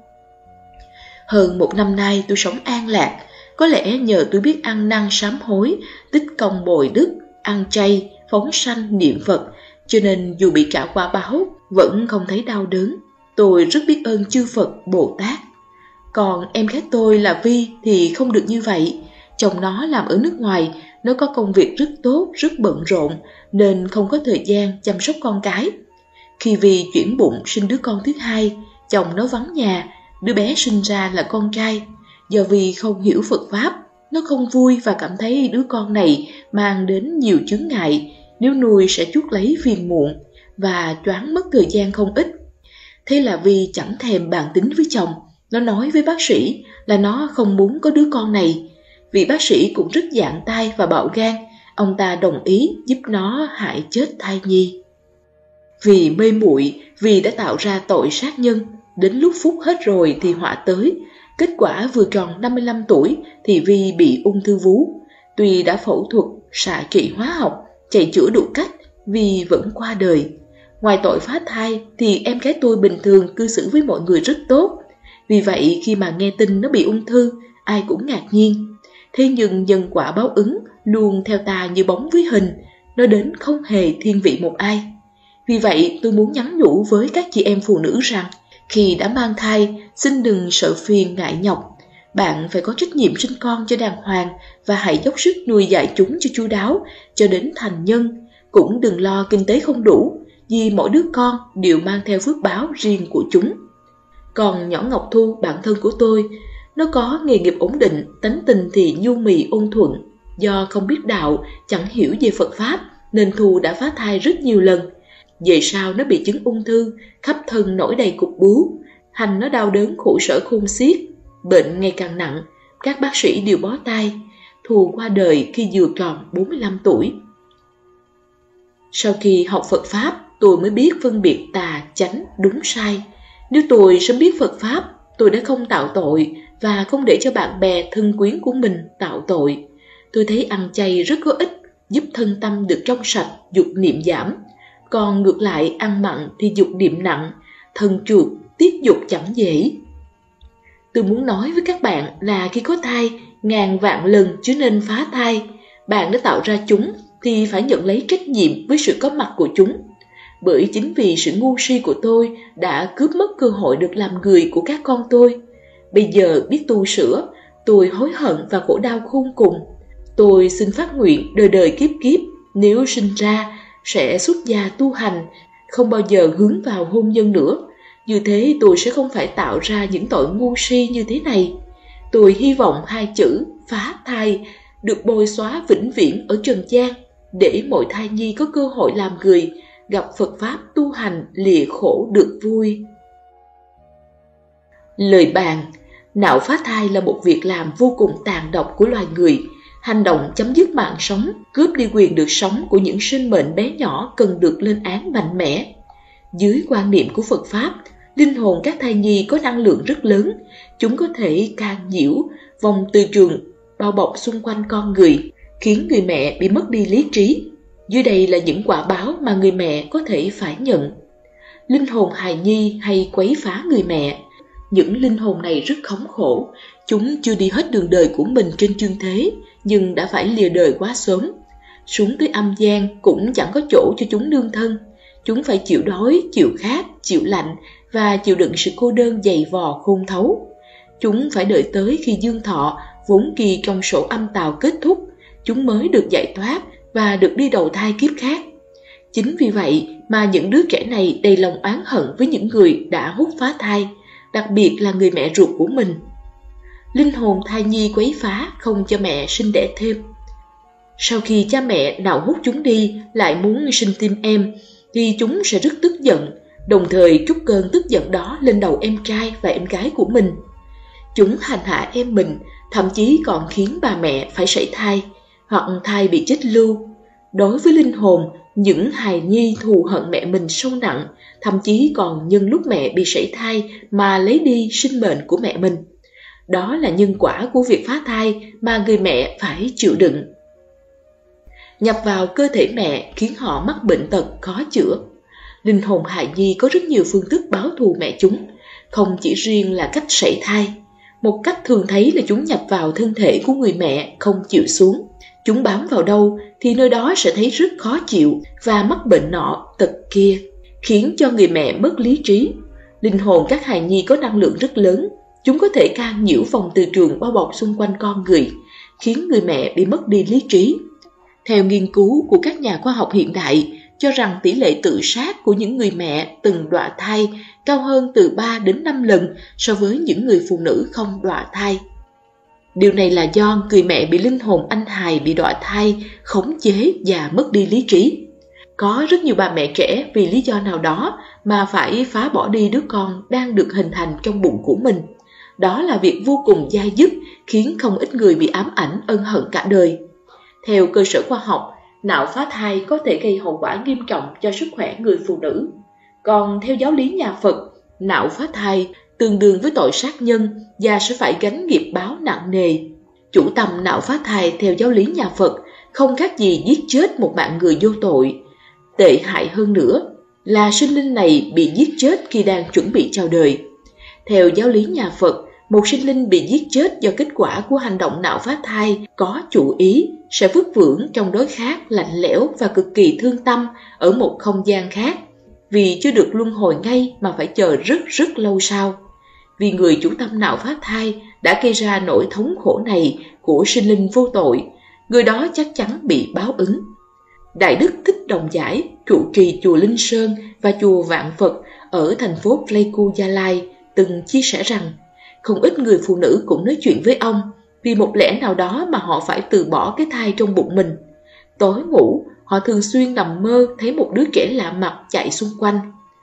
Speaker 2: Hơn một năm nay tôi sống an lạc, có lẽ nhờ tôi biết ăn năn sám hối, tích công bồi đức, ăn chay phóng sanh niệm Phật, cho nên dù bị trả quả báo vẫn không thấy đau đớn. Tôi rất biết ơn chư Phật, Bồ Tát. Còn em gái tôi là Vi thì không được như vậy. Chồng nó làm ở nước ngoài, nó có công việc rất tốt, rất bận rộn, nên không có thời gian chăm sóc con cái. Khi Vi chuyển bụng sinh đứa con thứ hai, chồng nó vắng nhà, đứa bé sinh ra là con trai. Do Vi không hiểu Phật Pháp, nó không vui và cảm thấy đứa con này mang đến nhiều chướng ngại, nếu nuôi sẽ chuốc lấy phiền muộn và choáng mất thời gian không ít. Thế là Vi chẳng thèm bàn tính với chồng, nó nói với bác sĩ là nó không muốn có đứa con này. Vị bác sĩ cũng rất dạn tay và bạo gan, ông ta đồng ý giúp nó hại chết thai nhi. Vì mê muội, vì đã tạo ra tội sát nhân, đến lúc phúc hết rồi thì họa tới. Kết quả vừa tròn năm mươi lăm tuổi thì Vi bị ung thư vú. Tuy đã phẫu thuật, xạ trị hóa học, chạy chữa đủ cách, Vi vẫn qua đời. Ngoài tội phá thai thì em gái tôi bình thường cư xử với mọi người rất tốt. Vì vậy khi mà nghe tin nó bị ung thư, ai cũng ngạc nhiên. Thế nhưng nhân quả báo ứng luôn theo ta như bóng với hình, nó đến không hề thiên vị một ai. Vì vậy tôi muốn nhắn nhủ với các chị em phụ nữ rằng, khi đã mang thai, xin đừng sợ phiền ngại nhọc. Bạn phải có trách nhiệm sinh con cho đàng hoàng và hãy dốc sức nuôi dạy chúng cho chu đáo, cho đến thành nhân. Cũng đừng lo kinh tế không đủ, vì mỗi đứa con đều mang theo phước báo riêng của chúng. Còn nhỏ Ngọc Thu, bạn thân của tôi, nó có nghề nghiệp ổn định, tánh tình thì nhu mì ôn thuận. Do không biết đạo, chẳng hiểu về Phật Pháp, nên Thu đã phá thai rất nhiều lần. Về sau nó bị chứng ung thư, khắp thân nổi đầy cục bú, hành nó đau đớn khổ sở khôn xiết, bệnh ngày càng nặng, các bác sĩ đều bó tay. Thu qua đời khi vừa tròn bốn mươi lăm tuổi. Sau khi học Phật Pháp, tôi mới biết phân biệt tà, chánh, đúng sai. Nếu tôi sớm biết Phật Pháp, tôi đã không tạo tội và không để cho bạn bè thân quyến của mình tạo tội. Tôi thấy ăn chay rất có ích, giúp thân tâm được trong sạch, dục niệm giảm. Còn ngược lại ăn mặn thì dục niệm nặng, thân chuột, tiết dục chẳng dễ. Tôi muốn nói với các bạn là khi có thai, ngàn vạn lần chứ nên phá thai. Bạn đã tạo ra chúng thì phải nhận lấy trách nhiệm với sự có mặt của chúng. Bởi chính vì sự ngu si của tôi đã cướp mất cơ hội được làm người của các con tôi. Bây giờ biết tu sửa, tôi hối hận và khổ đau khôn cùng. Tôi xin phát nguyện đời đời kiếp kiếp, nếu sinh ra sẽ xuất gia tu hành, không bao giờ hướng vào hôn nhân nữa. Như thế tôi sẽ không phải tạo ra những tội ngu si như thế này. Tôi hy vọng hai chữ phá thai được bôi xóa vĩnh viễn ở trần gian, để mọi thai nhi có cơ hội làm người, gặp Phật Pháp tu hành lìa khổ được vui. Lời bàn: nạo phá thai là một việc làm vô cùng tàn độc của loài người. Hành động chấm dứt mạng sống, cướp đi quyền được sống của những sinh mệnh bé nhỏ cần được lên án mạnh mẽ. Dưới quan niệm của Phật Pháp, linh hồn các thai nhi có năng lượng rất lớn. Chúng có thể can nhiễu vòng từ trường bao bọc xung quanh con người, khiến người mẹ bị mất đi lý trí. Dưới đây là những quả báo mà người mẹ có thể phải nhận. Linh hồn hài nhi hay quấy phá người mẹ. Những linh hồn này rất khốn khổ. Chúng chưa đi hết đường đời của mình trên chương thế, nhưng đã phải lìa đời quá sớm. Xuống tới âm gian cũng chẳng có chỗ cho chúng nương thân. Chúng phải chịu đói, chịu khát, chịu lạnh và chịu đựng sự cô đơn dày vò khôn thấu. Chúng phải đợi tới khi dương thọ vốn ghi trong sổ âm tào kết thúc, chúng mới được giải thoát và được đi đầu thai kiếp khác. Chính vì vậy mà những đứa trẻ này đầy lòng oán hận với những người đã hút phá thai, đặc biệt là người mẹ ruột của mình. Linh hồn thai nhi quấy phá không cho mẹ sinh đẻ thêm. Sau khi cha mẹ nào hút chúng đi lại muốn sinh thêm em, thì chúng sẽ rất tức giận, đồng thời trút cơn tức giận đó lên đầu em trai và em gái của mình. Chúng hành hạ em mình, thậm chí còn khiến bà mẹ phải sảy thai, hoặc thai bị chết lưu. Đối với linh hồn, những hài nhi thù hận mẹ mình sâu nặng, thậm chí còn nhân lúc mẹ bị sảy thai mà lấy đi sinh mệnh của mẹ mình. Đó là nhân quả của việc phá thai mà người mẹ phải chịu đựng. Nhập vào cơ thể mẹ khiến họ mắc bệnh tật khó chữa. Linh hồn hài nhi có rất nhiều phương thức báo thù mẹ chúng, không chỉ riêng là cách sảy thai. Một cách thường thấy là chúng nhập vào thân thể của người mẹ không chịu xuống. Chúng bám vào đâu thì nơi đó sẽ thấy rất khó chịu và mắc bệnh nọ tật kia, khiến cho người mẹ mất lý trí. Linh hồn các hài nhi có năng lượng rất lớn, chúng có thể can nhiễu vòng từ trường bao bọc xung quanh con người, khiến người mẹ bị mất đi lý trí. Theo nghiên cứu của các nhà khoa học hiện đại, cho rằng tỷ lệ tự sát của những người mẹ từng đọa thai cao hơn từ ba đến năm lần so với những người phụ nữ không đọa thai. Điều này là do người mẹ bị linh hồn anh hài bị đọa thai khống chế và mất đi lý trí. Có rất nhiều bà mẹ trẻ vì lý do nào đó mà phải phá bỏ đi đứa con đang được hình thành trong bụng của mình. Đó là việc vô cùng dai dứt, khiến không ít người bị ám ảnh ân hận cả đời. Theo cơ sở khoa học, nạo phá thai có thể gây hậu quả nghiêm trọng cho sức khỏe người phụ nữ. Còn theo giáo lý nhà Phật, nạo phá thai tương đương với tội sát nhân và sẽ phải gánh nghiệp báo nặng nề. Chủ tâm nạo phá thai theo giáo lý nhà Phật không khác gì giết chết một mạng người vô tội. Tệ hại hơn nữa là sinh linh này bị giết chết khi đang chuẩn bị chào đời. Theo giáo lý nhà Phật, một sinh linh bị giết chết do kết quả của hành động nạo phá thai có chủ ý sẽ vất vưởng trong đối khác lạnh lẽo và cực kỳ thương tâm ở một không gian khác, vì chưa được luân hồi ngay mà phải chờ rất rất lâu sau. Vì người chủ tâm nạo phá thai đã gây ra nỗi thống khổ này của sinh linh vô tội, người đó chắc chắn bị báo ứng. Đại đức Thích Đồng Giải, trụ trì chùa Linh Sơn và chùa Vạn Phật ở thành phố Pleiku, Gia Lai từng chia sẻ rằng không ít người phụ nữ cũng nói chuyện với ông vì một lẽ nào đó mà họ phải từ bỏ cái thai trong bụng mình. Tối ngủ, họ thường xuyên nằm mơ thấy một đứa trẻ lạ mặt chạy xung quanh.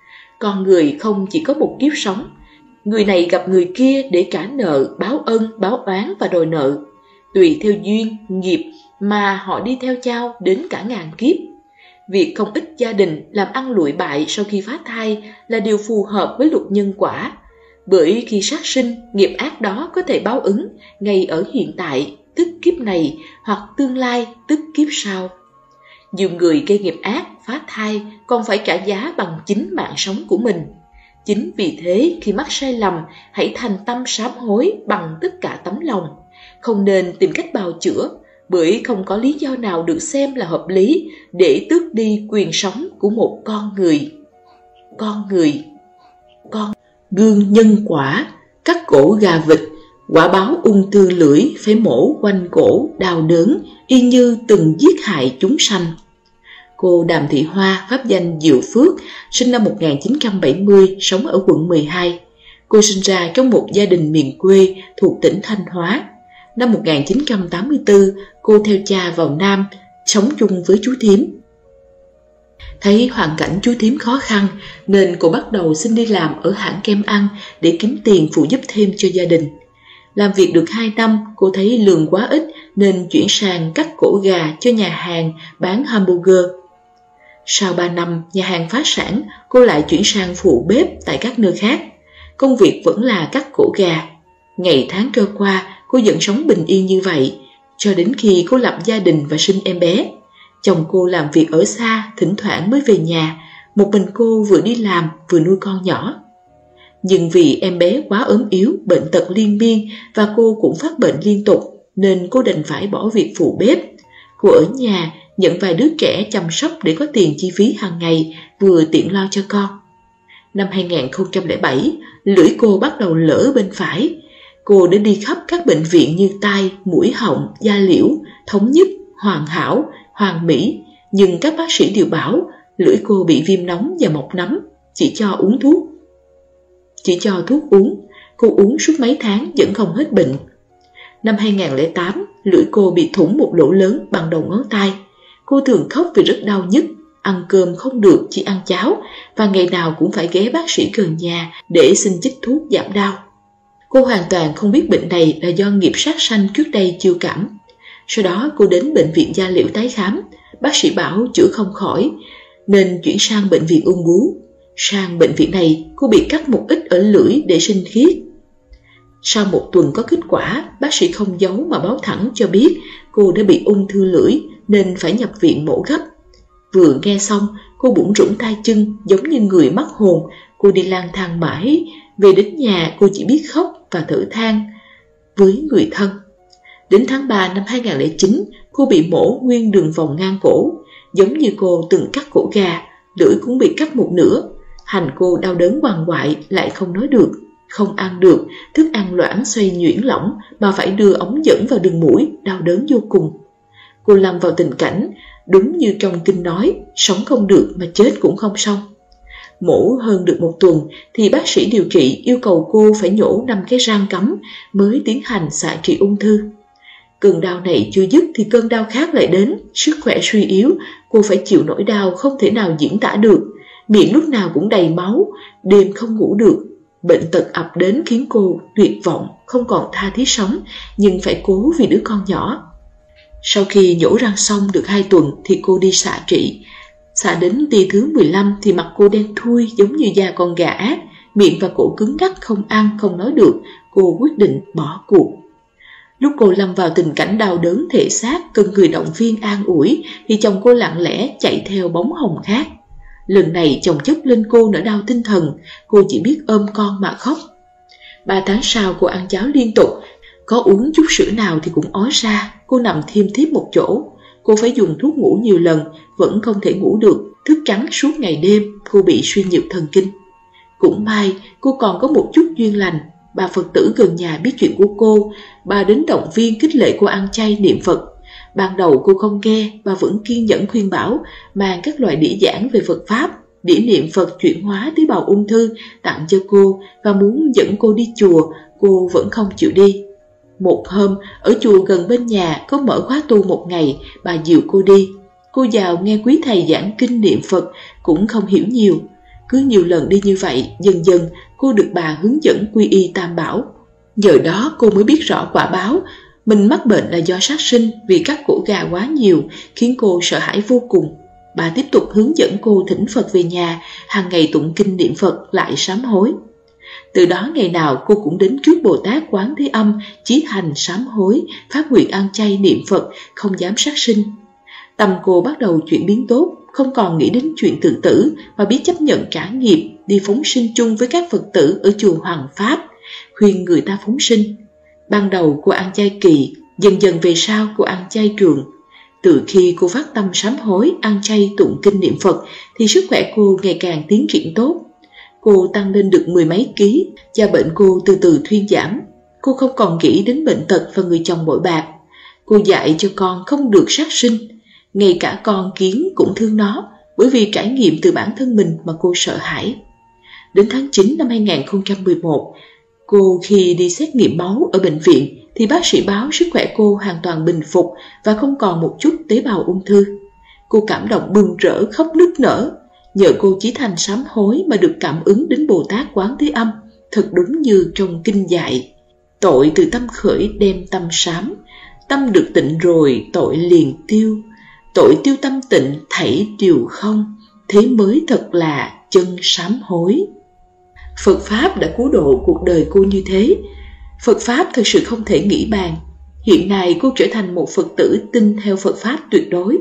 Speaker 2: Con người không chỉ có một kiếp sống, người này gặp người kia để trả nợ, báo ân, báo oán và đòi nợ. Tùy theo duyên, nghiệp mà họ đi theo chao đến cả ngàn kiếp. Việc không ít gia đình làm ăn lụi bại sau khi phá thai là điều phù hợp với luật nhân quả. Bởi khi sát sinh, nghiệp ác đó có thể báo ứng ngay ở hiện tại, tức kiếp này, hoặc tương lai, tức kiếp sau. Nhiều người gây nghiệp ác, phá thai còn phải trả giá bằng chính mạng sống của mình. Chính vì thế, khi mắc sai lầm, hãy thành tâm sám hối bằng tất cả tấm lòng. Không nên tìm cách bào chữa, bởi không có lý do nào được xem là hợp lý để tước đi quyền sống của một con người. Con người, con gương nhân quả, cắt cổ gà vịt, quả báo ung thư lưỡi phải mổ quanh cổ đau đớn, y như từng giết hại chúng sanh. Cô Đàm Thị Hoa, pháp danh Diệu Phước, sinh năm một nghìn chín trăm bảy mươi, sống ở quận mười hai. Cô sinh ra trong một gia đình miền quê thuộc tỉnh Thanh Hóa. Năm một nghìn chín trăm tám mươi tư, cô theo cha vào Nam, sống chung với chú thím. Thấy hoàn cảnh chú thím khó khăn nên cô bắt đầu xin đi làm ở hãng kem ăn để kiếm tiền phụ giúp thêm cho gia đình. Làm việc được hai năm, cô thấy lương quá ít nên chuyển sang cắt cổ gà cho nhà hàng bán hamburger. Sau ba năm, nhà hàng phá sản, cô lại chuyển sang phụ bếp tại các nơi khác. Công việc vẫn là cắt cổ gà. Ngày tháng trôi qua, cô vẫn sống bình yên như vậy, cho đến khi cô lập gia đình và sinh em bé. Chồng cô làm việc ở xa, thỉnh thoảng mới về nhà, một mình cô vừa đi làm vừa nuôi con nhỏ. Nhưng vì em bé quá ốm yếu, bệnh tật liên miên và cô cũng phát bệnh liên tục, nên cô đành phải bỏ việc phụ bếp. Cô ở nhà nhận vài đứa trẻ chăm sóc để có tiền chi phí hàng ngày, vừa tiện lo cho con. Năm hai nghìn không trăm lẻ bảy, lưỡi cô bắt đầu lở bên phải. Cô đã đi khắp các bệnh viện như tai, mũi họng, da liễu, thống nhất, hoàn hảo, hoàn mỹ, nhưng các bác sĩ đều bảo lưỡi cô bị viêm nóng và mọc nấm, chỉ cho uống thuốc. Chỉ cho thuốc uống, cô uống suốt mấy tháng vẫn không hết bệnh. Năm hai nghìn không trăm lẻ tám, lưỡi cô bị thủng một lỗ lớn bằng đầu ngón tay. Cô thường khóc vì rất đau nhức, ăn cơm không được, chỉ ăn cháo, và ngày nào cũng phải ghé bác sĩ gần nhà để xin chích thuốc giảm đau. Cô hoàn toàn không biết bệnh này là do nghiệp sát sanh trước đây chiêu cảm. Sau đó cô đến bệnh viện da liễu tái khám, bác sĩ bảo chữa không khỏi, nên chuyển sang bệnh viện ung bướu. Sang bệnh viện này, cô bị cắt một ít ở lưỡi để sinh khiết. Sau một tuần có kết quả, bác sĩ không giấu mà báo thẳng cho biết cô đã bị ung thư lưỡi nên phải nhập viện mổ gấp. Vừa nghe xong, cô bủn rủn tay chân giống như người mất hồn. Cô đi lang thang mãi, về đến nhà cô chỉ biết khóc và thở than với người thân. Đến tháng ba năm hai nghìn không trăm lẻ chín, cô bị mổ nguyên đường vòng ngang cổ, giống như cô từng cắt cổ gà, lưỡi cũng bị cắt một nửa. Hành cô đau đớn quằn quại, lại không nói được, không ăn được, thức ăn loãng xoay nhuyễn lỏng mà phải đưa ống dẫn vào đường mũi, đau đớn vô cùng. Cô lâm vào tình cảnh đúng như trong kinh nói, sống không được mà chết cũng không xong. Mổ hơn được một tuần thì bác sĩ điều trị yêu cầu cô phải nhổ năm cái răng cắm mới tiến hành xạ trị ung thư. Cơn đau này chưa dứt thì cơn đau khác lại đến, sức khỏe suy yếu, cô phải chịu nỗi đau không thể nào diễn tả được, miệng lúc nào cũng đầy máu, đêm không ngủ được. Bệnh tật ập đến khiến cô tuyệt vọng, không còn tha thiết sống, nhưng phải cố vì đứa con nhỏ. Sau khi nhổ răng xong được hai tuần thì cô đi xạ trị. Xạ đến tia thứ mười lăm thì mặt cô đen thui giống như da con gà ác, miệng và cổ cứng ngắc, không ăn không nói được. Cô quyết định bỏ cuộc. Lúc cô lâm vào tình cảnh đau đớn thể xác, cần người động viên an ủi thì chồng cô lặng lẽ chạy theo bóng hồng khác. Lần này chồng chất lên cô nỗi đau tinh thần, cô chỉ biết ôm con mà khóc. Ba tháng sau cô ăn cháo liên tục, có uống chút sữa nào thì cũng ói ra. Cô nằm thiêm thiếp một chỗ, cô phải dùng thuốc ngủ nhiều lần, vẫn không thể ngủ được, thức trắng suốt ngày đêm. Cô bị suy nhược thần kinh. Cũng may cô còn có một chút duyên lành. Bà Phật tử gần nhà biết chuyện của cô, bà đến động viên khích lệ cô ăn chay niệm Phật. Ban đầu cô không nghe, bà vẫn kiên nhẫn khuyên bảo, mang các loại đĩa giảng về Phật Pháp, đĩa niệm Phật chuyển hóa tế bào ung thư tặng cho cô và muốn dẫn cô đi chùa, cô vẫn không chịu đi. Một hôm, ở chùa gần bên nhà có mở khóa tu một ngày, bà dìu cô đi. Cô vào nghe quý thầy giảng kinh niệm Phật, cũng không hiểu nhiều. Cứ nhiều lần đi như vậy, dần dần cô được bà hướng dẫn quy y Tam Bảo. Giờ đó cô mới biết rõ quả báo. Mình mắc bệnh là do sát sinh vì cắt cổ gà quá nhiều, khiến cô sợ hãi vô cùng. Bà tiếp tục hướng dẫn cô thỉnh Phật về nhà, hàng ngày tụng kinh niệm Phật lại sám hối. Từ đó ngày nào cô cũng đến trước Bồ Tát Quán Thế Âm, chí thành sám hối, phát nguyện ăn chay niệm Phật, không dám sát sinh. Tâm cô bắt đầu chuyển biến tốt, không còn nghĩ đến chuyện tự tử mà biết chấp nhận trả nghiệp, đi phóng sinh chung với các Phật tử ở chùa Hoàng Pháp, khuyên người ta phóng sinh. Ban đầu cô ăn chay kỳ, dần dần về sau cô ăn chay trường. Từ khi cô phát tâm sám hối, ăn chay tụng kinh niệm Phật thì sức khỏe cô ngày càng tiến triển tốt. Cô tăng lên được mười mấy ký, và bệnh cô từ từ thuyên giảm. Cô không còn nghĩ đến bệnh tật và người chồng bội bạc. Cô dạy cho con không được sát sinh, ngay cả con kiến cũng thương nó, bởi vì trải nghiệm từ bản thân mình mà cô sợ hãi. Đến tháng chín năm hai nghìn không trăm mười một, cô khi đi xét nghiệm máu ở bệnh viện thì bác sĩ báo sức khỏe cô hoàn toàn bình phục và không còn một chút tế bào ung thư. Cô cảm động bừng rỡ khóc nức nở. Nhờ cô chí thành sám hối mà được cảm ứng đến Bồ Tát Quán Thế Âm, thật đúng như trong kinh dạy. Tội từ tâm khởi đem tâm sám, tâm được tịnh rồi tội liền tiêu. Tội tiêu tâm tịnh thảy đều không, thế mới thật là chân sám hối. Phật Pháp đã cứu độ cuộc đời cô như thế. Phật Pháp thật sự không thể nghĩ bàn. Hiện nay cô trở thành một Phật tử tin theo Phật Pháp tuyệt đối.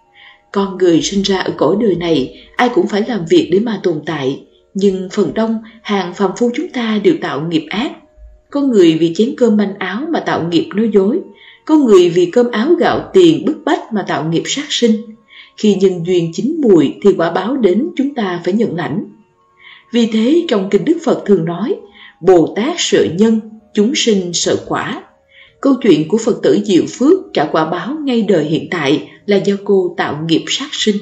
Speaker 2: Con người sinh ra ở cõi đời này, ai cũng phải làm việc để mà tồn tại. Nhưng phần đông hàng phàm phu chúng ta đều tạo nghiệp ác. Có người vì chén cơm manh áo mà tạo nghiệp nói dối. Có người vì cơm áo gạo tiền bức bách mà tạo nghiệp sát sinh. Khi nhân duyên chín mùi thì quả báo đến chúng ta phải nhận lãnh. Vì thế trong kinh Đức Phật thường nói, Bồ Tát sợ nhân, chúng sinh sợ quả. Câu chuyện của Phật tử Diệu Phước trả quả báo ngay đời hiện tại là do cô tạo nghiệp sát sinh.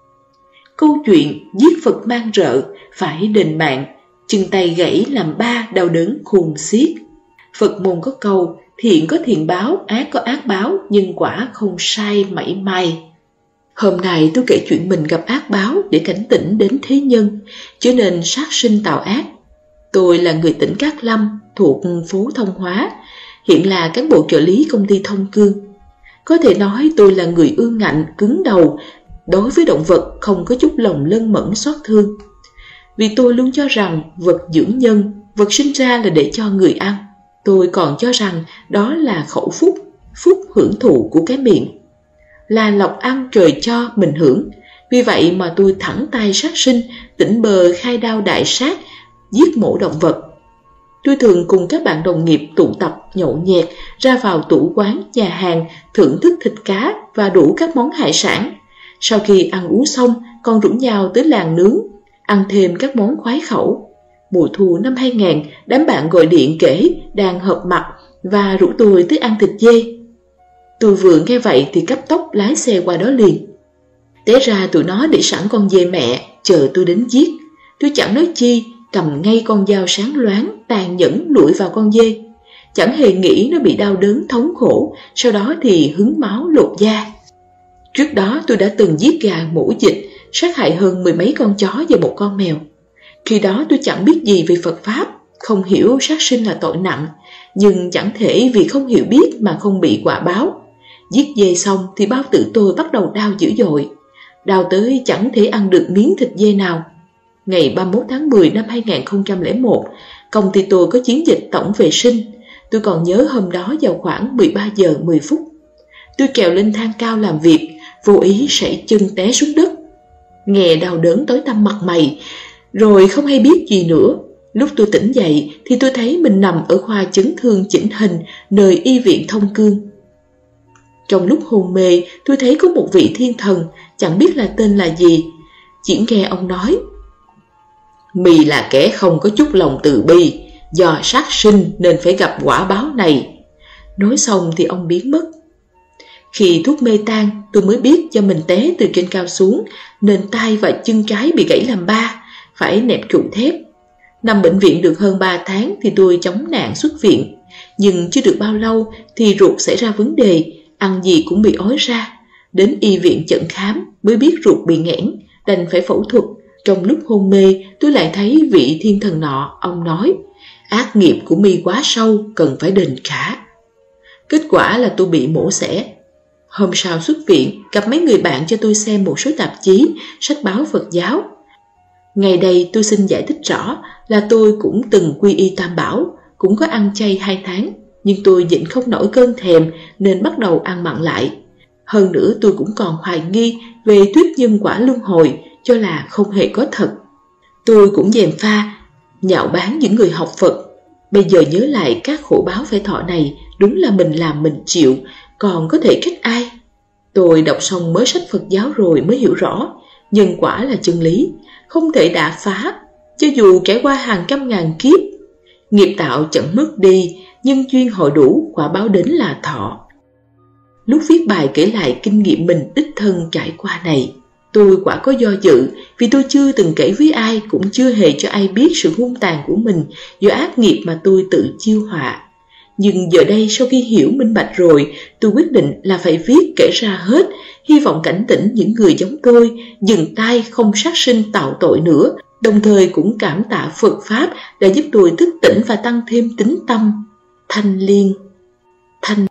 Speaker 2: Câu chuyện giết Phật mang rợ, phải đền mạng, chân tay gãy làm ba đau đớn khôn xiết. Phật môn có câu, thiện có thiện báo, ác có ác báo, nhưng quả không sai mảy may. Hôm nay tôi kể chuyện mình gặp ác báo để cảnh tỉnh đến thế nhân, cho nên sát sinh tạo ác. Tôi là người tỉnh Cát Lâm, thuộc phố Thông Hóa, hiện là cán bộ trợ lý công ty Thông Cương. Có thể nói tôi là người ương ngạnh, cứng đầu, đối với động vật không có chút lòng lân mẫn xót thương. Vì tôi luôn cho rằng vật dưỡng nhân, vật sinh ra là để cho người ăn. Tôi còn cho rằng đó là khẩu phúc, phúc hưởng thụ của cái miệng. Là lộc ăn trời cho mình hưởng. Vì vậy mà tôi thẳng tay sát sinh, tỉnh bờ khai đao đại sát, giết mổ động vật. tôi thường cùng các bạn đồng nghiệp tụ tập nhậu nhẹt, ra vào tủ quán, nhà hàng, thưởng thức thịt cá và đủ các món hải sản. Sau khi ăn uống xong, còn rủ nhau tới làng nướng, ăn thêm các món khoái khẩu. Mùa thu năm hai nghìn, đám bạn gọi điện kể đang họp mặt và rủ tôi tới ăn thịt dê. Tôi vừa nghe vậy thì cấp tốc lái xe qua đó liền. Té ra tụi nó để sẵn con dê mẹ, chờ tôi đến giết. Tôi chẳng nói chi, cầm ngay con dao sáng loáng, tàn nhẫn lụi vào con dê. Chẳng hề nghĩ nó bị đau đớn thống khổ, sau đó thì hứng máu lột da. Trước đó tôi đã từng giết gà mổ dịch, sát hại hơn mười mấy con chó và một con mèo. Khi đó tôi chẳng biết gì về Phật Pháp, không hiểu sát sinh là tội nặng, nhưng chẳng thể vì không hiểu biết mà không bị quả báo. Giết dê xong thì bao tử tôi bắt đầu đau dữ dội, đau tới chẳng thể ăn được miếng thịt dê nào. Ngày ba mươi mốt tháng mười năm hai nghìn không trăm lẻ một, công ty tôi có chiến dịch tổng vệ sinh. Tôi còn nhớ hôm đó vào khoảng mười ba giờ mười phút. Tôi trèo lên thang cao làm việc, vô ý sẩy chân té xuống đất. Nghe đau đớn tối tăm mặt mày, rồi không hay biết gì nữa. Lúc tôi tỉnh dậy thì tôi thấy mình nằm ở khoa chấn thương chỉnh hình nơi y viện Thông Cương. Trong lúc hôn mê, tôi thấy có một vị thiên thần, chẳng biết là tên là gì. Chỉ nghe ông nói: "Mì là kẻ không có chút lòng từ bi, do sát sinh nên phải gặp quả báo này." Nói xong thì ông biến mất. Khi thuốc mê tan, tôi mới biết do mình té từ trên cao xuống nên tay và chân trái bị gãy làm ba, phải nẹp trụ thép. Nằm bệnh viện được hơn ba tháng thì tôi chống nạn xuất viện. Nhưng chưa được bao lâu thì ruột xảy ra vấn đề, ăn gì cũng bị ói ra. Đến y viện chẩn khám mới biết ruột bị nghẽn, đành phải phẫu thuật. Trong lúc hôn mê, tôi lại thấy vị thiên thần nọ, ông nói: "Ác nghiệp của mi quá sâu, cần phải đền trả." Kết quả là tôi bị mổ xẻ. Hôm sau xuất viện, gặp mấy người bạn cho tôi xem một số tạp chí, sách báo Phật giáo. Ngày đây tôi xin giải thích rõ là tôi cũng từng quy y Tam Bảo, cũng có ăn chay hai tháng, nhưng tôi nhịn không nổi cơn thèm nên bắt đầu ăn mặn lại. Hơn nữa tôi cũng còn hoài nghi về thuyết nhân quả luân hồi, cho là không hề có thật. Tôi cũng gièm pha, nhạo báng những người học Phật. Bây giờ nhớ lại các khổ báo phải thọ này, đúng là mình làm mình chịu, còn có thể trách ai. Tôi đọc xong mới sách Phật giáo rồi mới hiểu rõ, nhân quả là chân lý, không thể đả phá, cho dù trải qua hàng trăm ngàn kiếp. Nghiệp tạo chẳng mất đi, nhân duyên hội đủ, quả báo đến là thọ. Lúc viết bài kể lại kinh nghiệm mình đích thân trải qua này, tôi quả có do dự, vì tôi chưa từng kể với ai, cũng chưa hề cho ai biết sự hung tàn của mình do ác nghiệp mà tôi tự chiêu họa. Nhưng giờ đây sau khi hiểu minh bạch rồi, tôi quyết định là phải viết kể ra hết, hy vọng cảnh tỉnh những người giống tôi dừng tay không sát sinh tạo tội nữa, đồng thời cũng cảm tạ Phật Pháp đã giúp tôi thức tỉnh và tăng thêm tín tâm. Thanh Liên. Thanh.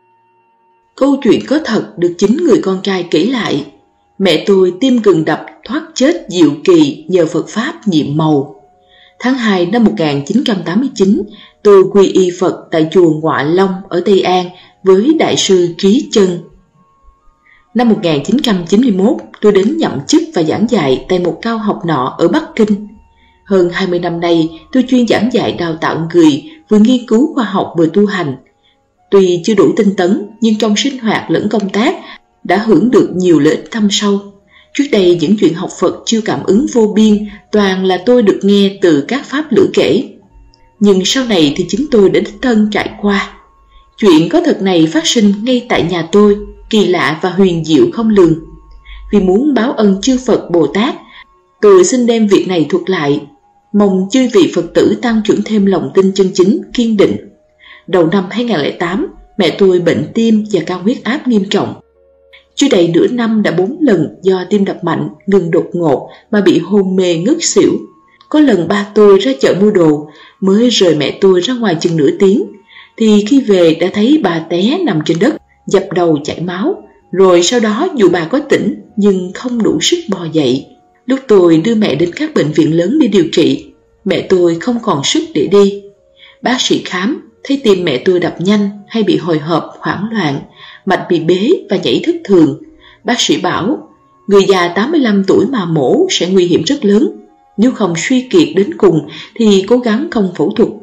Speaker 2: Câu chuyện có thật được chính người con trai kể lại. Mẹ tôi tim ngừng đập thoát chết diệu kỳ nhờ Phật Pháp nhiệm màu. Tháng hai năm một nghìn chín trăm tám mươi chín, tôi quy y Phật tại chùa Ngọa Long ở Tây An với Đại sư Trí Chân. Năm một nghìn chín trăm chín mươi mốt, tôi đến nhậm chức và giảng dạy tại một cao học nọ ở Bắc Kinh. Hơn hai mươi năm nay, tôi chuyên giảng dạy đào tạo người, vừa nghiên cứu khoa học vừa tu hành. Tuy chưa đủ tinh tấn, nhưng trong sinh hoạt lẫn công tác đã hưởng được nhiều lợi ích thâm sâu. Trước đây những chuyện học Phật chưa cảm ứng vô biên, toàn là tôi được nghe từ các pháp lữ kể. Nhưng sau này thì chính tôi đã đích thân trải qua. Chuyện có thật này phát sinh ngay tại nhà tôi, kỳ lạ và huyền diệu không lường. Vì muốn báo ân chư Phật Bồ Tát, tôi xin đem việc này thuật lại, mong chư vị Phật tử tăng trưởng thêm lòng tin chân chính, kiên định. Đầu năm hai nghìn không trăm lẻ tám, mẹ tôi bệnh tim và cao huyết áp nghiêm trọng. Chưa đầy nửa năm đã bốn lần do tim đập mạnh, ngừng đột ngột mà bị hôn mê ngất xỉu. Có lần ba tôi ra chợ mua đồ, mới rời mẹ tôi ra ngoài chừng nửa tiếng, thì khi về đã thấy bà té nằm trên đất, dập đầu chảy máu. Rồi sau đó dù bà có tỉnh nhưng không đủ sức bò dậy. Lúc tôi đưa mẹ đến các bệnh viện lớn để điều trị, mẹ tôi không còn sức để đi. Bác sĩ khám thấy tim mẹ tôi đập nhanh hay bị hồi hộp, hoảng loạn, mạch bị bế và nhảy thất thường. Bác sĩ bảo người già tám mươi lăm tuổi mà mổ sẽ nguy hiểm rất lớn. Nếu không suy kiệt đến cùng thì cố gắng không phẫu thuật,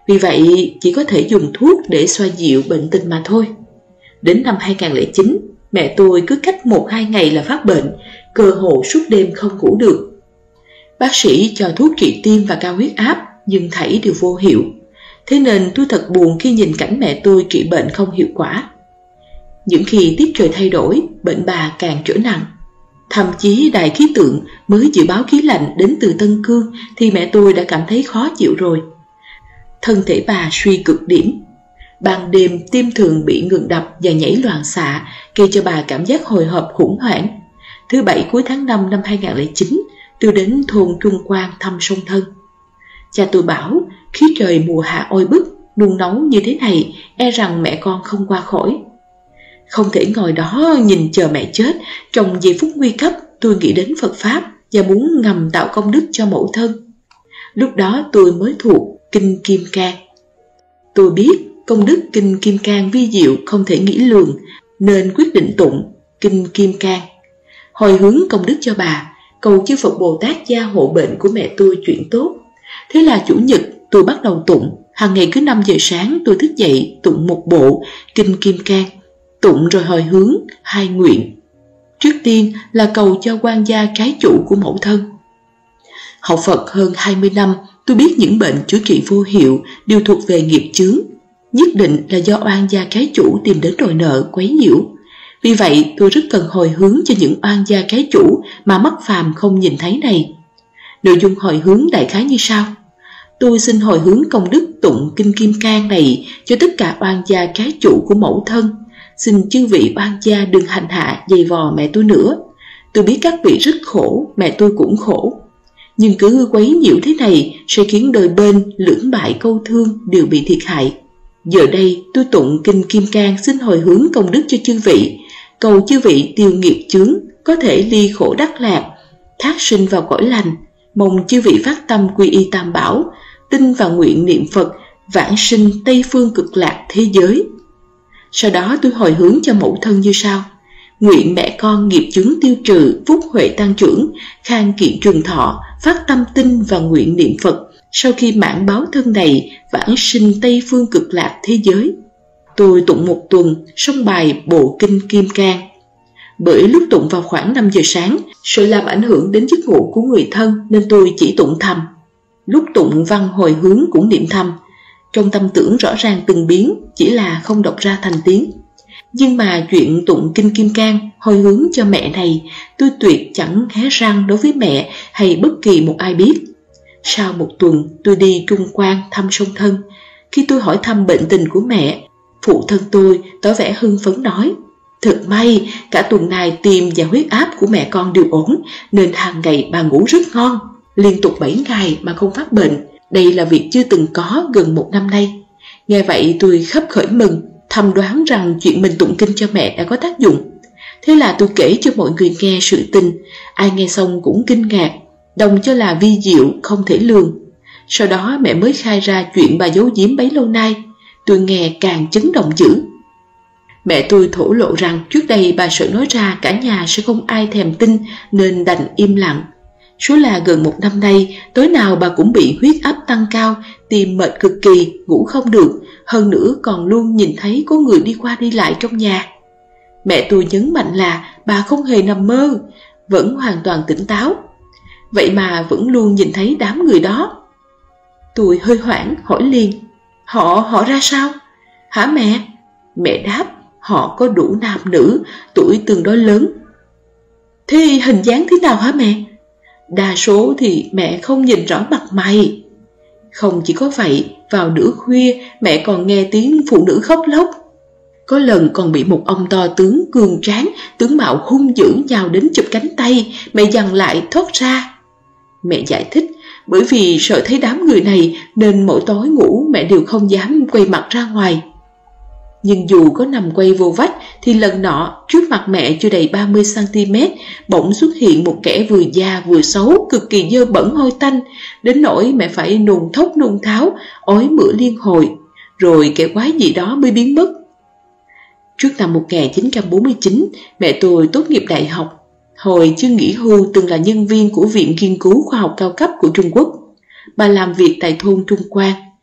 Speaker 2: Vì vậy chỉ có thể dùng thuốc để xoa dịu bệnh tình mà thôi. Đến năm hai không không chín, mẹ tôi cứ cách một hai ngày là phát bệnh, cơ hồ suốt đêm không ngủ được. Bác sĩ cho thuốc trị tim và cao huyết áp, nhưng thảy đều vô hiệu. Thế nên tôi thật buồn khi nhìn cảnh mẹ tôi trị bệnh không hiệu quả. Những khi tiết trời thay đổi, bệnh bà càng trở nặng. Thậm chí đài khí tượng mới dự báo khí lạnh đến từ Tân Cương thì mẹ tôi đã cảm thấy khó chịu rồi. Thân thể bà suy cực điểm. Ban đêm tim thường bị ngừng đập và nhảy loạn xạ, gây cho bà cảm giác hồi hộp khủng hoảng. Thứ bảy cuối tháng năm năm hai không không chín, tôi đến thôn Trung Quang thăm song thân. Cha tôi bảo khí trời mùa hạ oi bức, nung nóng như thế này, e rằng mẹ con không qua khỏi. Không thể ngồi đó nhìn chờ mẹ chết. Trong giây phút nguy cấp, tôi nghĩ đến Phật Pháp và muốn ngầm tạo công đức cho mẫu thân. Lúc đó tôi mới thuộc Kinh Kim Cang. Tôi biết công đức Kinh Kim Cang vi diệu không thể nghĩ lường, nên quyết định tụng Kinh Kim Cang, hồi hướng công đức cho bà, cầu chư Phật Bồ Tát gia hộ bệnh của mẹ tôi chuyển tốt. Thế là chủ nhật tôi bắt đầu tụng. Hàng ngày cứ năm giờ sáng tôi thức dậy tụng một bộ Kinh Kim Cang, tụng rồi hồi hướng hai nguyện. Trước tiên là cầu cho quan gia cái chủ của mẫu thân. Học Phật hơn hai mươi năm, tôi biết những bệnh chữa trị vô hiệu đều thuộc về nghiệp chướng, nhất định là do oan gia cái chủ tìm đến đòi nợ quấy nhiễu. Vì vậy tôi rất cần hồi hướng cho những oan gia cái chủ mà mắt phàm không nhìn thấy này. Nội dung hồi hướng đại khái như sau: tôi xin hồi hướng công đức tụng Kinh Kim Cang này cho tất cả oan gia cái chủ của mẫu thân. Xin chư vị oan gia đừng hành hạ dày vò mẹ tôi nữa. Tôi biết các vị rất khổ, mẹ tôi cũng khổ, nhưng cứ quấy nhiễu thế này sẽ khiến đôi bên lưỡng bại câu thương đều bị thiệt hại. Giờ đây tôi tụng Kinh Kim Cang xin hồi hướng công đức cho chư vị, cầu chư vị tiêu nghiệp chướng, có thể ly khổ đắc lạc, thác sinh vào cõi lành. Mong chư vị phát tâm quy y Tam Bảo, tin và nguyện niệm Phật, vãng sinh Tây phương cực lạc thế giới. Sau đó tôi hồi hướng cho mẫu thân như sau: nguyện mẹ con nghiệp chướng tiêu trừ, phúc huệ tăng trưởng, khang kiện trường thọ, phát tâm tin và nguyện niệm Phật, sau khi mãn báo thân này vãng sinh Tây phương cực lạc thế giới. Tôi tụng một tuần xong bài bộ Kinh Kim Cang. Bởi lúc tụng vào khoảng năm giờ sáng, sợ làm ảnh hưởng đến giấc ngủ của người thân nên tôi chỉ tụng thầm. Lúc tụng văn hồi hướng cũng niệm thầm. Trong tâm tưởng rõ ràng từng biến, chỉ là không đọc ra thành tiếng. Nhưng mà chuyện tụng Kinh Kim Cang hồi hướng cho mẹ này, tôi tuyệt chẳng hé răng đối với mẹ hay bất kỳ một ai biết. Sau một tuần tôi đi Trung Quang thăm song thân. Khi tôi hỏi thăm bệnh tình của mẹ, phụ thân tôi tỏ vẻ hưng phấn nói: thật may, cả tuần này tim và huyết áp của mẹ con đều ổn, nên hàng ngày bà ngủ rất ngon, liên tục bảy ngày mà không phát bệnh. Đây là việc chưa từng có gần một năm nay. Nghe vậy tôi khấp khởi mừng, thầm đoán rằng chuyện mình tụng kinh cho mẹ đã có tác dụng. Thế là tôi kể cho mọi người nghe sự tình. Ai nghe xong cũng kinh ngạc, đồng cho là vi diệu không thể lường. Sau đó mẹ mới khai ra chuyện bà giấu giếm bấy lâu nay. Tôi nghe càng chấn động dữ. Mẹ tôi thổ lộ rằng trước đây bà sợ nói ra cả nhà sẽ không ai thèm tin, nên đành im lặng. Số là gần một năm nay, tối nào bà cũng bị huyết áp tăng cao, tim mệt cực kỳ, ngủ không được, hơn nữa còn luôn nhìn thấy có người đi qua đi lại trong nhà. Mẹ tôi nhấn mạnh là bà không hề nằm mơ, vẫn hoàn toàn tỉnh táo. Vậy mà vẫn luôn nhìn thấy đám người đó. Tôi hơi hoảng hỏi liền: Họ, họ ra sao? Hả mẹ? Mẹ đáp: họ có đủ nam nữ, tuổi tương đối lớn. Thế hình dáng thế nào hả mẹ? Đa số thì mẹ không nhìn rõ mặt mày. Không chỉ có vậy, vào nửa khuya mẹ còn nghe tiếng phụ nữ khóc lóc. Có lần còn bị một ông to tướng cường tráng, tướng mạo hung dữ nhào đến chụp cánh tay, mẹ giằng lại thoát ra. Mẹ giải thích, bởi vì sợ thấy đám người này nên mỗi tối ngủ mẹ đều không dám quay mặt ra ngoài. Nhưng dù có nằm quay vô vách thì lần nọ trước mặt mẹ chưa đầy ba mươi xăng-ti-mét bỗng xuất hiện một kẻ vừa già vừa xấu, cực kỳ dơ bẩn hôi tanh, đến nỗi mẹ phải nôn thốc nôn tháo, ói mửa liên hồi, rồi kẻ quái gì đó mới biến mất. Trước năm một nghìn chín trăm bốn mươi chín, mẹ tôi tốt nghiệp đại học. Hồi chưa nghỉ hưu từng là nhân viên của Viện Nghiên cứu Khoa học Cao cấp của Trung Quốc. Bà làm việc tại thôn Trung Quang.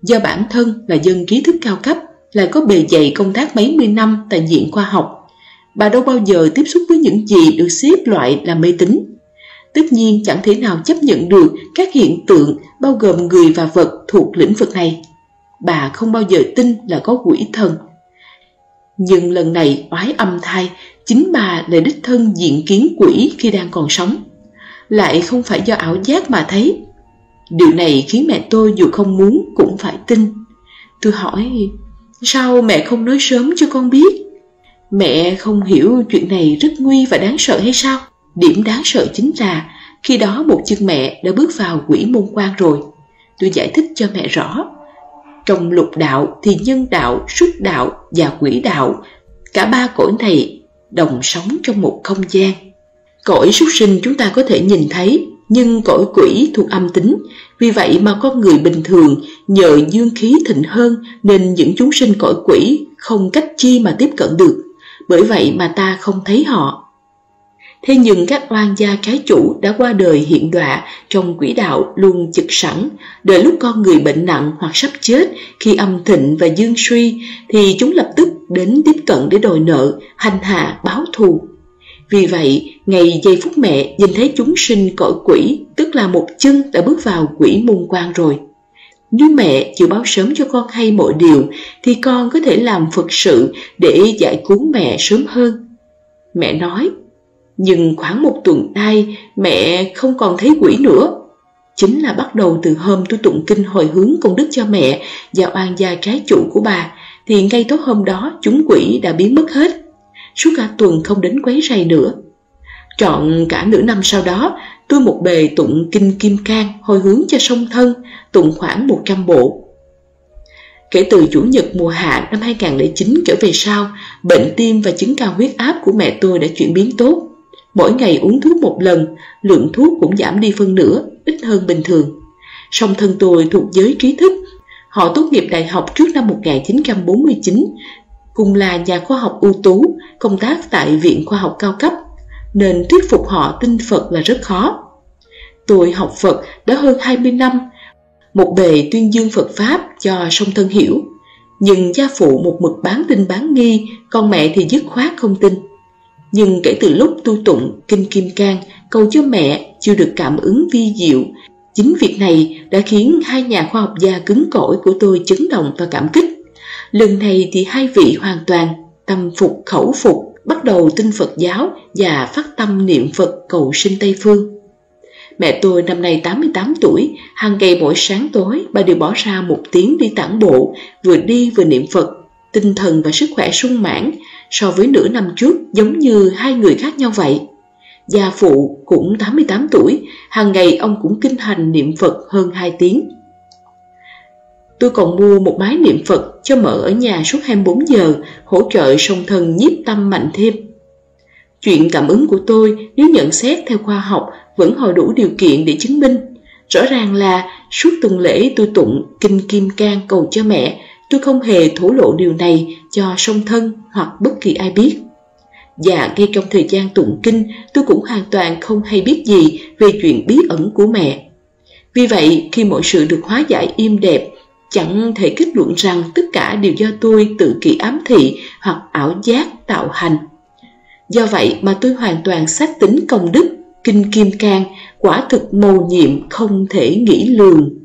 Speaker 2: Do bản thân là dân trí thức cao cấp, lại có bề dày công tác mấy mươi năm tại viện khoa học, bà đâu bao giờ tiếp xúc với những gì được xếp loại là mê tín. Tất nhiên chẳng thể nào chấp nhận được các hiện tượng bao gồm người và vật thuộc lĩnh vực này. Bà không bao giờ tin là có quỷ thần. Nhưng lần này oái âm thai, chính bà lại đích thân diện kiến quỷ khi đang còn sống, lại không phải do ảo giác mà thấy. Điều này khiến mẹ tôi dù không muốn cũng phải tin. Tôi hỏi, sao mẹ không nói sớm cho con biết? Mẹ không hiểu chuyện này rất nguy và đáng sợ hay sao? Điểm đáng sợ chính là khi đó một chân mẹ đã bước vào quỷ môn quan rồi. Tôi giải thích cho mẹ rõ. Trong lục đạo thì nhân đạo, súc đạo và quỷ đạo, cả ba cõi này đồng sống trong một không gian. Cõi súc sinh chúng ta có thể nhìn thấy, nhưng cõi quỷ thuộc âm tính. Vì vậy mà con người bình thường nhờ dương khí thịnh hơn nên những chúng sinh cõi quỷ không cách chi mà tiếp cận được. Bởi vậy mà ta không thấy họ. Thế nhưng các oan gia trái chủ đã qua đời hiện đọa trong quỹ đạo luôn trực sẵn, đợi lúc con người bệnh nặng hoặc sắp chết, khi âm thịnh và dương suy, thì chúng lập tức đến tiếp cận để đòi nợ, hành hạ, báo thù. Vì vậy, ngày giây phút mẹ nhìn thấy chúng sinh cõi quỷ, tức là một chân đã bước vào quỷ môn quan rồi. Nếu mẹ chịu báo sớm cho con hay mọi điều, thì con có thể làm Phật sự để giải cứu mẹ sớm hơn. Mẹ nói, nhưng khoảng một tuần nay mẹ không còn thấy quỷ nữa. Chính là bắt đầu từ hôm tôi tụng kinh hồi hướng công đức cho mẹ và oan gia trái chủ của bà, thì ngay tối hôm đó chúng quỷ đã biến mất hết. Suốt cả tuần không đến quấy rầy nữa. Trọn cả nửa năm sau đó, tôi một bề tụng kinh Kim Cang hồi hướng cho song thân, tụng khoảng một trăm bộ. Kể từ Chủ nhật mùa hạ năm hai nghìn không trăm lẻ chín trở về sau, bệnh tim và chứng cao huyết áp của mẹ tôi đã chuyển biến tốt. Mỗi ngày uống thuốc một lần, lượng thuốc cũng giảm đi phân nửa, ít hơn bình thường. Song thân tôi thuộc giới trí thức. Họ tốt nghiệp đại học trước năm một nghìn chín trăm bốn mươi chín, cùng là nhà khoa học ưu tú, công tác tại Viện Khoa học cao cấp, nên thuyết phục họ tin Phật là rất khó. Tôi học Phật đã hơn hai mươi năm, một bề tuyên dương Phật Pháp cho song thân hiểu. Nhưng gia phụ một mực bán tin bán nghi, còn mẹ thì dứt khoát không tin. Nhưng kể từ lúc tôi tụng kinh Kim Cang cầu cho mẹ chưa được cảm ứng vi diệu, chính việc này đã khiến hai nhà khoa học gia cứng cỏi của tôi chấn động và cảm kích. Lần này thì hai vị hoàn toàn tâm phục khẩu phục, bắt đầu tin Phật giáo và phát tâm niệm Phật cầu sinh Tây Phương. Mẹ tôi năm nay tám mươi tám tuổi, hàng ngày mỗi sáng tối bà đều bỏ ra một tiếng đi tản bộ, vừa đi vừa niệm Phật, tinh thần và sức khỏe sung mãn. So với nửa năm trước giống như hai người khác nhau vậy. Gia phụ cũng tám mươi tám tuổi, hàng ngày ông cũng kinh hành niệm Phật hơn hai tiếng. Tôi còn mua một máy niệm Phật cho mở ở nhà suốt hai mươi bốn giờ, hỗ trợ song thân nhiếp tâm mạnh thêm. Chuyện cảm ứng của tôi nếu nhận xét theo khoa học vẫn hồi đủ điều kiện để chứng minh. Rõ ràng là suốt tuần lễ tôi tụng kinh Kim Cang cầu cho mẹ, tôi không hề thổ lộ điều này cho song thân hoặc bất kỳ ai biết. Và ngay trong thời gian tụng kinh, tôi cũng hoàn toàn không hay biết gì về chuyện bí ẩn của mẹ. Vì vậy, khi mọi sự được hóa giải êm đẹp, chẳng thể kết luận rằng tất cả đều do tôi tự kỷ ám thị hoặc ảo giác tạo hành. Do vậy mà tôi hoàn toàn xác tín công đức kinh Kim Cang, quả thực mầu nhiệm không thể nghĩ lường.